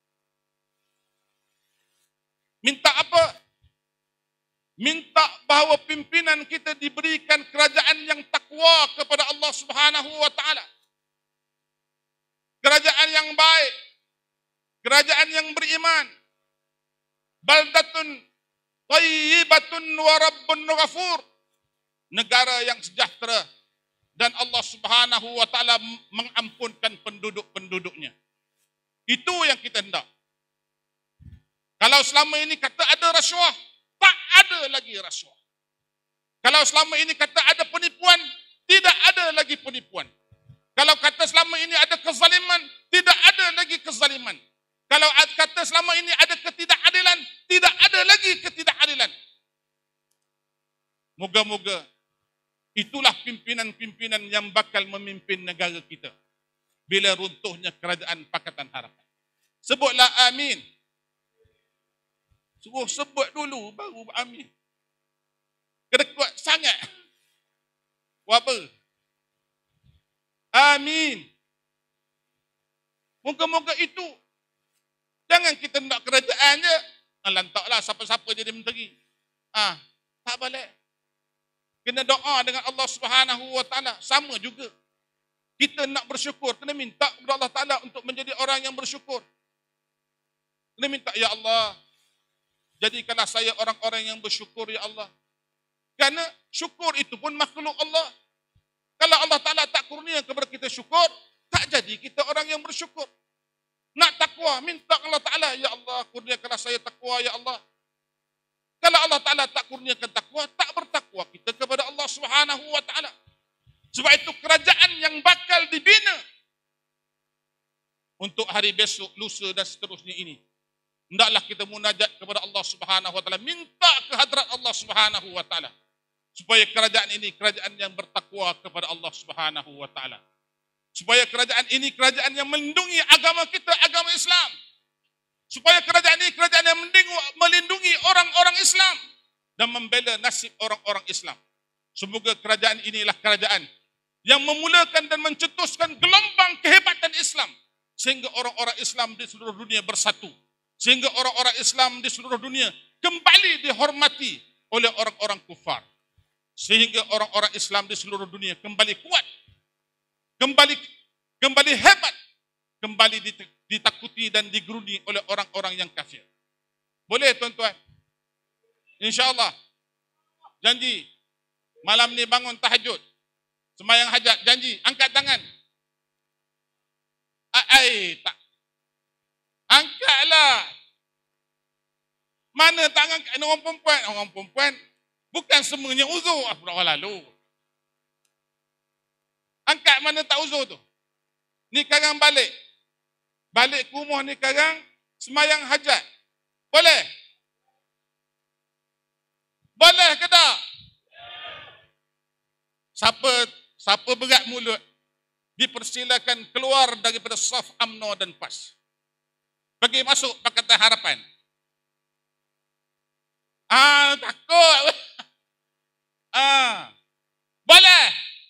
Minta apa? Minta bahawa pimpinan kita diberikan kerajaan yang takwa kepada Allah Subhanahu Wa Taala. Kerajaan yang baik. Kerajaan yang beriman. Baldatun tayyibatun wa rabbun ghafur. Negara yang sejahtera dan Allah Subhanahu wa taala mengampunkan penduduk-penduduknya. Itu yang kita hendak. Kalau selama ini kata ada rasuah, tak ada lagi rasuah. Kalau selama ini kata ada penipuan, tidak ada lagi penipuan. Kalau kata selama ini ada kezaliman, tidak ada lagi kezaliman. Kalau kata selama ini ada ketidakadilan, tidak ada lagi ketidakadilan. Moga-moga itulah pimpinan-pimpinan yang bakal memimpin negara kita bila runtuhnya kerajaan Pakatan Harapan. Sebutlah amin. Suruh sebut dulu baru amin. Kena kuat sangat. Apa? Amin. Moga-moga itu. Jangan kita nak kerajaan je. Lantaklah siapa-siapa jadi menteri. Ah, tak boleh. Kena doa dengan Allah Subhanahu wa taala. Sama juga. Kita nak bersyukur, kena minta kepada Allah Taala untuk menjadi orang yang bersyukur. Kena minta, ya Allah, jadikanlah saya orang-orang yang bersyukur, ya Allah. Kerana syukur itu pun makhluk Allah. Kalau Allah Taala tak kurnia kepada kita syukur, tak jadi kita orang yang bersyukur. Nak takwa, minta Allah Taala, ya Allah, kurniakanlah saya takwa, ya Allah. Kalau Allah Taala tak kurniakan takwa, tak bertakwa kita kepada Allah Subhanahu wa taala. Sebab itu kerajaan yang bakal dibina untuk hari besok, lusa dan seterusnya ini, hendaklah kita munajat kepada Allah Subhanahu wa taala, minta ke hadrat Allah Subhanahu wa taala supaya kerajaan ini kerajaan yang bertakwa kepada Allah Subhanahu wa taala. Supaya kerajaan ini kerajaan yang melindungi agama kita, agama Islam. Supaya kerajaan ini kerajaan yang melindungi orang-orang Islam dan membela nasib orang-orang Islam. Semoga kerajaan inilah kerajaan yang memulakan dan mencetuskan gelombang kehebatan Islam sehingga orang-orang Islam di seluruh dunia bersatu. Sehingga orang-orang Islam di seluruh dunia kembali dihormati oleh orang-orang kufar. Sehingga orang-orang Islam di seluruh dunia kembali kuat, kembali kembali hebat, kembali ditakuti dan digeruni oleh orang-orang yang kafir. Boleh tuan-tuan? InsyaAllah. Janji. Malam ni bangun tahajud. Semayang hajat. Janji. Angkat tangan. Ai, tak. Angkatlah. Mana tangan orang perempuan? Orang perempuan. Bukan semuanya uzur. Apa orang lalu. Angkat mana tak uzur tu. Ni karang balik. Balik ke rumah ni karang. Semayang hajat. Boleh? Boleh ke tak? Siapa siapa berat mulut dipersilakan keluar daripada saf U M N O dan P A S. Pergi masuk Pakatan Harapan. Ah, takut. Ah. Boleh.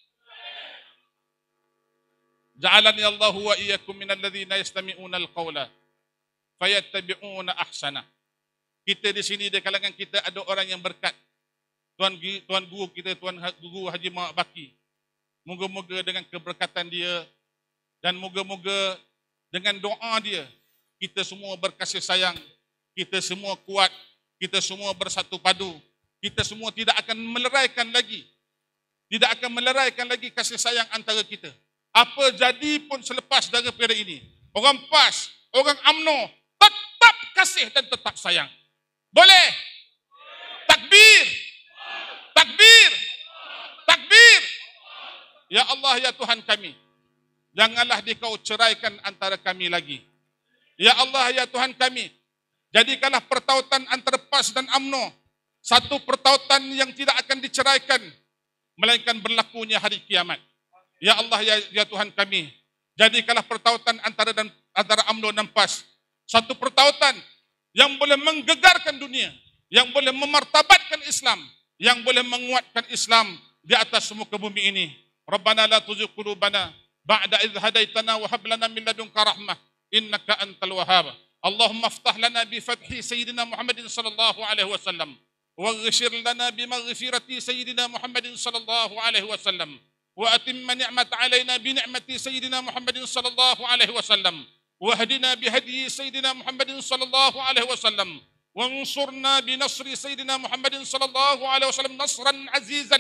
Ja'alani Allah wa iyyakum minal ladzina yastami'una al-qawla fayattabi'una ahsana. Kita di sini di kalangan kita ada orang yang berkat. Tuan tuan guru kita, Tuan Guru Haji Muhammad Baki. Moga-moga dengan keberkatan dia dan moga-moga dengan doa dia kita semua berkasih sayang, kita semua kuat, kita semua bersatu padu, kita semua tidak akan meleraikan lagi. Tidak akan meleraikan lagi kasih sayang antara kita. Apa jadi pun selepas daripada ini, orang P A S, orang U M N O tetap kasih dan tetap sayang. Boleh? Takbir. Takbir. Takbir. Ya Allah, ya Tuhan kami, janganlah Dikau ceraikan antara kami lagi. Ya Allah, ya Tuhan kami, jadikanlah pertautan antara P A S dan U M N O satu pertautan yang tidak akan diceraikan, melainkan berlakunya hari kiamat. Ya Allah, ya, ya Tuhan kami, jadikanlah pertautan antara dan antara U M N O dan P A S satu pertautan yang boleh menggegarkan dunia, yang boleh memartabatkan Islam, yang boleh menguatkan Islam di atas muka bumi ini. Rabbana la tuzigh qulubana ba'da idh hadaitana wa hab lana min ladunka rahmah innaka antal wahhab. Allahumma iftah lana bi fathi sayyidina Muhammadin sallallahu alaihi wasallam waghfir lana bi maghfirati sayyidina Muhammadin sallallahu alaihi wasallam wa atimma ni'mata alaina bi ni'mati sayyidina Muhammadin sallallahu alaihi wasallam wahdina bi hadyi sayyidina Muhammadin sallallahu alaihi wasallam وانصرنا بنصر سيدنا محمد صلى الله عليه وسلم نصرا عزيزا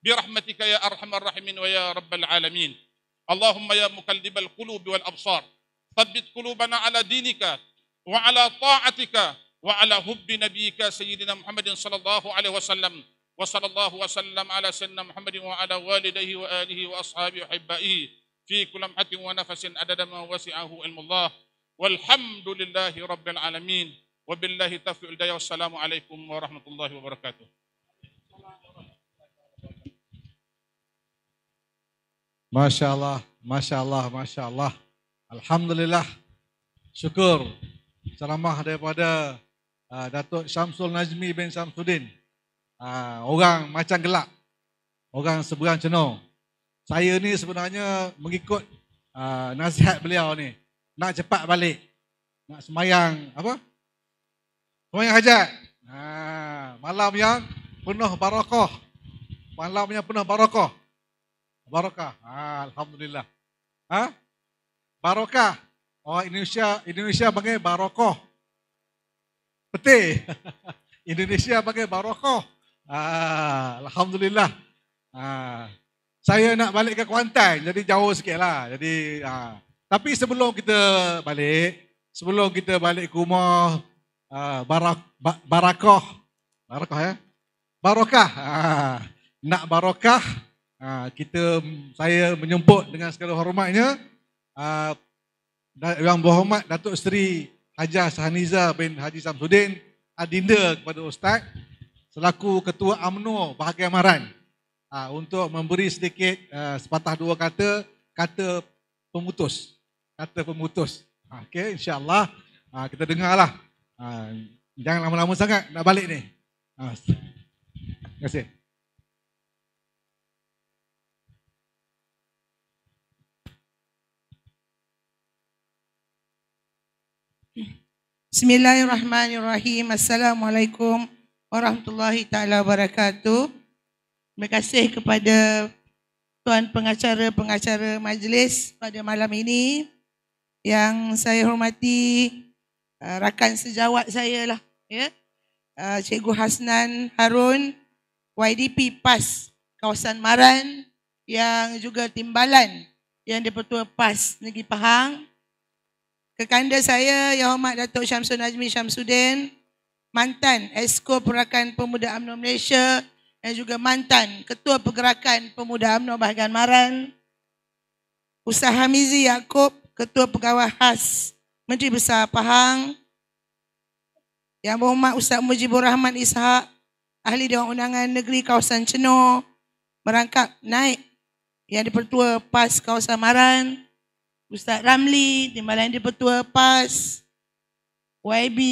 برحمتك يا أرحم الراحمين ويا رب العالمين. اللهم يا مقلب القلوب والأبصار ثبت قلوبنا على دينك وعلى طاعتك وعلى حب نبيك سيدنا محمد صلى الله عليه وسلم. وصلى الله وسلم على سيدنا محمد وعلى والديه وآله وأصحابه وأحبائه في كل لمحة ونفس عدد ما وسعه علم الله. والحمد لله رب العالمين وبالله التوفيق والهداية والسلام عليكم ورحمة الله وبركاته. Masya Allah, Masya Allah, Masya Allah. Alhamdulillah. Syukur. Ceramah daripada uh, Datuk Syamsul Najmi bin Syamsuddin. Uh, orang macam gelap. Orang seberang cenung. Saya ni sebenarnya mengikut uh, nasihat beliau ni. Nak cepat balik. Nak semayang, apa? Semayang hajat. Uh, malam yang penuh barakah. Malam yang penuh barakah. Barakah. Ha, Alhamdulillah. Ha? Barakah. Oh, Indonesia Indonesia panggil barakah. Betul. Indonesia panggil barakah. Ha, Alhamdulillah. Ha. Saya nak balik ke Kuantan, jadi jauh sikit lah. Jadi, ha. Tapi sebelum kita balik, sebelum kita balik ke rumah, ha, barak, ba, barakah. Barakah ya? Barakah. Ha. Nak barakah. Ha, kita, saya menyemput dengan segala hormatnya uh, Yang Berhormat Datuk Seri Hajah Sahaniza bin Haji Syamsuddin, adinda kepada Ustaz selaku Ketua U M N O Bahagian Maran, uh, untuk memberi sedikit uh, sepatah dua kata, kata pemutus, kata pemutus. uh, Okey, insyaAllah uh, kita dengarlah. uh, Jangan lama-lama sangat nak balik ni. uh, Terima kasih. Bismillahirrahmanirrahim. Assalamualaikum warahmatullahi taala wabarakatuh. Terima kasih kepada tuan pengacara-pengacara majlis pada malam ini. Yang saya hormati uh, rakan sejawat saya lah, ya. Uh, Cikgu Hasnan Harun, Y D P P A S kawasan Maran, yang juga timbalan yang di-Pertua P A S Negeri Pahang. Kekanda saya Yang Hormat Datuk Syamsul Najmi Syamsuddin, mantan Esko Pergerakan Pemuda U M N O Malaysia dan juga mantan Ketua Pergerakan Pemuda U M N O Bahagian Maran. Ustaz Hamizi Yaakob, Ketua Pegawai Khas Menteri Besar Pahang. Yang Berhormat Ustaz Mujibur Rahman Ishak, Ahli Dewan Undangan Negeri Kawasan Cenor, merangkap naik yang di-Pertua P A S Kawasan Maran. Ustaz Ramli, timbalan di-Pertua P A S. Y B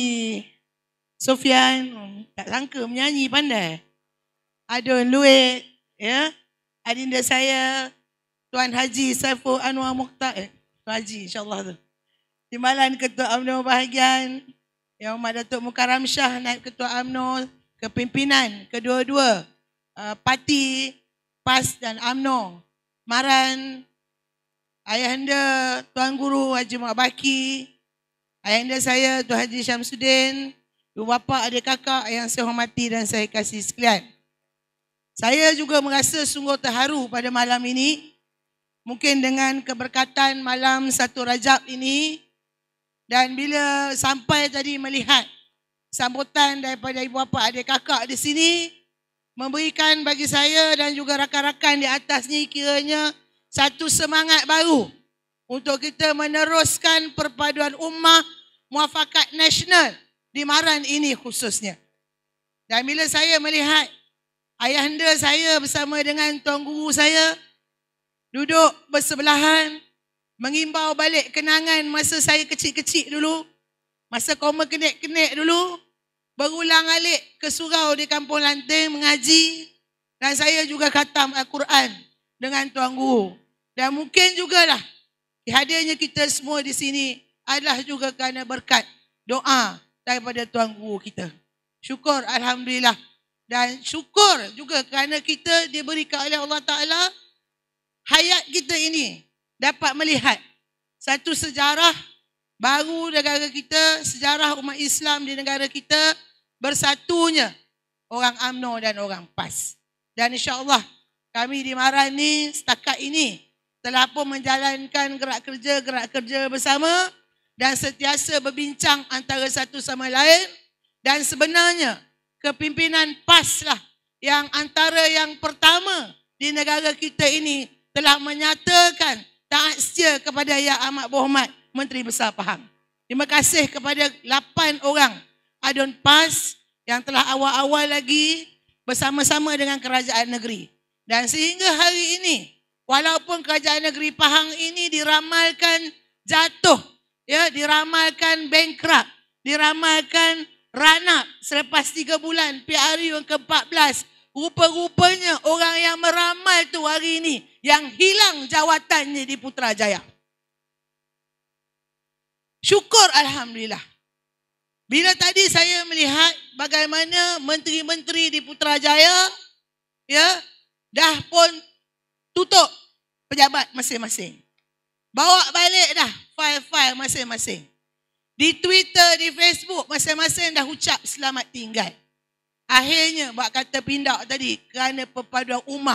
Sofian, tak sangka menyanyi pandai. Adun Luit, ya. Adinda saya Tuan Haji Saiful Anwar Mukhtar, eh, Tuan Haji insyaAllah tu. Timbalan Ketua U M N O Bahagian, Yang Hormat Datuk Mukarram Shah, Naib Ketua U M N O, kepimpinan kedua-dua uh, parti P A S dan U M N O Maran. Ayahanda Tuan Guru Haji Muhammad Baki, ayahanda saya Tuan Haji Syamsuddin, ibu bapa, adik kakak yang saya hormati dan saya kasih sekalian. Saya juga merasa sungguh terharu pada malam ini, mungkin dengan keberkatan malam satu Rajab ini, dan bila sampai tadi melihat sambutan daripada ibu bapa, adik kakak di sini, memberikan bagi saya dan juga rakan-rakan di atas ni kiranya satu semangat baru untuk kita meneruskan perpaduan ummah muafakat nasional di Maran ini khususnya. Dan bila saya melihat ayahanda saya bersama dengan tuan guru saya duduk bersebelahan, mengimbau balik kenangan masa saya kecil-kecil dulu, masa koma kenek-kenek dulu, berulang alik ke surau di Kampung Lanting mengaji, dan saya juga khatam Al-Quran dengan tuan guru. Dan mungkin jugalah hadirnya kita semua di sini adalah juga kerana berkat doa daripada tuan guru kita. Syukur, Alhamdulillah. Dan syukur juga kerana kita diberikan oleh Allah Ta'ala hayat kita ini dapat melihat satu sejarah baru negara kita, sejarah umat Islam di negara kita, bersatunya orang U M N O dan orang P A S. Dan insyaAllah kami di Maran ni setakat ini telah pun menjalankan gerak kerja-gerak kerja bersama dan sentiasa berbincang antara satu sama lain, dan sebenarnya kepimpinan P A S lah yang antara yang pertama di negara kita ini telah menyatakan taat setia kepada Yang Amat Berhormat Menteri Besar Pahang. Terima kasih kepada lapan orang adun P A S yang telah awal-awal lagi bersama-sama dengan kerajaan negeri. Dan sehingga hari ini, walaupun kerajaan negeri Pahang ini diramalkan jatuh, ya, diramalkan bankrupt, diramalkan ranak selepas tiga bulan P R U yang ke empat belas, rupa-rupanya orang yang meramal tu hari ini yang hilang jawatannya di Putrajaya. Syukur Alhamdulillah. Bila tadi saya melihat bagaimana menteri-menteri di Putrajaya, ya, dah pun tutup pejabat masing-masing. Bawa balik dah fail-fail masing-masing. Di Twitter, di Facebook, masing-masing dah ucap selamat tinggal. Akhirnya, bak kata pindak tadi, kerana perpaduan ummah,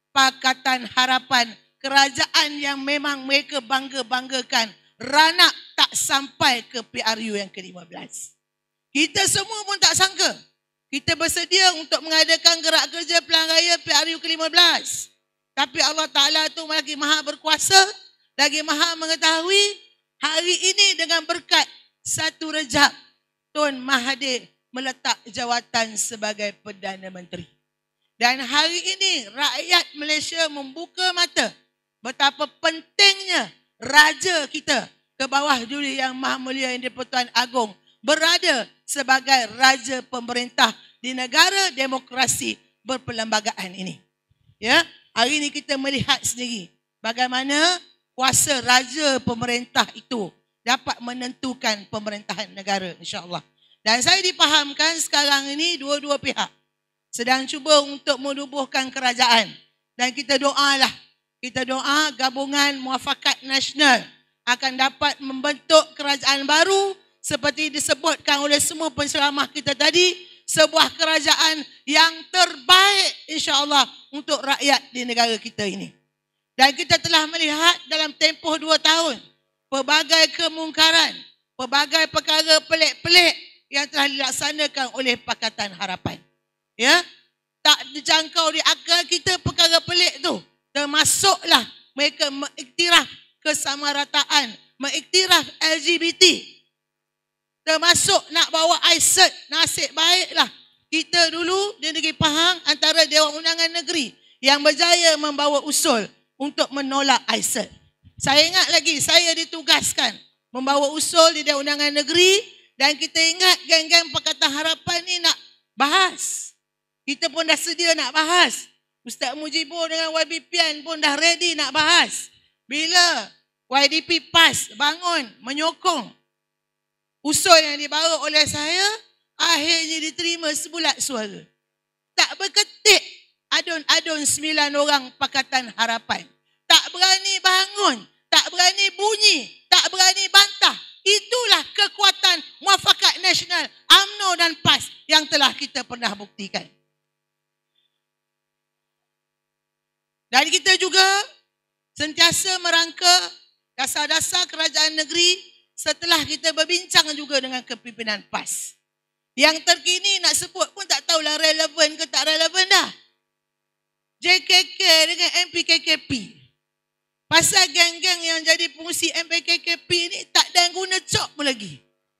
Pakatan Harapan, kerajaan yang memang mereka bangga-banggakan, ranak tak sampai ke P R U yang ke lima belas. Kita semua pun tak sangka. Kita bersedia untuk mengadakan gerak kerja Pilihan Raya P R U ke lima belas. Tapi Allah Ta'ala tu lagi maha berkuasa, lagi maha mengetahui, hari ini dengan berkat satu Rejab, Tun Mahathir meletak jawatan sebagai Perdana Menteri. Dan hari ini rakyat Malaysia membuka mata betapa pentingnya raja kita ke bawah Duli Yang Maha Mulia Yang di-Pertuan Agong berada sebagai raja pemerintah di negara demokrasi berperlembagaan ini. Ya, hari ini kita melihat sendiri bagaimana kuasa raja pemerintah itu dapat menentukan pemerintahan negara, insya-Allah. Dan saya dipahamkan sekarang ini dua-dua pihak sedang cuba untuk menubuhkan kerajaan, dan kita doalah, kita doa gabungan Muafakat Nasional akan dapat membentuk kerajaan baru seperti disebutkan oleh semua penceramah kita tadi, sebuah kerajaan yang terbaik insya-Allah untuk rakyat di negara kita ini. Dan kita telah melihat dalam tempoh dua tahun pelbagai kemungkaran, pelbagai perkara pelik-pelik yang telah dilaksanakan oleh Pakatan Harapan. Ya, tak dijangkau di akal kita perkara pelik tu. Termasuklah mereka mengiktiraf kesamarataan, mengiktiraf L G B T. Termasuk nak bawa I C E T, nasib baiklah kita dulu di Negeri Pahang antara Dewan Undangan Negeri yang berjaya membawa usul untuk menolak I C E T. Saya ingat lagi, saya ditugaskan membawa usul di Dewan Undangan Negeri, dan kita ingat geng-geng Pakatan Harapan ni nak bahas. Kita pun dah sedia nak bahas. Ustaz Mujibur dengan Y B Pian pun dah ready nak bahas. Bila Y D P P A S bangun menyokong usul yang dibawa oleh saya, akhirnya diterima sebulat suara. Tak berketik adun-adun sembilan orang Pakatan Harapan. Tak berani bangun, tak berani bunyi, tak berani bantah. Itulah kekuatan Muafakat Nasional, U M N O dan P A S yang telah kita pernah buktikan. Dan kita juga sentiasa merangka dasar-dasar kerajaan negeri setelah kita berbincang juga dengan kepimpinan P A S. Yang terkini nak sebut pun tak tahulah relevan ke tak relevan dah. J K K dengan M P K K P. Pasal geng-geng yang jadi pengusi M P K K P ni tak ada guna cok pun lagi.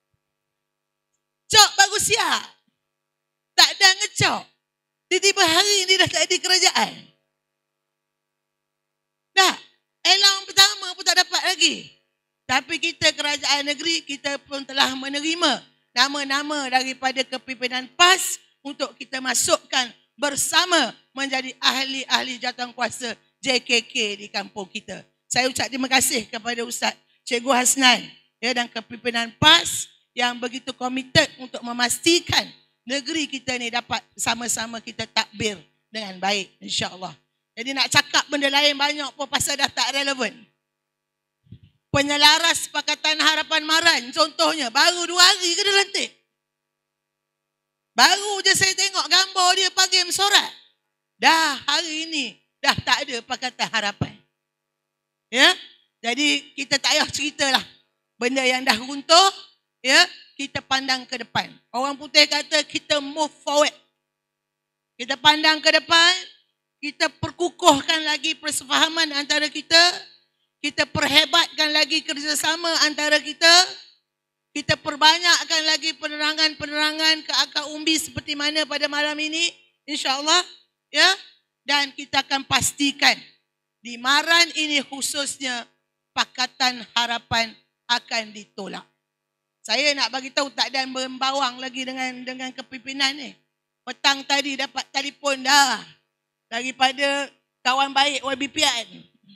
Cok bagus siap. Tak ada ngecok. Tiba-tiba hari ni dah tak ada kerajaan. Dah, elang pertama pun tak dapat lagi. Tapi kita kerajaan negeri, kita pun telah menerima nama-nama daripada kepimpinan P A S untuk kita masukkan bersama menjadi ahli-ahli jawatankuasa J K K di kampung kita. Saya ucap terima kasih kepada Ustaz Cikgu Hasnan, ya, dan kepimpinan P A S yang begitu komited untuk memastikan negeri kita ni dapat sama-sama kita takbir dengan baik, insya-Allah. Jadi nak cakap benda lain banyak pun pasal dah tak relevan. Penyelaras Pakatan Harapan Maran contohnya, baru dua hari ke dia lantik. Baru je saya tengok gambar dia pagi mesorat. Dah hari ini dah tak ada Pakatan Harapan. Ya, jadi kita tak payah ceritalah benda yang dah runtuh, ya, kita pandang ke depan. Orang putih kata kita move forward. Kita pandang ke depan, kita perkukuhkan lagi persefahaman antara kita, kita perhebatkan lagi kerjasama antara kita, kita perbanyakkan lagi penerangan-penerangan ke akar umbi seperti mana pada malam ini, insya-Allah, ya, dan kita akan pastikan di Maran ini khususnya Pakatan Harapan akan ditolak. Saya nak bagi tahu tak ada membawang lagi dengan dengan kepimpinan ni. Petang tadi dapat telefon dah daripada kawan baik Y B P N.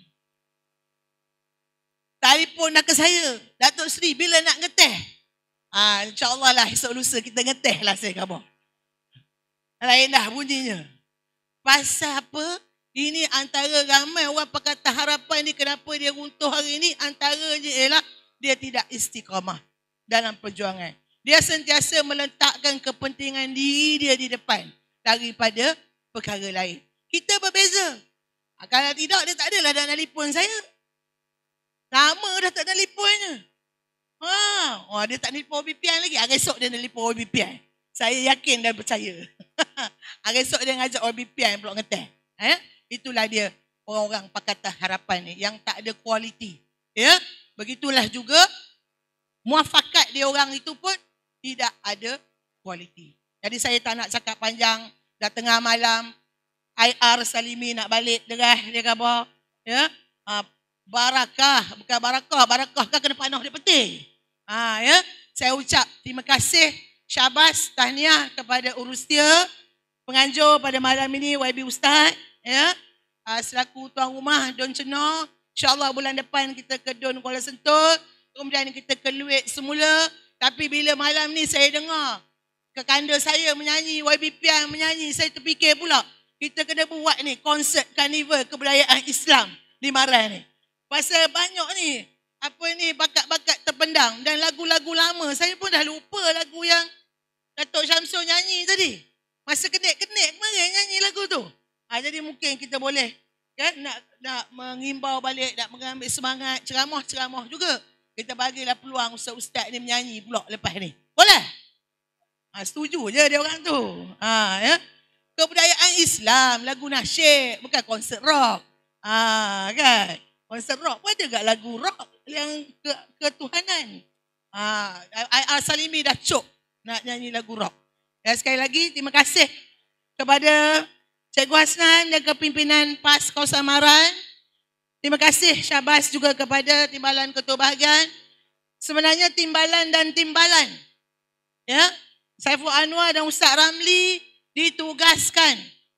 Telefon dah ke saya, Datuk Seri bila nak ngeteh? Ah, insya-Allah lah esok lusa kita ngeteh lah saya khabar. Lain dah bunyinya. Pasal apa? Ini antara ramai orang Pakatan Harapan ni kenapa dia runtuh hari ni, antaranya ialah dia tidak istiqamah dalam perjuangan. Dia sentiasa meletakkan kepentingan diri dia di depan daripada perkara lain. Kita berbeza. Kalau tidak, dia tak adalah dah telefon saya. Lama dah tak telefonnya. Ha, oh, dia tak telefon Y B P N lagi. Hari esok dia telefon Y B P N. Saya yakin dan percaya. Hari esok dia ngajak Y B P N pula ngeteh. Eh? Itulah dia orang-orang Pakatan Harapan ni yang tak ada kualiti. Ya? Begitulah juga muafakat dia orang itu pun tidak ada kualiti. Jadi saya tak nak cakap panjang. Dah tengah malam, I R Salimi nak balik derah dia khabar. Ya? Ha, barakah, bukan barakah, barakah kan kena panah dia penting. Ha, ya? Saya ucap terima kasih, syabas, tahniah kepada urus dia, penganjur pada malam ini Y B Ustaz, ya, uh, selaku tuan rumah Don Cenor. InsyaAllah bulan depan kita ke Don Kuala Sentul, kemudian kita ke Luit semula. Tapi bila malam ni saya dengar kekanda saya menyanyi, Y B P N menyanyi, saya terfikir pula kita kena buat ni konsert karnival kebudayaan Islam di Maran ni. Pasal banyak ni apa ni bakat-bakat terpendam dan lagu-lagu lama. Saya pun dah lupa lagu yang Datuk Syamsul nyanyi tadi. Masa kenik-kenik kemarin nyanyi lagu tu. Ha, jadi mungkin kita boleh kan nak nak mengimbau balik, nak mengambil semangat, ceramah-ceramah juga. Kita bagilah peluang ustaz-ustaz ni menyanyi pula lepas ni. Boleh? Ha, setuju je dia orang tu. Ha, ya. Kebudayaan Islam, lagu nasyid, bukan konsert rock. Ha, kan? Konsert rock pun ada tak lagu rock yang ke, ketuhanan. Ha, I R Salimi dah cuk nak nyanyi lagu rock. Dan sekali lagi terima kasih kepada Cikgu Hasnan dan kepimpinan P A S Kawasan Maran. Terima kasih syabas juga kepada Timbalan Ketua Bahagian. Sebenarnya Timbalan dan Timbalan, ya, Saiful Anwar dan Ustaz Ramli ditugaskan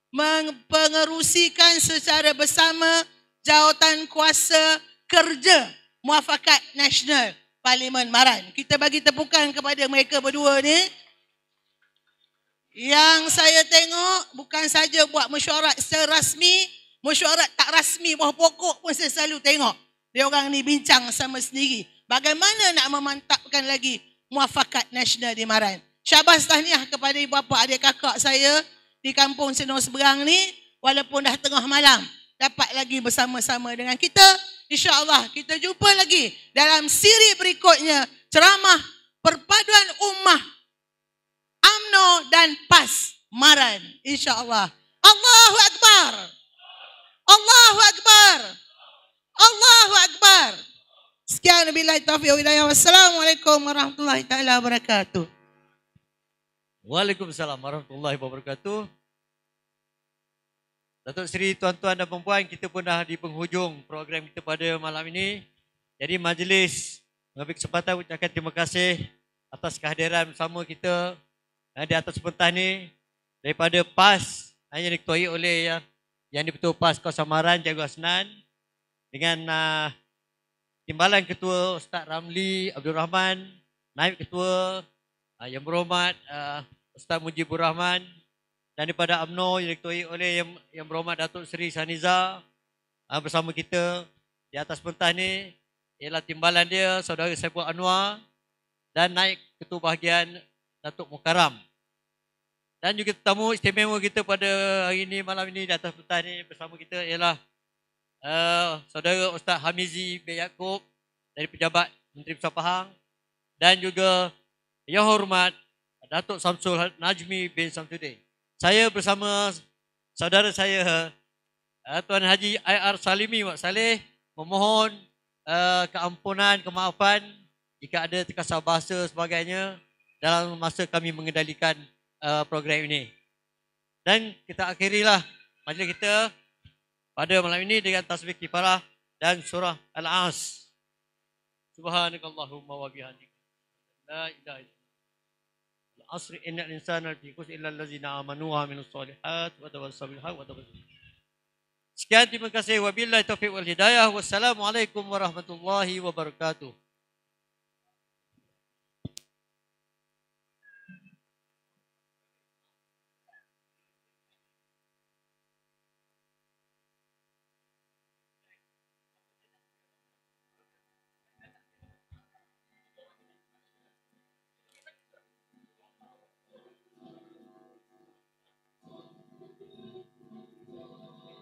mengerusikan secara bersama jawatan kuasa kerja Muafakat Nasional Parlimen Maran. Kita bagi tepukan kepada mereka berdua ni. Yang saya tengok bukan saja buat mesyuarat secara rasmi, mesyuarat tak rasmi bawah pokok pun saya selalu tengok. Dia orang ni bincang sama sendiri. Bagaimana nak memantapkan lagi Muafakat Nasional di Maran. Syabas tahniah kepada ibu bapa adik kakak saya di kampung Senor Seberang ni. Walaupun dah tengah malam, dapat lagi bersama-sama dengan kita. InsyaAllah kita jumpa lagi dalam siri berikutnya. Ceramah Perpaduan Ummah U M N O dan P A S Maran. InsyaAllah. Allahu Akbar. Allahu Akbar. Allahu Akbar. Sekian wabillahi taufiq wal hidayah. Wassalamualaikum warahmatullahi taala wabarakatuh. Waalaikumsalam warahmatullahi wabarakatuh. Datuk Seri, tuan-tuan dan puan-puan, kita pun dah di penghujung program kita pada malam ini. Jadi majlis mengambil kesempatan ucapkan terima kasih atas kehadiran bersama kita di atas pentas ni daripada P A S yang diketuai oleh yang, yang di-Ketua P A S Kawasan Maran, Cikgu Hasnan, dengan uh, Timbalan Ketua Ustaz Ramli Abdul Rahman, Naib Ketua uh, Yang Berhormat uh, Ustaz Mujibur Rahman, dan daripada U M N O yang diketuai oleh Yang, yang Berhormat Datuk Seri Saniza uh, bersama kita di atas pentas ni ialah timbalan dia Saudara Saiful Anwar dan Naib Ketua Bahagian Datuk Mukarram. Dan juga tetamu istimewa kita pada hari ini, malam ini di atas pentas ini bersama kita ialah uh, saudara Ustaz Hamizi bin Yaakob dari Pejabat Menteri Besar Pahang dan juga Yang Hormat Datuk Samsul Najmi bin Samsudin. Saya bersama saudara saya uh, Tuan Haji I R Salimi Wak Saleh memohon uh, keampunan, kemaafan jika ada terkasar bahasa sebagainya dalam masa kami mengendalikan uh, program ini. Dan kita akhirilah majlis kita pada malam ini dengan tasbih kifarah dan surah Al-As. Subhanakallahumma wa bihamdika la ilaha illa asri innal insana lafi khusr illa allazina amanu wa amilus solihat wa tawassaw bil haqq wa tawassaw. Sekian, terima kasih. Wabillahi taufiq wal hidayah. Wassalamualaikum warahmatullahi wabarakatuh.